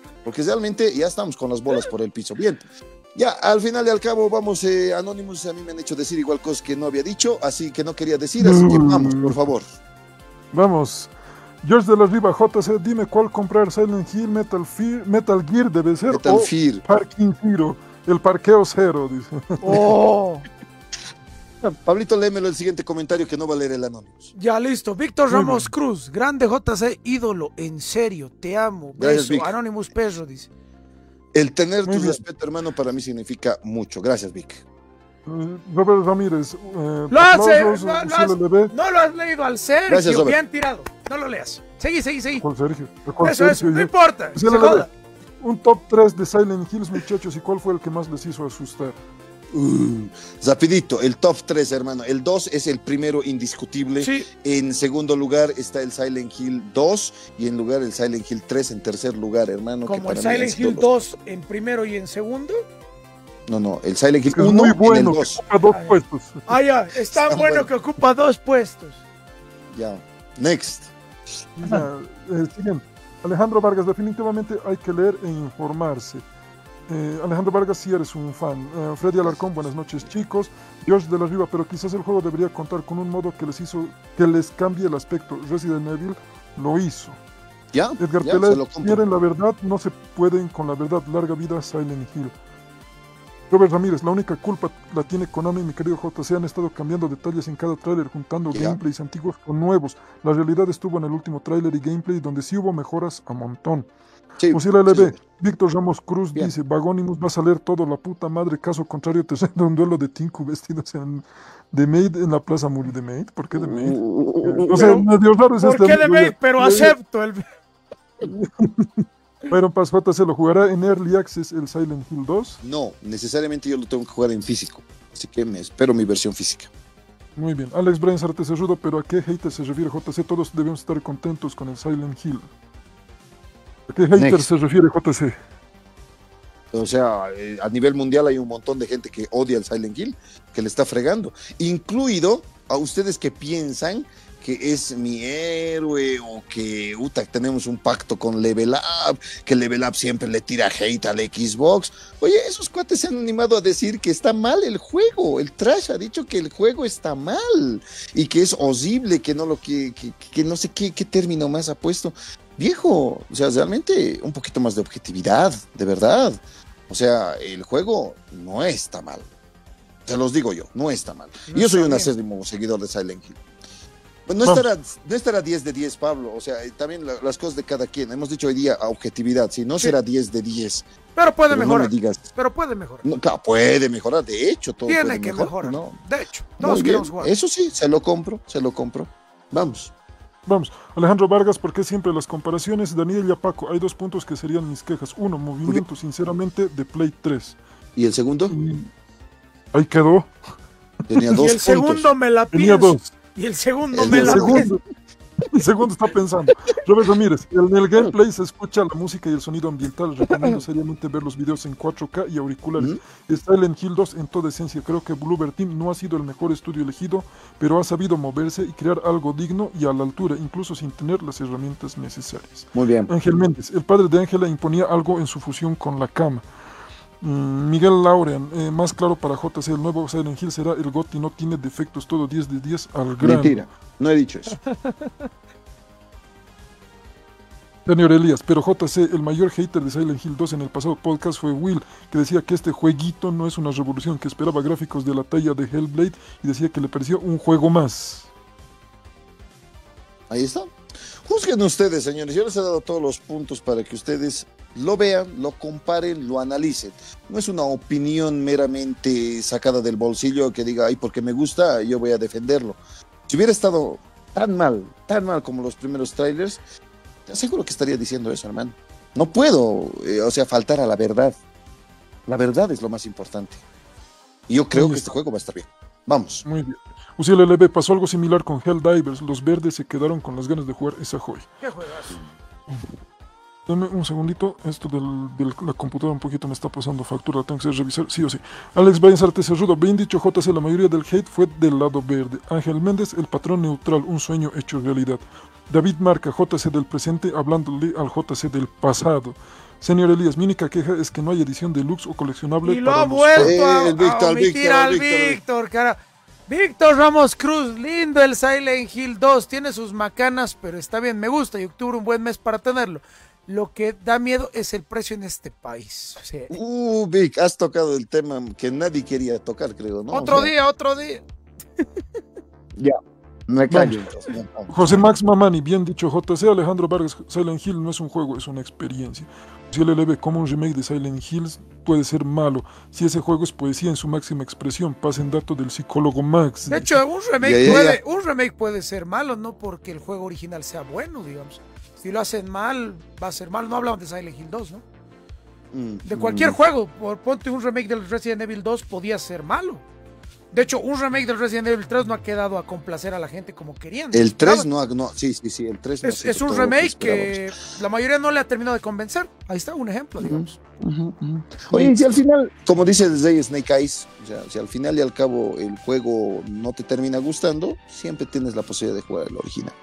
porque realmente ya estamos con las bolas por el piso. Bien, ya al final y al cabo vamos, eh, Anonymous, a mí me han hecho decir igual cosas que no había dicho, así que no quería decir, así que vamos, por favor. Vamos. George de la Riva, J C, dime cuál comprar, Silent Hill, Metal, Fear, Metal Gear debe ser, Metal o Fear. Parking Zero, el parqueo cero, dice. Oh. Pablito, léemelo el siguiente comentario que no va a leer el Anonymous. Ya listo. Víctor Muy Ramos bien. Cruz, grande J C, ídolo, en serio, te amo. Gracias, Beso. Vic. Anonymous Perro, dice. El tener Muy tu bien. respeto, hermano, para mí significa mucho. Gracias, Vic. Eh, Robert Ramírez, eh, Lo hace, aplausos, no, no sí has- le ve. no lo has leído al Sergio, Gracias, Robert. bien tirado. No lo leas. Seguí, seguí, seguí. ¿Cuál Sergio? ¿De cuál Eso, eso, Sergio? no Ya. importa. Sí se le ve. joda. Un top tres de Silent Hills, muchachos, ¿y cuál fue el que más les hizo asustar? Uh, rapidito, el top tres, hermano. El dos es el primero indiscutible. Sí. En segundo lugar está el Silent Hill dos y en lugar el Silent Hill tres en tercer lugar, hermano. que Como el para mí han Silent sido Hill los- dos en primero y en segundo. No, no, el Silent Hill Que es uno muy en el bueno, que dos. ocupa dos Ay. puestos. Ah, ya, es tan Está bueno bueno. que ocupa dos puestos. Ya. Next. Ya, eh, siguiente. Alejandro Vargas, definitivamente hay que leer e informarse. Eh, Alejandro Vargas, si eres un fan. Eh, Freddy Alarcón, buenas noches, chicos. George de la Riva, pero quizás el juego debería contar con un modo que les hizo que les cambie el aspecto. Resident Evil lo hizo. Ya, Edgar ya, se Pérez, lo compro. quieren la verdad, no se pueden con la verdad. Larga vida Silent Hill. Robert Ramírez, la única culpa la tiene Konami, mi querido J C. Han estado cambiando detalles en cada tráiler, juntando Ya. gameplays antiguos con nuevos. La realidad estuvo en el último tráiler y gameplay donde sí hubo mejoras a montón. Sí, Fusil L B, sí, sí. Víctor Ramos Cruz Bien. dice, Vagonimus va a salir todo la puta madre, caso contrario te sale un duelo de Tinku vestidos en, de Maid en la Plaza Muli de Maid. ¿Por qué de Maid? O sea, Pero, medio raro es ¿Por este qué de amigo, Maid? ya. Pero Ya, ya. acepto el... Byron Paz J C lo jugará en Early Access el Silent Hill dos. No, necesariamente yo lo tengo que jugar en físico. Así que me espero mi versión física. Muy bien. Alex Bryan Sarte Cerrudo, pero ¿a qué hater se refiere J C? Todos debemos estar contentos con el Silent Hill. ¿A qué hater Next. se refiere J C? O sea, eh, a nivel mundial hay un montón de gente que odia el Silent Hill, que le está fregando. Incluido a ustedes que piensan que es mi héroe o que uta, tenemos un pacto con Level Up, que Level Up siempre le tira hate al Xbox. Oye, esos cuates se han animado a decir que está mal el juego. El Trash ha dicho que el juego está mal y que es horrible, que no lo que, que, que no sé qué, qué término más ha puesto. Viejo, o sea, realmente un poquito más de objetividad, de verdad. O sea, el juego no está mal. Se los digo yo, no está mal. No Y yo soy está un bien. acérrimo seguidor de Silent Hill. Pues no Vamos. estará, no estará diez de diez, Pablo. O sea, eh, también la- las cosas de cada quien. Hemos dicho hoy día a objetividad. Si no Sí. será diez de diez. Pero puede Pero no mejorar. me digas. Pero puede mejorar. No, claro, puede mejorar. De hecho, todo Tiene puede que mejorar, mejorar. ¿no? De hecho, Muy todos bien. queremos jugar. Eso sí, se lo compro, se lo compro. Vamos. Vamos, Alejandro Vargas, ¿por qué siempre las comparaciones? Daniel y Paco, hay dos puntos que serían mis quejas. Uno, movimiento, sinceramente, de Play tres. ¿Y el segundo? Y ahí quedó. Tenía Y dos el puntos. segundo me la Tenía pienso. dos. Y el segundo El me del la pienso. segundo, el segundo está pensando. Robert Ramírez, en el gameplay se escucha la música y el sonido ambiental. Recomiendo seriamente ver los videos en cuatro K y auriculares. Ujú. Silent Hill dos en toda esencia. Creo que Bloober Team no ha sido el mejor estudio elegido, pero ha sabido moverse y crear algo digno y a la altura, incluso sin tener las herramientas necesarias. Muy bien. Ángel Méndez, el padre de Ángela imponía algo en su fusión con la cama. Mm, Miguel Laurean, eh, más claro para J C, el nuevo Silent Hill será el GOTY, no tiene defectos, todo diez de diez al grano. Mentira. No he dicho eso. Daniel Elías, pero J C, el mayor hater de Silent Hill dos en el pasado podcast fue Will, que decía que este jueguito no es una revolución, que esperaba gráficos de la talla de Hellblade y decía que le pareció un juego más. Ahí está. Juzguen ustedes, señores. Yo les he dado todos los puntos para que ustedes lo vean, lo comparen, lo analicen. No es una opinión meramente sacada del bolsillo que diga, ay, porque me gusta, yo voy a defenderlo. Si hubiera estado tan mal, tan mal como los primeros trailers, te aseguro que estaría diciendo eso, hermano. No puedo, eh, o sea, faltar a la verdad. La verdad es lo más importante. Y yo creo Ahí que está. este juego va a estar bien. Vamos. Muy bien. Uciel L B, pasó algo similar con Helldivers, los verdes se quedaron con las ganas de jugar esa joya. Qué juegazo. Dame un segundito, esto de la computadora un poquito me está pasando factura, tengo que revisar, sí o sí. Alex Baez Artes Cerrudo, bien dicho J C, la mayoría del hate fue del lado verde. Ángel Méndez, el patrón neutral, un sueño hecho realidad. David Marca, J C del presente, hablándole al J C del pasado. Señor Elías, mi única queja es que no hay edición deluxe o coleccionable. Y lo para ha los vuelto Eh, a, el Víctor, a omitir Víctor, al Víctor. Víctor, cara. Víctor Ramos Cruz, lindo el Silent Hill dos, tiene sus macanas, pero está bien, me gusta y octubre un buen mes para tenerlo. Lo que da miedo es el precio en este país. O sea, Uh, Vic, has tocado el tema que nadie quería tocar, creo, ¿no? otro O sea, día, otro día. Ya, me callo. entonces, ya, vamos. José Max Mamani, bien dicho, J C. Alejandro Vargas, Silent Hill no es un juego, es una experiencia. Si él le ve como un remake de Silent Hills, puede ser malo. Si ese juego es poesía en su máxima expresión, pasen datos del psicólogo Max. De hecho, un remake, Ya, ya, puede, ya. un remake puede ser malo, no porque el juego original sea bueno, digamos. Si lo hacen mal, va a ser malo. No hablamos de Silent Hill dos, ¿no? Mm, De cualquier mm. juego, por ponte un remake del Resident Evil dos podía ser malo. De hecho, un remake del Resident Evil tres no ha quedado a complacer a la gente como querían. El tres Claro, no, ha- no, sí, sí, sí, el tres no es, ha sido es un todo lo remake esperábamos. que la mayoría no le ha terminado de convencer. Ahí está un ejemplo, digamos. Ujú, ujú. Oye, si al final, como dice desde Snake Eyes, o sea, si al final y al cabo el juego no te termina gustando, siempre tienes la posibilidad de jugar el original.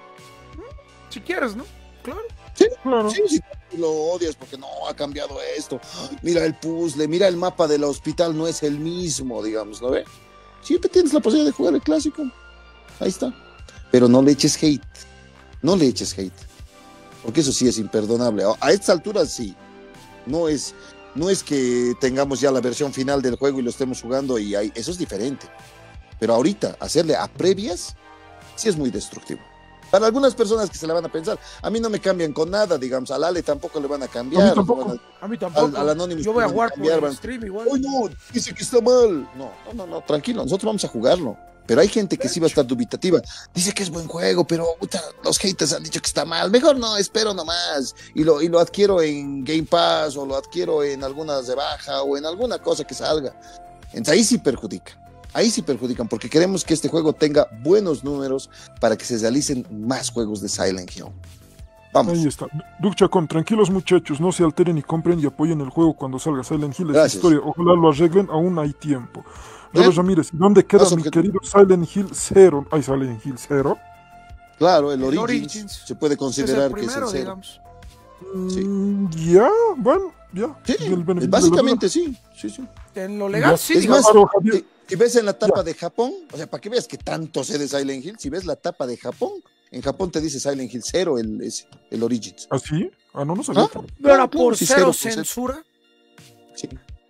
Si quieres, ¿no? Claro. Claro. Sí, sí, lo odias porque no ha cambiado esto. Mira el puzzle, mira el mapa del hospital, no es el mismo, digamos, ¿no ve? Siempre tienes la posibilidad de jugar el clásico. Ahí está. Pero no le eches hate. No le eches hate. Porque eso sí es imperdonable. A a estas alturas sí. No es, no es que tengamos ya la versión final del juego y lo estemos jugando y ahí, eso es diferente. Pero ahorita, hacerle a previas, sí es muy destructivo. Para algunas personas que se la van a pensar, a mí no me cambian con nada, digamos, al Ale tampoco le van a cambiar. A mí tampoco. no van A mí tampoco. Al- al Anonymous Yo voy a pueden jugar cambiar, por el van- stream igual. ¡Ay, no! Dice que está mal. No, no, no, no, tranquilo, nosotros vamos a jugarlo. Pero hay gente que sí va a estar dubitativa. Dice que es buen juego, pero puta, los haters han dicho que está mal. Mejor no, espero nomás. Y lo, y lo adquiero en Game Pass o lo adquiero en algunas de baja o en alguna cosa que salga. Entonces ahí sí perjudica. Ahí sí perjudican porque queremos que este juego tenga buenos números para que se realicen más juegos de Silent Hill. Vamos. Ahí está. Duke Chacón, tranquilos muchachos, no se alteren y compren y apoyen el juego cuando salga Silent Hill. Es Gracias. historia, ojalá lo arreglen, aún hay tiempo. Bien. Robert Ramírez, ¿dónde queda Más mi objetivo. querido Silent Hill cero? ¿Hay Silent Hill cero? Claro, el, El Origins, Origins. se puede Es considerar el que es el primero, cero. digamos. Sí. Mm, ya, bueno, ya. Sí, El beneficio de la básicamente sí, sí, sí. En lo legal, Ya. sí, Es digamos. más, Claro, Javier. si, si ves en la tapa de Japón, o sea, para que veas que tanto sé de Silent Hill, si ves la tapa de Japón, en Japón te dice Silent Hill cero, el, ese, el Origins. ¿Ah, sí? Ah, no, no sabía. ¿Ah? Pero Claro, por sí, cero cero por cero. censura. Sí.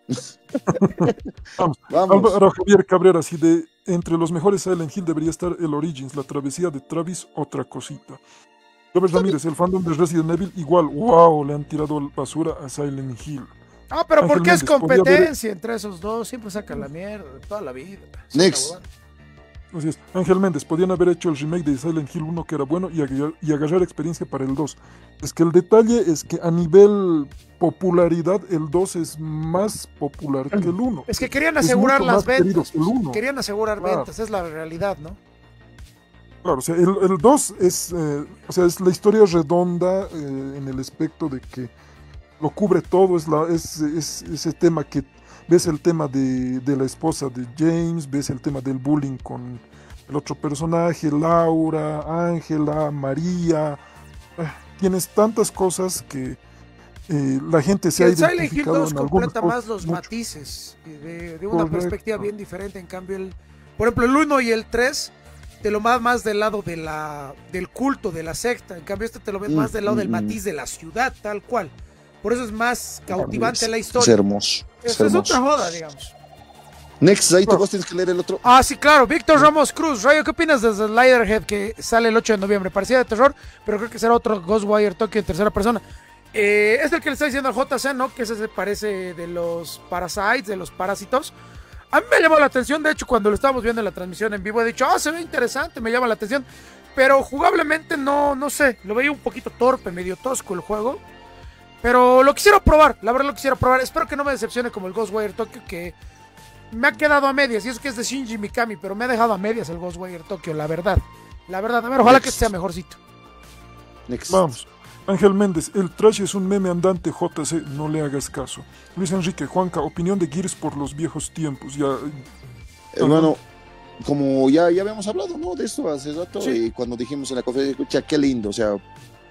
Vamos. Vamos. Álvaro Javier Cabrera, si de entre los mejores Silent Hill debería estar el Origins, la travesía de Travis, otra cosita. Robert Ramírez, el fandom de Resident Evil, igual, wow, le han tirado basura a Silent Hill. Ah, pero Ángel porque es Méndez, podía haber- competencia entre esos dos. Siempre sacan la mierda de toda la vida. Es una Next. huevada. Así es. Ángel Méndez, podían haber hecho el remake de Silent Hill uno que era bueno y, agar- y agarrar experiencia para el dos. Es que el detalle es que a nivel popularidad el dos es más popular que el uno. Es que querían Es asegurar mucho las más querido ventas. que el uno. Querían asegurar Claro. ventas, es la realidad, ¿no? Claro, o sea, el, el dos es, eh, o sea, es la historia redonda eh, en el aspecto de que lo cubre todo, es, la, es, es ese tema que ves el tema de, de la esposa de James, ves el tema del bullying con el otro personaje, Laura, Ángela, María, eh, tienes tantas cosas que eh, la gente se Que ha el Silent Hill identificado dos en algunas completa cosas más los mucho. matices y de, de una Correcto. perspectiva bien diferente. En cambio, el, por ejemplo, el uno y el tres te lo más, más del lado de la, del culto, de la secta. En cambio, este te lo ves Mm, más del lado del mm, matiz de la ciudad, tal cual. Por eso es más cautivante Es- la Es historia. hermoso. Es Eso es hermoso. otra joda, digamos. Next, ahí tú Claro. vos tienes que leer el otro. Ah, sí, claro. Víctor Ramos Cruz. Rayo, ¿qué opinas de Sliderhead que sale el ocho de noviembre? Parecía de terror, pero creo que será otro Ghostwire Tokyo en tercera persona. Eh, es el que le está diciendo al J C, ¿no? Que ese se parece de los Parasites, de los parásitos. A mí me llamó la atención, de hecho, cuando lo estábamos viendo en la transmisión en vivo, he dicho, ah, se ve interesante, me llama la atención. Pero jugablemente no, no sé, lo veía un poquito torpe, medio tosco el juego. Pero lo quisiera probar, la verdad lo quisiera probar. Espero que no me decepcione como el Ghostwire Tokyo, que me ha quedado a medias. Y eso que es de Shinji Mikami, pero me ha dejado a medias el Ghostwire Tokyo, la verdad. La verdad, a ver, ojalá que sea mejorcito. Next. Vamos. Ángel Méndez, el trash es un meme andante, J C, no le hagas caso. Luis Enrique, Juanca, opinión de Gears por los viejos tiempos. Ya, Hermano, como ya, ya habíamos hablado, ¿no? De esto hace rato, Sí. y cuando dijimos en la conferencia, escucha, qué lindo, o sea,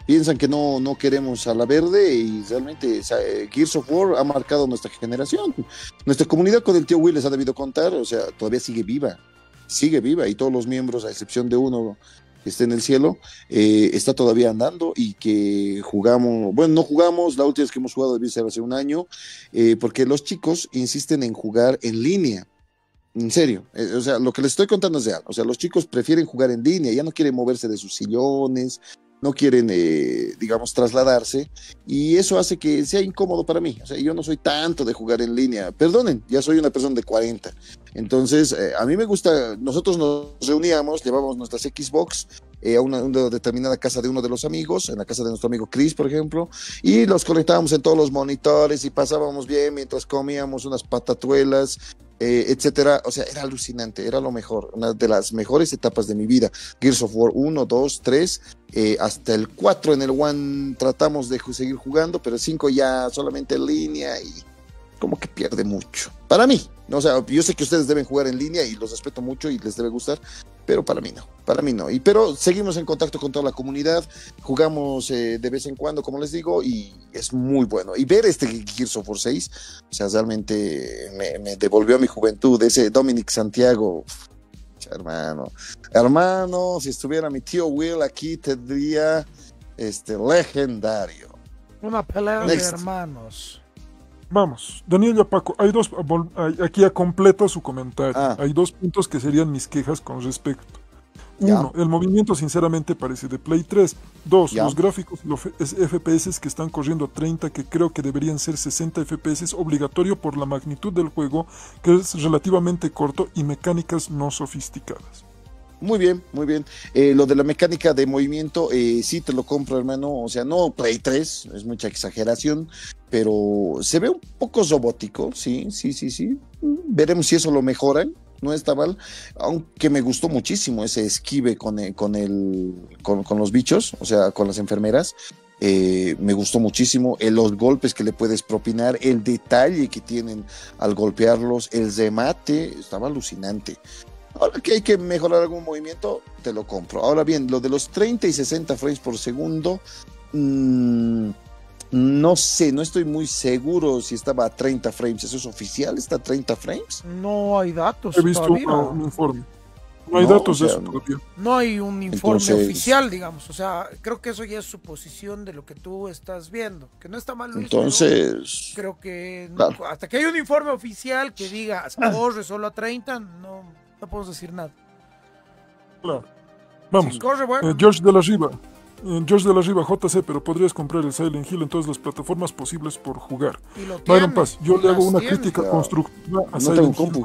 piensan que no, no queremos a la verde y realmente o sea, Gears of War ha marcado nuestra generación. Nuestra comunidad con el tío Will les ha debido contar, o sea, todavía sigue viva, sigue viva y todos los miembros, a excepción de uno que está en el cielo, eh, está todavía andando y que jugamos, bueno, no jugamos, la última vez que hemos jugado debe ser hace un año, eh, porque los chicos insisten en jugar en línea. En serio, eh, o sea, lo que les estoy contando es real, o sea, los chicos prefieren jugar en línea, ya no quieren moverse de sus sillones, no quieren, eh, digamos, trasladarse, y eso hace que sea incómodo para mí. O sea, yo no soy tanto de jugar en línea, perdonen, ya soy una persona de cuarenta, entonces eh, a mí me gusta, nosotros nos reuníamos, llevábamos nuestras Xbox eh, a una, una determinada casa de uno de los amigos, en la casa de nuestro amigo Chris, por ejemplo, y los conectábamos en todos los monitores y pasábamos bien mientras comíamos unas patatuelas, Eh, etcétera, o sea, era alucinante, era lo mejor, una de las mejores etapas de mi vida. Gears of War uno, dos, tres, eh, hasta el cuatro en el One tratamos de seguir jugando, pero el cinco ya solamente en línea y como que pierde mucho, para mí, ¿no? O sea, yo sé que ustedes deben jugar en línea y los respeto mucho y les debe gustar, pero para mí no, para mí no, y pero seguimos en contacto con toda la comunidad, jugamos eh, de vez en cuando, como les digo, y es muy bueno, y ver este Gears of War seis, o sea, realmente me, me devolvió a mi juventud, ese Dominic Santiago, hermano, hermano, si estuviera mi tío Will aquí, tendría este legendario. Una pelea Next. de hermanos. Vamos, Daniel y Paco, hay dos, aquí ya completa su comentario, Ah. hay dos puntos que serían mis quejas con respecto. Ya. Uno, el movimiento sinceramente parece de Play tres. Dos, Ya. los gráficos y los F P S que están corriendo a treinta, que creo que deberían ser sesenta F P S, obligatorio por la magnitud del juego, que es relativamente corto, y mecánicas no sofisticadas. Muy bien, muy bien. Eh, lo de la mecánica de movimiento, eh, sí te lo compro, hermano. O sea, no Play tres, es mucha exageración, pero se ve un poco robótico, sí, sí, sí, sí. Veremos si eso lo mejoran. No está mal, aunque me gustó muchísimo ese esquive con el, con, el, con, con los bichos, o sea, con las enfermeras. Eh, me gustó muchísimo eh, los golpes que le puedes propinar, el detalle que tienen al golpearlos, el remate, estaba alucinante. Ahora que hay que mejorar algún movimiento, te lo compro. Ahora bien, lo de los treinta y sesenta frames por segundo, mmm, no sé, no estoy muy seguro si estaba a treinta frames. ¿Eso es oficial? ¿Está a treinta frames? No hay datos He visto todavía. un, un informe. No hay No, datos o sea, de eso todavía. No hay un informe Entonces- oficial, digamos. O sea, creo que eso ya es suposición de lo que tú estás viendo. Que no está mal, Luis, Entonces, pero creo que no- claro. hasta que haya un informe oficial que diga corre solo a treinta, no, no podemos decir nada. Claro. Vamos. Si corre, bueno. Eh, George de la Riva. Eh, George de la Riva, J C, pero podrías comprar el Silent Hill en todas las plataformas posibles por jugar. y lo Byron tiene, Paz, yo y le hago las una tiene. crítica Ya. constructiva a No Silent tengo Hill compu.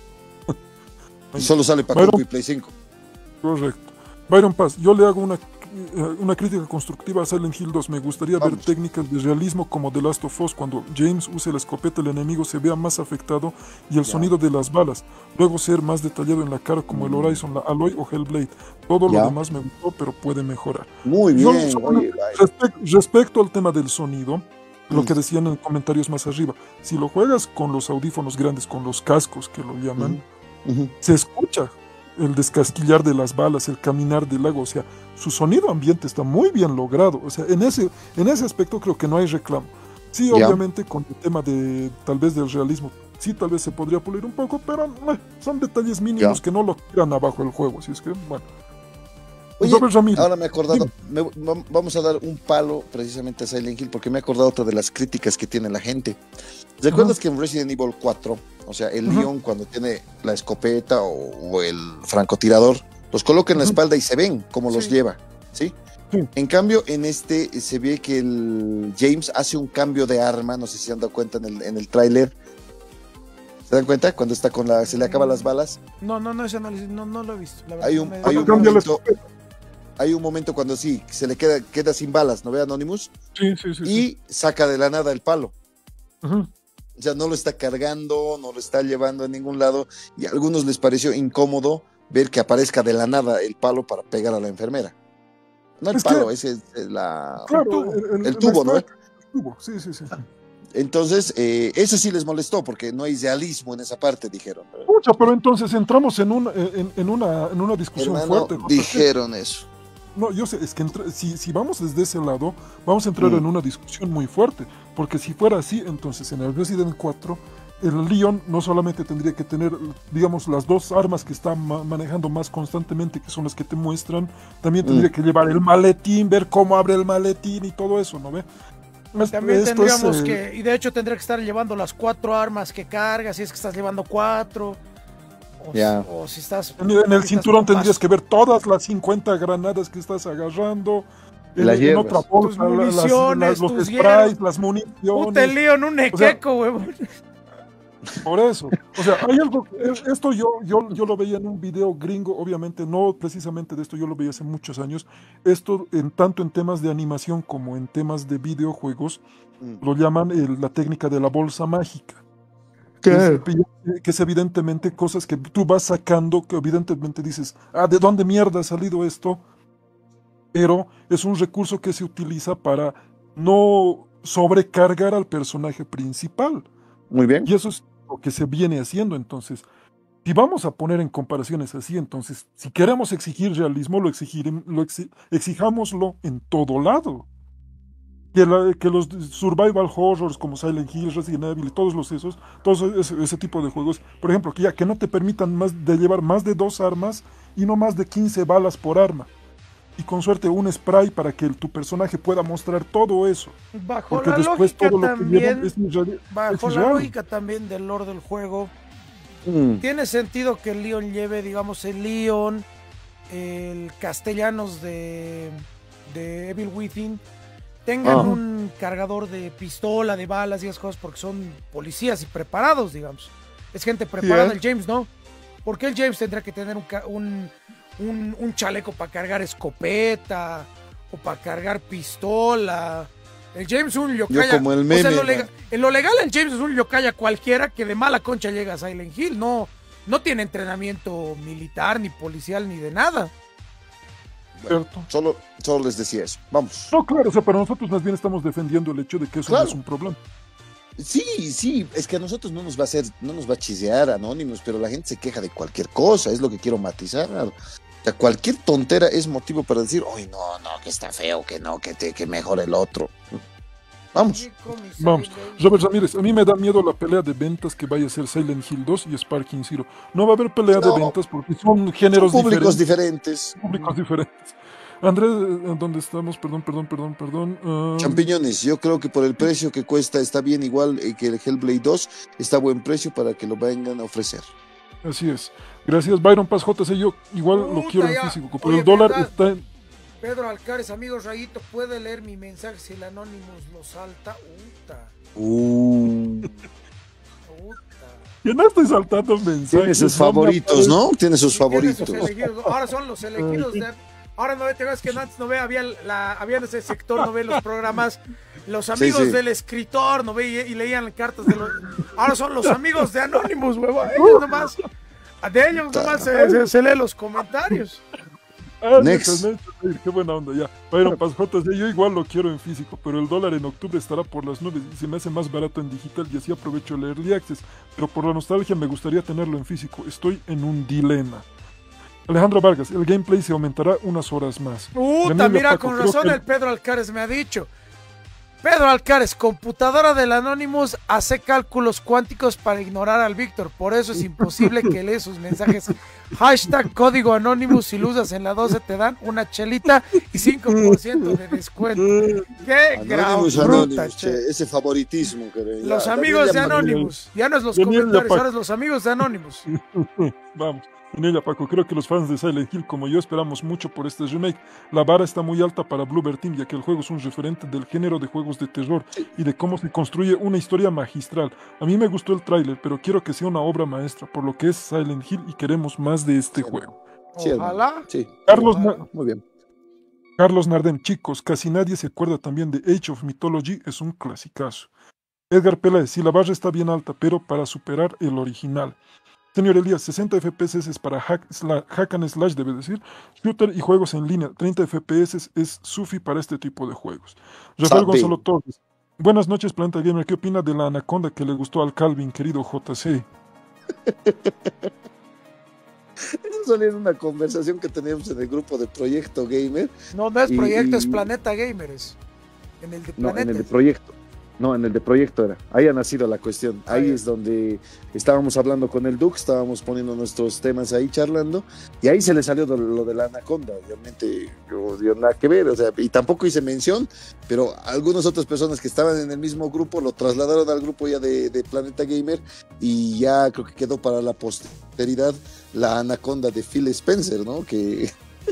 dos. solo sale para Byron- compu y Play cinco. Correcto. Byron Paz, yo le hago una, eh, una crítica constructiva a Silent Hill dos. Me gustaría ver Vamos. técnicas de realismo como The Last of Us, cuando James use la escopeta, el enemigo se vea más afectado y el Ya. sonido de las balas. Luego ser más detallado en la cara como el Horizon, la Aloy o Hellblade. Todo Ya. lo demás me gustó, pero puede mejorar. Muy Yo bien. solo- Oye, vaya. Respect- respecto al tema del sonido, lo Mm. que decían en comentarios más arriba, si lo juegas con los audífonos grandes, con los cascos que lo llaman, Ujú. se escucha el descasquillar de las balas, el caminar del lago, o sea, su sonido ambiente está muy bien logrado, o sea, en ese, en ese aspecto creo que no hay reclamo. Sí, Ya. obviamente con el tema de tal vez del realismo, sí, tal vez se podría pulir un poco, pero eh, son detalles mínimos Ya. que no lo tiran abajo el juego, así es que, bueno. Oye, Robert Ramírez, ahora me he acordado, dime. me- vam- vamos a dar un palo precisamente a Silent Hill porque me he acordado otra de las críticas que tiene la gente. ¿Recuerdas Ajá. que en Resident Evil cuatro, o sea, el Ajá. Leon cuando tiene la escopeta o, o el francotirador, los coloca en la Ajá. espalda y se ven cómo los Sí. lleva, ¿sí? Sí. En cambio, en este eh, se ve que el James hace un cambio de arma, no sé si se han dado cuenta en el, en el tráiler. ¿Se dan cuenta? Cuando está con la, se le acaban las balas. No, no, no, ese análisis no, no lo he visto. La verdad, Hay no un, me- hay un Cambia la momento, hay un momento cuando sí, se le queda, queda sin balas, ¿no ve Anonymous? Sí, sí, sí. sí. Y saca de la nada el palo. Ajá. O sea, no lo está cargando, no lo está llevando a ningún lado. Y a algunos les pareció incómodo ver que aparezca de la nada el palo para pegar a la enfermera. No el Es que- palo, ese es la... Claro, tubo. El tubo, ¿no? El tubo, sí, sí, sí. Entonces, eh, eso sí les molestó porque no hay realismo en esa parte, dijeron. Pucha, pero entonces entramos en, un, en, en una, en una discusión Hermano, fuerte. ¿no? dijeron eso. No, yo sé, es que entra- si, si vamos desde ese lado, vamos a entrar Mm. en una discusión muy fuerte, porque si fuera así, entonces en el Resident cuatro, el Leon no solamente tendría que tener, digamos, las dos armas que está ma- manejando más constantemente, que son las que te muestran, también tendría Mm. que llevar el maletín, ver cómo abre el maletín y todo eso, ¿no ve? Es- También esto tendríamos es, eh, que, y de hecho tendría que estar llevando las cuatro armas que cargas, si es que estás llevando cuatro, o, Ya. si, o si estás... En, en el si cinturón estás tendrías más- que ver todas las cincuenta granadas que estás agarrando. En, Las en hierbas. otra Tus bolsa, la- las- municiones, las- los tus sprays, hierbas. las Puta, el municiones. Leon, un O sea, equeco, huevón. por eso. O sea, hay algo. eh, Esto yo, yo, yo lo veía en un video gringo, obviamente, no precisamente de esto, yo lo veía hace muchos años. Esto, en tanto en temas de animación como en temas de videojuegos, Mm. lo llaman el- la técnica de la bolsa mágica. Que es, que es evidentemente cosas que tú vas sacando, que evidentemente dices, ah, ¿de dónde mierda ha salido esto? Pero es un recurso que se utiliza para no sobrecargar al personaje principal. Muy bien. Y eso es lo que se viene haciendo. Entonces, si vamos a poner en comparaciones así, entonces, si queremos exigir realismo, lo, exigirem- lo exi- exijámoslo en todo lado. Que, la- que los survival horrors como Silent Hill, Resident Evil y todos los esos, todos ese, ese tipo de juegos, por ejemplo, que ya que no te permitan más de llevar más de dos armas y no más de quince balas por arma. Y con suerte un spray para que el- tu personaje pueda mostrar todo eso. Bajo Porque la después lógica todo lo que llevan también, es irreal- bajo es la irreal. lógica también del lore del juego, Mm. tiene sentido que el Leon lleve, digamos, el Leon, el Castellanos de, de Evil Within, tengan Ah. un cargador de pistola, de balas y esas cosas, porque son policías y preparados, digamos. Es gente preparada. Yeah. El James no. ¿Por qué el James tendrá que tener un, ca- un, un, un chaleco para cargar escopeta o para cargar pistola? El James es un yokaya. como el O sea, en, meme, lo lega- man. en lo legal el James es un yokaya cualquiera que de mala concha llega a Silent Hill. No, no tiene entrenamiento militar, ni policial, ni de nada. ¿Cierto? Solo, solo les decía eso. Vamos. No, claro, o sea, para nosotros más bien estamos defendiendo el hecho de que eso Claro. no es un problema. Sí, sí, es que a nosotros no nos va a hacer, no nos va a chisear Anonymous, pero la gente se queja de cualquier cosa, es lo que quiero matizar. O sea, cualquier tontera es motivo para decir, uy, no, no, que está feo, que no, que, te, que mejor el otro. Vamos. Vamos, Robert Ramírez, a mí me da miedo la pelea de ventas que vaya a ser Silent Hill dos y Sparking Zero. No va a haber pelea No. de ventas porque son géneros Son públicos diferentes. diferentes. Públicos diferentes. Andrés, eh, ¿dónde estamos? Perdón, perdón, perdón, perdón. Ah, Champiñones, yo creo que por el precio que cuesta está bien igual eh, que el Hellblade dos, está a buen precio para que lo vengan a ofrecer. así es. Gracias, Byron Paz J C. Yo igual lo Puta, quiero en ya. físico, pero Oye, el dólar ¿verdad? está en. Pedro Alcares, amigos, Rayito, ¿puede leer mi mensaje si el Anonymous lo salta? Uta, Uh, uta. Yo no estoy saltando mensajes. tiene sus no me favoritos, aparece. ¿no? Tiene sus Y tiene favoritos. sus elegidos. Ahora son los elegidos de... Ahora no ve, te ves que antes no ve, había, la, había en ese sector, no ve los programas, los amigos Sí, sí. del escritor, no ve, y, y leían cartas de los... Ahora son los amigos de Anonymous, huevo, ellos nomás, de ellos nomás se, se, se lee los comentarios. Ah, Next. neta, neta, qué buena onda, ya. Byron Paz J C, yo igual lo quiero en físico, pero el dólar en octubre estará por las nubes y se me hace más barato en digital y así aprovecho el Early Access. Pero por la nostalgia me gustaría tenerlo en físico. Estoy en un dilema. Alejandro Vargas, el gameplay se aumentará unas horas más. Puta, Llamémosle a mira, Paco, con creo razón que el Pedro Alcares me ha dicho. Pedro Alcares, computadora del Anonymous, hace cálculos cuánticos para ignorar al Víctor. Por eso es imposible que lee sus mensajes. Hashtag código Anonymous, si lo usas en la doce te dan una chelita y cinco por ciento de descuento. ¡Qué grau Anonymous, bruta, Anonymous, che! che, ese favoritismo. Que, ya, Los también amigos de ya- Anonymous. Ya no es los Daniel comentarios, Yapac. ahora es los amigos de Anonymous. Vamos, en ella, Paco, creo que los fans de Silent Hill como yo esperamos mucho por este remake. La vara está muy alta para Bloober Team, ya que el juego es un referente del género de juegos de terror y de cómo se construye una historia magistral. A mí me gustó el tráiler, pero quiero que sea una obra maestra, por lo que es Silent Hill y queremos más de este Sí, juego. Sí, hermano. Ojalá. Sí. Carlos, Ojalá. Na- Muy bien. Carlos Nardem, chicos, casi nadie se acuerda también de Age of Mythology, es un clasicazo. Edgar Peláez, si la barra está bien alta, pero para superar el original. Señor Elías, sesenta F P S es para hack, sla- hack and slash, debe decir, shooter y juegos en línea. treinta F P S es sufi para este tipo de juegos. Rafael Sabe. Gonzalo Torres, buenas noches, Planta Gamer. ¿Qué opina de la anaconda que le gustó al Calvin, querido J C? Eso salió en una conversación que teníamos en el grupo de Proyecto Gamer. No, no es Y- Proyecto, y- es Planeta Gamers. En el de No, Planeta. en el de Proyecto. No, en el de Proyecto era. Ahí ha nacido la cuestión. Ahí Ahí. es donde estábamos hablando con el Duke, estábamos poniendo nuestros temas ahí charlando, y ahí se le salió lo, lo de la anaconda. Obviamente, yo, yo nada que ver, o sea, y tampoco hice mención, pero algunas otras personas que estaban en el mismo grupo lo trasladaron al grupo ya de, de Planeta Gamer, y ya creo que quedó para la posteridad la anaconda de Phil Spencer, ¿no? Que.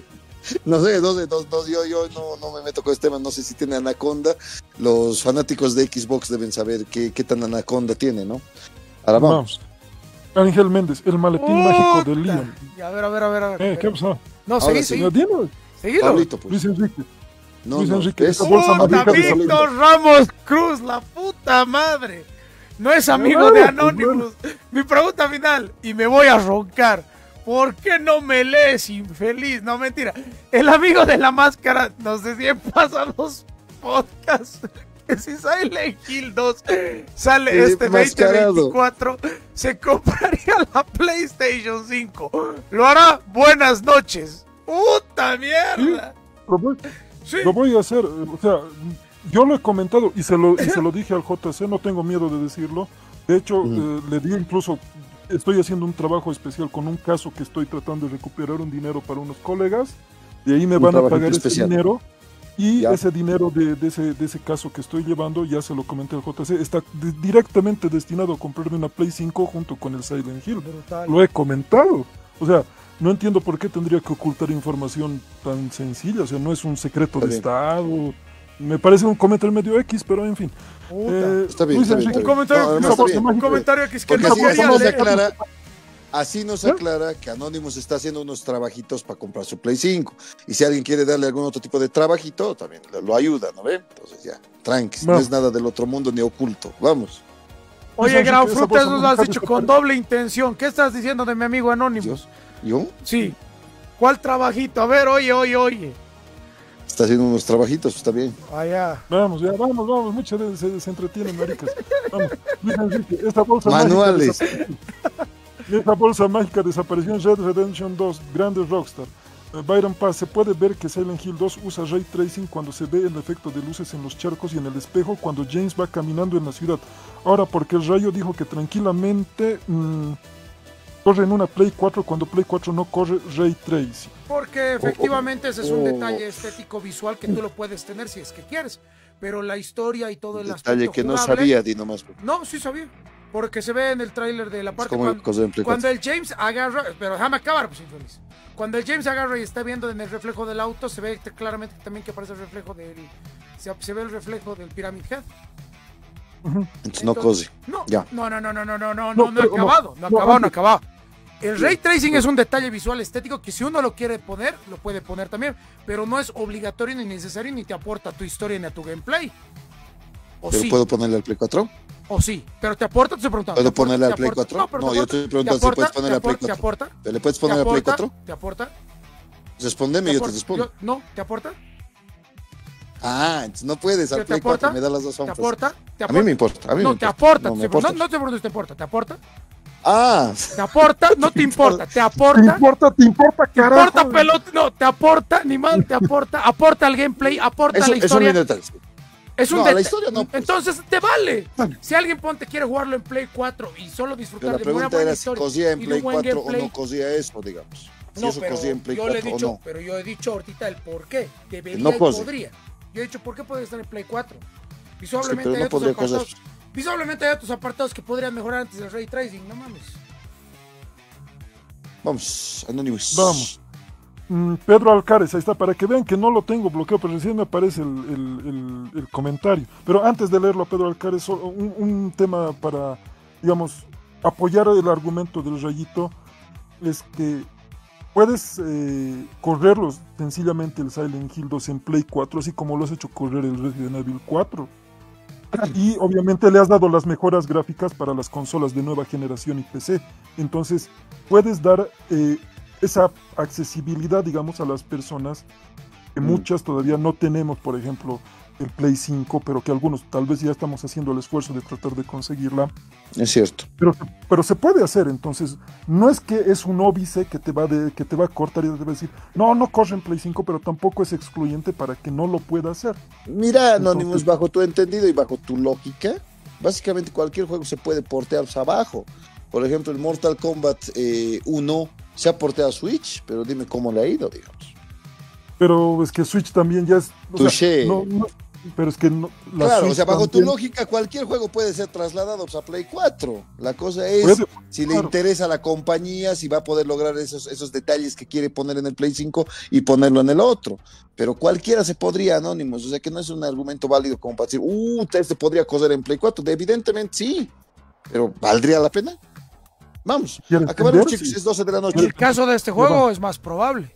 No sé, no sé, no, no, yo, yo no, no me meto con este tema, no sé si tiene anaconda. Los fanáticos de Xbox deben saber qué, qué tan anaconda tiene, ¿no? Ahora vamos. Vamos. Ángel Méndez, el maletín mágico de Puta. Leon. Ya, a ver, a ver, a ver. A ver. Eh, ¿Qué pasó? No, Ahora seguí, sí. seguí. Ya, dilo. Seguilo. Pablito, pues. Luis Enrique. No, Luis no, Enrique, es- esa bolsa Puta, mágica de Víctor Ramos Cruz, la puta madre. No es amigo Bueno, de pues, Anonymous. Mi pregunta final, y me voy a roncar. ¿Por qué no me lees, infeliz? No, mentira. El amigo de la máscara, no sé si pasa los podcasts. Que si Silent Hill dos sale Eh, este veinte mascarado. veinticuatro, se compraría la PlayStation cinco. Lo hará. Buenas noches. ¡Puta mierda! Lo voy, Sí. lo voy a hacer, eh, o sea, yo lo he comentado y se lo, y se lo dije al J C, no tengo miedo de decirlo. De hecho, Ujú. eh, le di incluso, estoy haciendo un trabajo especial con un caso que estoy tratando de recuperar un dinero para unos colegas, y ahí me Un van a trabajito pagar ese especial. dinero. Y Ya. ese dinero de, de ese, de ese caso que estoy llevando, ya se lo comenté al J C, está de- directamente destinado a comprarme una Play cinco junto con el Silent Hill. Brutal. Lo he comentado. O sea, no entiendo por qué tendría que ocultar información tan sencilla. O sea, no es un secreto Está de bien. Estado. Me parece un comentario medio X, pero en fin. Puta. Eh, Está bien, Luis está bien, Enrique, Un comentario, No, además no, está bien. un comentario que es que Porque no así, así quería nos leer. aclara, así nos ¿Eh? aclara que Anonymous está haciendo unos trabajitos para comprar su Play cinco. Y si alguien quiere darle algún otro tipo de trabajito, también lo, lo ayuda, ¿no ve? Entonces ya, tranqui, no Vamos. es nada del otro mundo ni oculto. Vamos. Oye, Luis Grau Enrique, esa Frutas, bolsa nos lo has musical dicho está con pare- doble intención. ¿Qué estás diciendo de mi amigo Anonymous? ¿Yo? Sí. ¿Cuál trabajito? A ver, oye, oye, oye. Está haciendo unos trabajitos, está bien. Allá. Vamos, ya, vamos, vamos. Muchas veces se, se entretienen, maricas. Vamos. Luis Enrique, esta bolsa Manuales. mágica desapareció. Esta bolsa mágica desapareció en Red Redemption dos, Grandes Rockstar. Eh, Byron Paz, se puede ver que Silent Hill dos usa Ray Tracing cuando se ve el efecto de luces en los charcos y en el espejo cuando James va caminando en la ciudad. Ahora, porque el Rayo dijo que tranquilamente mmm, corre en una Play cuatro cuando Play cuatro no corre Ray Tracing. Porque efectivamente ese es un oh. detalle estético visual que tú lo puedes tener si es que quieres. Pero la historia y todo el Detalle aspecto que no jugable- sabía, di nomás. No, sí sabía. Porque se ve en el tráiler de la Es parte como cuando, cosa en Play cuando cuatro. el James agarra, pero déjame acabar, pues infeliz. Cuando el James agarra y está viendo en el reflejo del auto, se ve claramente también que aparece el reflejo del, se, se ve el reflejo del Pyramid Head. Entonces no Entonces- cose. No, Ya. no, no, no, no, no, no, no, No, no, no, he pero no, acabado, no, he no, acabado, no, he antes. acabado. El ray tracing es un detalle visual estético que si uno lo quiere poner, lo puede poner también, pero no es obligatorio ni necesario ni te aporta a tu historia ni a tu gameplay. O ¿Pero sí, puedo ponerle al Play cuatro? o sí, pero te aporta, te estoy preguntando. ¿Puedo ¿te aporta? ponerle al ¿Te Play aporta? cuatro? pero No, te yo aporta, estoy preguntando te si puedes aporta, ponerle al te Play aporta, cuatro. ¿Te aporta? ¿Le puedes ¿Te poner al Play aporta? cuatro? ¿Te aporta? Respóndeme ¿Te y yo te aporta? respondo. Yo- no, ¿te aporta? Ah, entonces no puedes al ¿Te Play aporta? cuatro, me da las dos ¿Te fanfas. aporta? ¿Te A mí me importa, a mí no, me te importa. aporta. No, me te- importa. no, no te pregunto si te aporta, ¿te aporta? Ah, ¿Te aporta? No te importa, ¿te ¿Te aporta? importa? ¿Te importa, ¿Te carajo? aporta pelota? No, te aporta, ni mal, te aporta, aporta al gameplay, aporta eso, a la eso historia. es un detalle. Es un No, deta- la historia no, pues. Entonces te vale. Si alguien ponte quiere jugarlo en Play cuatro y solo Pero disfrutar la de una pregunta buena era si historia cosía en y de Play un buen cuatro o gameplay. no cosía eso, digamos. Si No, eso pero cosía en Play yo le he cuatro dicho, o no. pero yo he dicho ahorita el por qué. Debería No y cose. podría. Yo he dicho, ¿por qué puede estar en Play cuatro? Sí, Visualmente pero hay no otros podría apartados. coser. Visualmente hay otros apartados que podrían mejorar antes del ray tracing, no mames. Vamos, Anonymous. Vamos. Mm, Pedro Alcares, ahí está, para que vean que no lo tengo bloqueado, pero recién me aparece el, el- el- el comentario. Pero antes de leerlo a Pedro Alcares, solo un, un tema para, digamos, apoyar el argumento del Rayito, es que puedes eh, correrlos sencillamente el Silent Hill dos en Play cuatro, así como lo has hecho correr el Resident Evil cuatro. Y obviamente le has dado las mejoras gráficas para las consolas de nueva generación y P C. Entonces puedes dar eh, esa accesibilidad, digamos, a las personas que Mm. muchas todavía no tenemos, por ejemplo, el Play cinco, pero que algunos tal vez ya estamos haciendo el esfuerzo de tratar de conseguirla. Es cierto. Pero, pero se puede hacer, entonces no es que es un óbice que te va de, que te va a cortar y te va a decir, no, no corre en Play cinco, pero tampoco es excluyente para que no lo pueda hacer. Mira, Anonymous, Entonces, bajo tu entendido y bajo tu lógica, básicamente cualquier juego se puede portear abajo. Por ejemplo, el Mortal Kombat eh, uno se ha porteado a Switch, pero dime cómo le ha ido, digamos. pero es que Switch también ya es... o sea, Touché. no, no, pero es que no, la Claro, Switch o sea, bajo también- tu lógica, cualquier juego puede ser trasladado a Play cuatro. La cosa es Puede, si le claro. interesa a la compañía, si va a poder lograr esos, esos detalles que quiere poner en el Play cinco y ponerlo en el otro. Pero cualquiera se podría, Anónimos, o sea que no es un argumento válido como para decir, uh, este podría coser en Play cuatro. Evidentemente sí, pero ¿valdría la pena? Vamos, ¿Quieres acabaremos, vender? chicos, Sí. es doce de la En noche. el caso de este juego es más probable.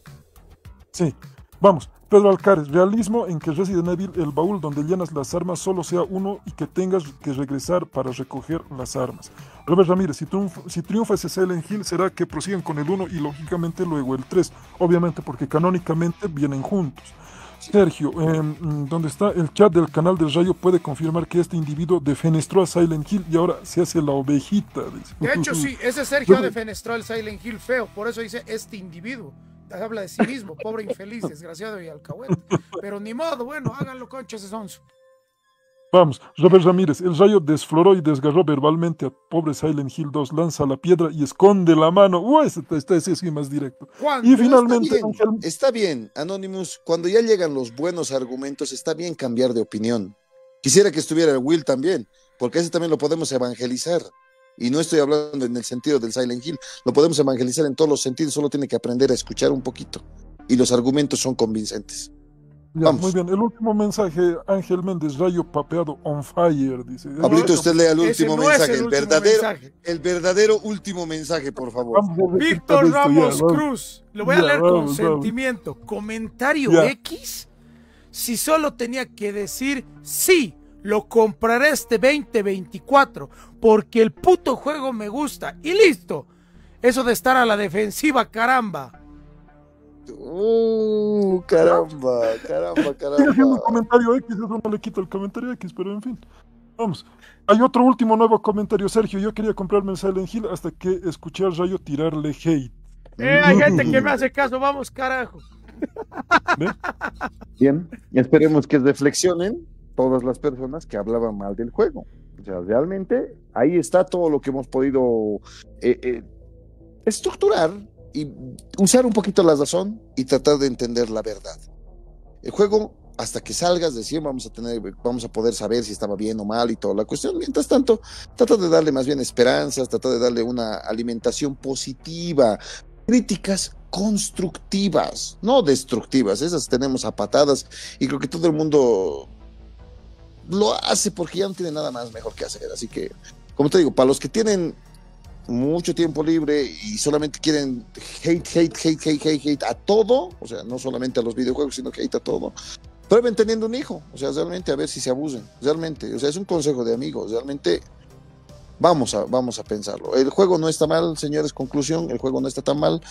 Sí, vamos. Pedro Alcares, realismo en que Resident Evil, el baúl donde llenas las armas, solo sea uno y que tengas que regresar para recoger las armas. Robert Ramírez, si, triunfa, si triunfa ese Silent Hill, será que prosigan con el uno y lógicamente luego el tres, obviamente porque canónicamente vienen juntos. Sergio, eh, donde está el chat del canal del Rayo, puede confirmar que este individuo defenestró a Silent Hill y ahora se hace la ovejita. Dice. De hecho, sí, ese Sergio defenestró el Silent Hill feo, por eso dice este individuo. Habla de sí mismo, pobre infeliz, desgraciado y alcahuete. Pero ni modo, bueno, háganlo, concha, ese sonso. Vamos, Robert Ramírez, el Rayo desfloró y desgarró verbalmente a pobre Silent Hill dos, lanza la piedra y esconde la mano. Uy, ese está, está ese sí más directo. Juan, Y Pero finalmente, está Ángel, bien, está bien, Anonymous, cuando ya llegan los buenos argumentos, está bien cambiar de opinión. Quisiera que estuviera el Will también, porque ese también lo podemos evangelizar. Y no estoy hablando en el sentido del Silent Hill, lo podemos evangelizar en todos los sentidos, solo tiene que aprender a escuchar un poquito. Y los argumentos son convincentes. ya, vamos. muy bien, el último mensaje, Ángel Méndez, Rayo papeado on fire, dice. Pablito, usted lea el Ese último no es mensaje, el el, último verdadero, mensaje. el verdadero último mensaje, por favor. Vamos a ver Víctor esto, ya, Ramos vamos. Cruz, lo voy a Ya, leer vamos, con vamos. sentimiento. Comentario Ya. X, si solo tenía que decir sí, lo compraré este veinte veinticuatro, porque el puto juego me gusta, y listo. Eso de estar a la defensiva, caramba. Uh, caramba, caramba, Sigue siendo un caramba. comentario X, eso no le quito el comentario X, pero en fin. Vamos. Hay otro último nuevo comentario, Sergio. Yo quería comprarme el Silent Hill hasta que escuché al Rayo tirarle hate. Eh, hay gente que me hace caso, vamos carajo. ¿Ves? Bien, esperemos que reflexionen todas las personas que hablaban mal del juego. O sea, realmente ahí está todo lo que hemos podido eh, eh, estructurar y usar un poquito la razón y tratar de entender la verdad. El juego, hasta que salgas, decir, vamos a tener, vamos a poder saber si estaba bien o mal y toda la cuestión. Mientras tanto, trata de darle más bien esperanzas, trata de darle una alimentación positiva, críticas constructivas, no destructivas. Esas tenemos a patadas y creo que todo el mundo lo hace porque ya no tiene nada más mejor que hacer. Así que, como te digo, para los que tienen mucho tiempo libre y solamente quieren hate, hate, hate, hate, hate, hate a todo, o sea, no solamente a los videojuegos, sino que hate a todo, prueben teniendo un hijo, o sea, realmente a ver si se abusen, realmente, o sea, es un consejo de amigos, realmente vamos a, vamos a pensarlo. El juego no está mal, señores, conclusión, el juego no está tan mal,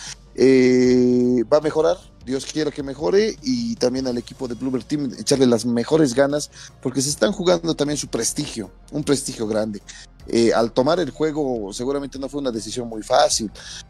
eh, va a mejorar, Dios quiera que mejore, y también al equipo de Bloober Team echarle las mejores ganas, porque se están jugando también su prestigio, un prestigio grande. Eh, al tomar el juego seguramente no fue una decisión muy fácil,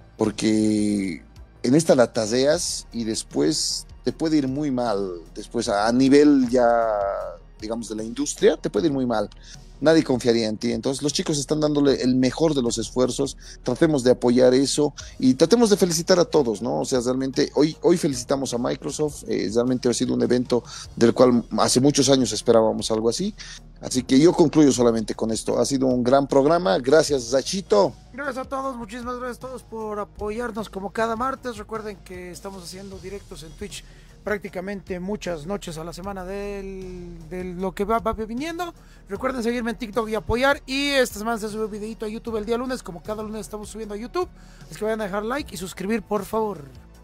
porque en esta la taseas y después te puede ir muy mal, después a, a nivel ya, digamos, de la industria, te puede ir muy mal. Nadie confiaría en ti. Entonces los chicos están dándole el mejor de los esfuerzos, tratemos de apoyar eso y tratemos de felicitar a todos, ¿no? O sea, realmente hoy, hoy felicitamos a Microsoft, eh, realmente ha sido un evento del cual hace muchos años esperábamos algo así, así que yo concluyo solamente con esto. Ha sido un gran programa, gracias Zachito. Gracias a todos, muchísimas gracias a todos por apoyarnos como cada martes. Recuerden que estamos haciendo directos en Twitch prácticamente muchas noches a la semana del, de lo que va, va viniendo. Recuerden seguirme en TikTok y apoyar. Y esta semana se sube un videito a YouTube el día lunes, como cada lunes estamos subiendo a YouTube. Es que vayan a dejar like y suscribir, por favor.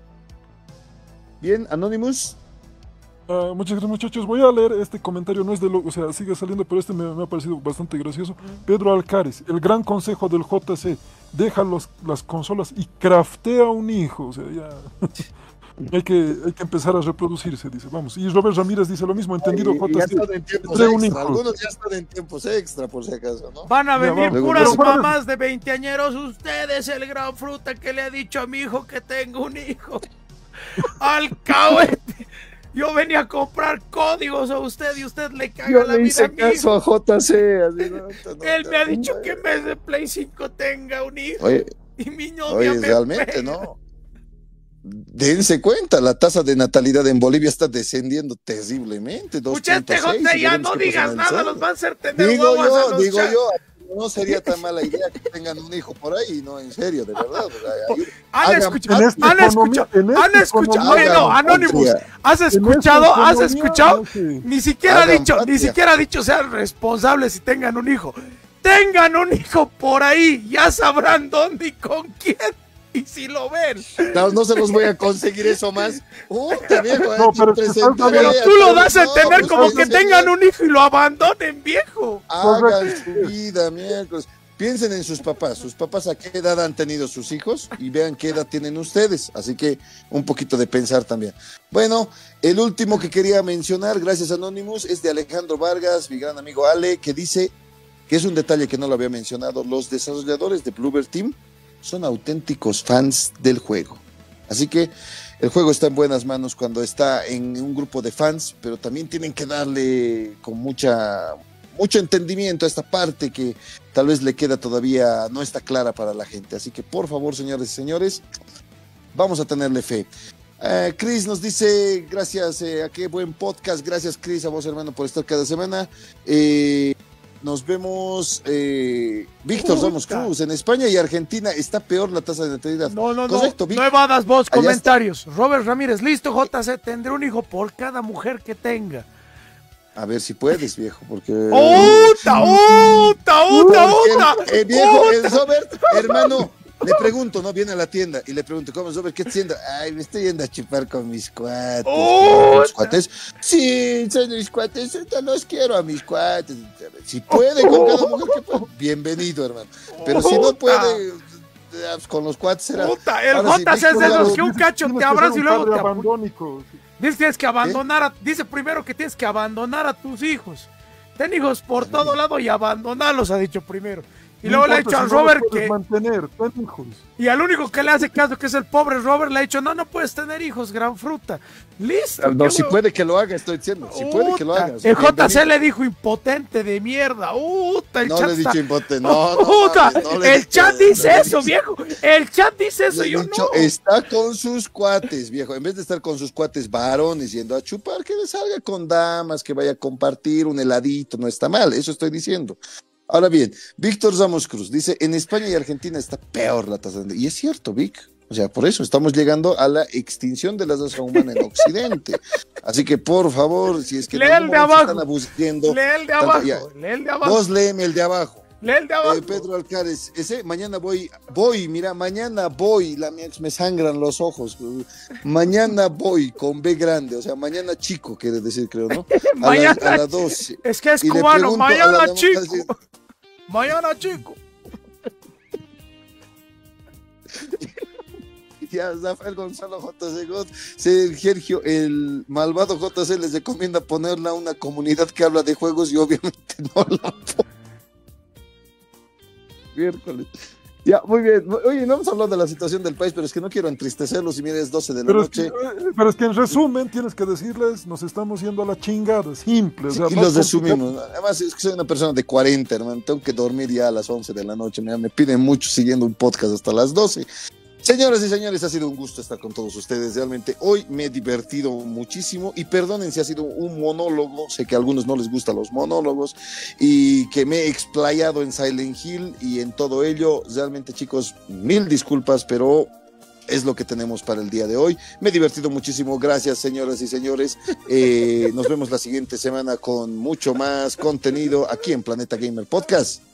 Bien, Anonymous. Uh, muchas gracias, muchachos. Voy a leer este comentario, no es de lo, o sea, sigue saliendo, pero este me, me ha parecido bastante gracioso. Mm. Pedro Alcares, el gran consejo del J C, deja los, las consolas y craftea un hijo. O sea, ya. Hay que, hay que empezar a reproducirse, dice. Vamos. Y Robert Ramírez dice lo mismo, entendido, Y- y J ya C. están en tiempos Trae un extra. hijo. Algunos ya están en tiempos extra, por si acaso, ¿no? Van a Ya, venir vamos. puras Luego- mamás de veinteañeros. Usted es el gran fruta que le ha dicho a mi hijo que tengo un hijo. Alcahuete. Yo venía a comprar códigos a usted y usted le caga Yo la le vida a hice mi caso hijo. a J C. Así, no, no, Él no, me ha no, dicho no. que en vez de Play cinco tenga un hijo. Oye, Y mi novia oye, me realmente, pega. ¿no? Dense cuenta, la tasa de natalidad en Bolivia está descendiendo terriblemente. Escucha, este dos punto seis, J, y ya veremos no qué pasa digas en el nada, sábado. los van a hacer tener Digo guaguas a yo, los digo chavos. yo, no sería tan mala idea que tengan un hijo por ahí, no, en serio, de verdad. O sea, ahí- Han hagan escuchado, En esta han economía- escuchado, en esta han escuchado, economía- oye, no, hagan Anonymous, patria. has En esta escuchado, has economía, escuchado, no sé. ni siquiera ha Hagan dicho, ni patria. siquiera ha dicho sean responsables y tengan un hijo. Tengan un hijo por ahí, ya sabrán dónde y con quién, y si lo ven. No, no se los voy a conseguir eso más. Puta, viejo, No, hay que pero es que estás presentar Pero ahí a tú lo todos. das a No, entender pues, como oye, que señor, tengan un hijo y lo abandonen, viejo. Hagan su vida, miércoles. Piensen en sus papás. Sus papás a qué edad han tenido sus hijos y vean qué edad tienen ustedes. Así que un poquito de pensar también. Bueno, el último que quería mencionar, gracias Anonymous, es de Alejandro Vargas, mi gran amigo Ale, que dice que es un detalle que no lo había mencionado. Los desarrolladores de Bloober Team son auténticos fans del juego. Así que el juego está en buenas manos cuando está en un grupo de fans, pero también tienen que darle con mucha, mucho entendimiento a esta parte que tal vez le queda todavía, no está clara para la gente. Así que por favor, señores y señores, vamos a tenerle fe. Eh, Chris nos dice, gracias, eh, a qué buen podcast, gracias Chris, a vos hermano por estar cada semana. Eh, nos vemos, eh, Víctor Puta. Ramos Cruz, en España y Argentina está peor la tasa de natalidad. No, no, no, Correcto, Vic. no evadas vos Allá comentarios. Robert Ramírez, listo, J C, tendré un hijo por cada mujer que tenga. A ver si puedes, viejo, porque... ¡Uta, uta, uta, uta! Porque el, el viejo, el uta. Robert, hermano, le pregunto, ¿no? Viene a la tienda y le pregunto, ¿cómo es, Robert? ¿Qué estás haciendo? Ay, me estoy yendo a chupar con mis cuates. ¡Oh! ¿Con mis cuates? Sí, son mis cuates, ahorita los quiero a mis cuates. Si puede con cada mujer que pueda, bienvenido, hermano. Pero si no puede, con los cuates será... Puta, el Ahora sí, J C es de Víctor, los que un cacho Tienes te que abraza ser y un luego padre te apu- abandónico. Dice tienes que abandonar, a- dice primero que tienes que abandonar a tus hijos. Ten hijos por todo lado y abandonarlos, ha dicho primero. Y No luego le ha importa dicho si a no los Robert puedes que... mantener, ten hijos. Y al único que le hace caso, que es el pobre Robert, le ha dicho, no, no puedes tener hijos, gran fruta. Listo. No, qué si huevo. puede que lo haga, estoy diciendo. Si puede que lo Puta, haga. el J C Bienvenido. le dijo impotente de mierda. Uta, el No chat le he dicho está- impotente, no, no, Puta, mames, no le el he chat dicho- dice no le he eso, dicho. viejo. El chat dice eso, Le he yo dicho, no. está con sus cuates, viejo. En vez de estar con sus cuates varones yendo a chupar, que salga con damas, que vaya a compartir un heladito, no está mal, eso estoy diciendo. Ahora bien, Víctor Ramos Cruz dice, en España y Argentina está peor la tasa de... Y es cierto, Vic. O sea, por eso estamos llegando a la extinción de la raza humana en Occidente. Así que, por favor, si es que Lee en algún el de momento se abajo. están abusiendo... Lee el de tanto- abajo, ya. lee el de abajo. Vos léeme el de abajo. Lee el de abajo. Eh, Pedro Alcares, ese, mañana voy, voy, mira, mañana voy, la, mía, me sangran los ojos, mañana voy con B grande, o sea, mañana chico, quiere decir, creo, ¿no? A Mañana las a las doce. Es que es Y le cubano, pregunto a la mañana democracia- chico. Mañana chico. Ya, Rafael Gonzalo J C God, Sergio, el malvado J C les recomienda ponerla a una comunidad que habla de juegos y obviamente no la pone. Miércoles. Ya, muy bien. Oye, no hemos hablado de la situación del país, pero es que no quiero entristecerlos y mira, es doce de la Pero es, que, noche. eh, pero es que en resumen tienes que decirles, nos estamos yendo a la chingada, simple. o sea, Y más los complicado. resumimos. Además, es que soy una persona de cuarenta, hermano. Tengo que dormir ya a las once de la noche. Me, me piden mucho siguiendo un podcast hasta las doce. Señoras y señores, ha sido un gusto estar con todos ustedes. Realmente hoy me he divertido muchísimo y perdonen si ha sido un monólogo. Sé que a algunos no les gustan los monólogos y que me he explayado en Silent Hill y en todo ello. Realmente, chicos, mil disculpas, pero es lo que tenemos para el día de hoy. Me he divertido muchísimo. Gracias, señoras y señores. Eh, nos vemos la siguiente semana con mucho más contenido aquí en Planeta Gamer Podcast.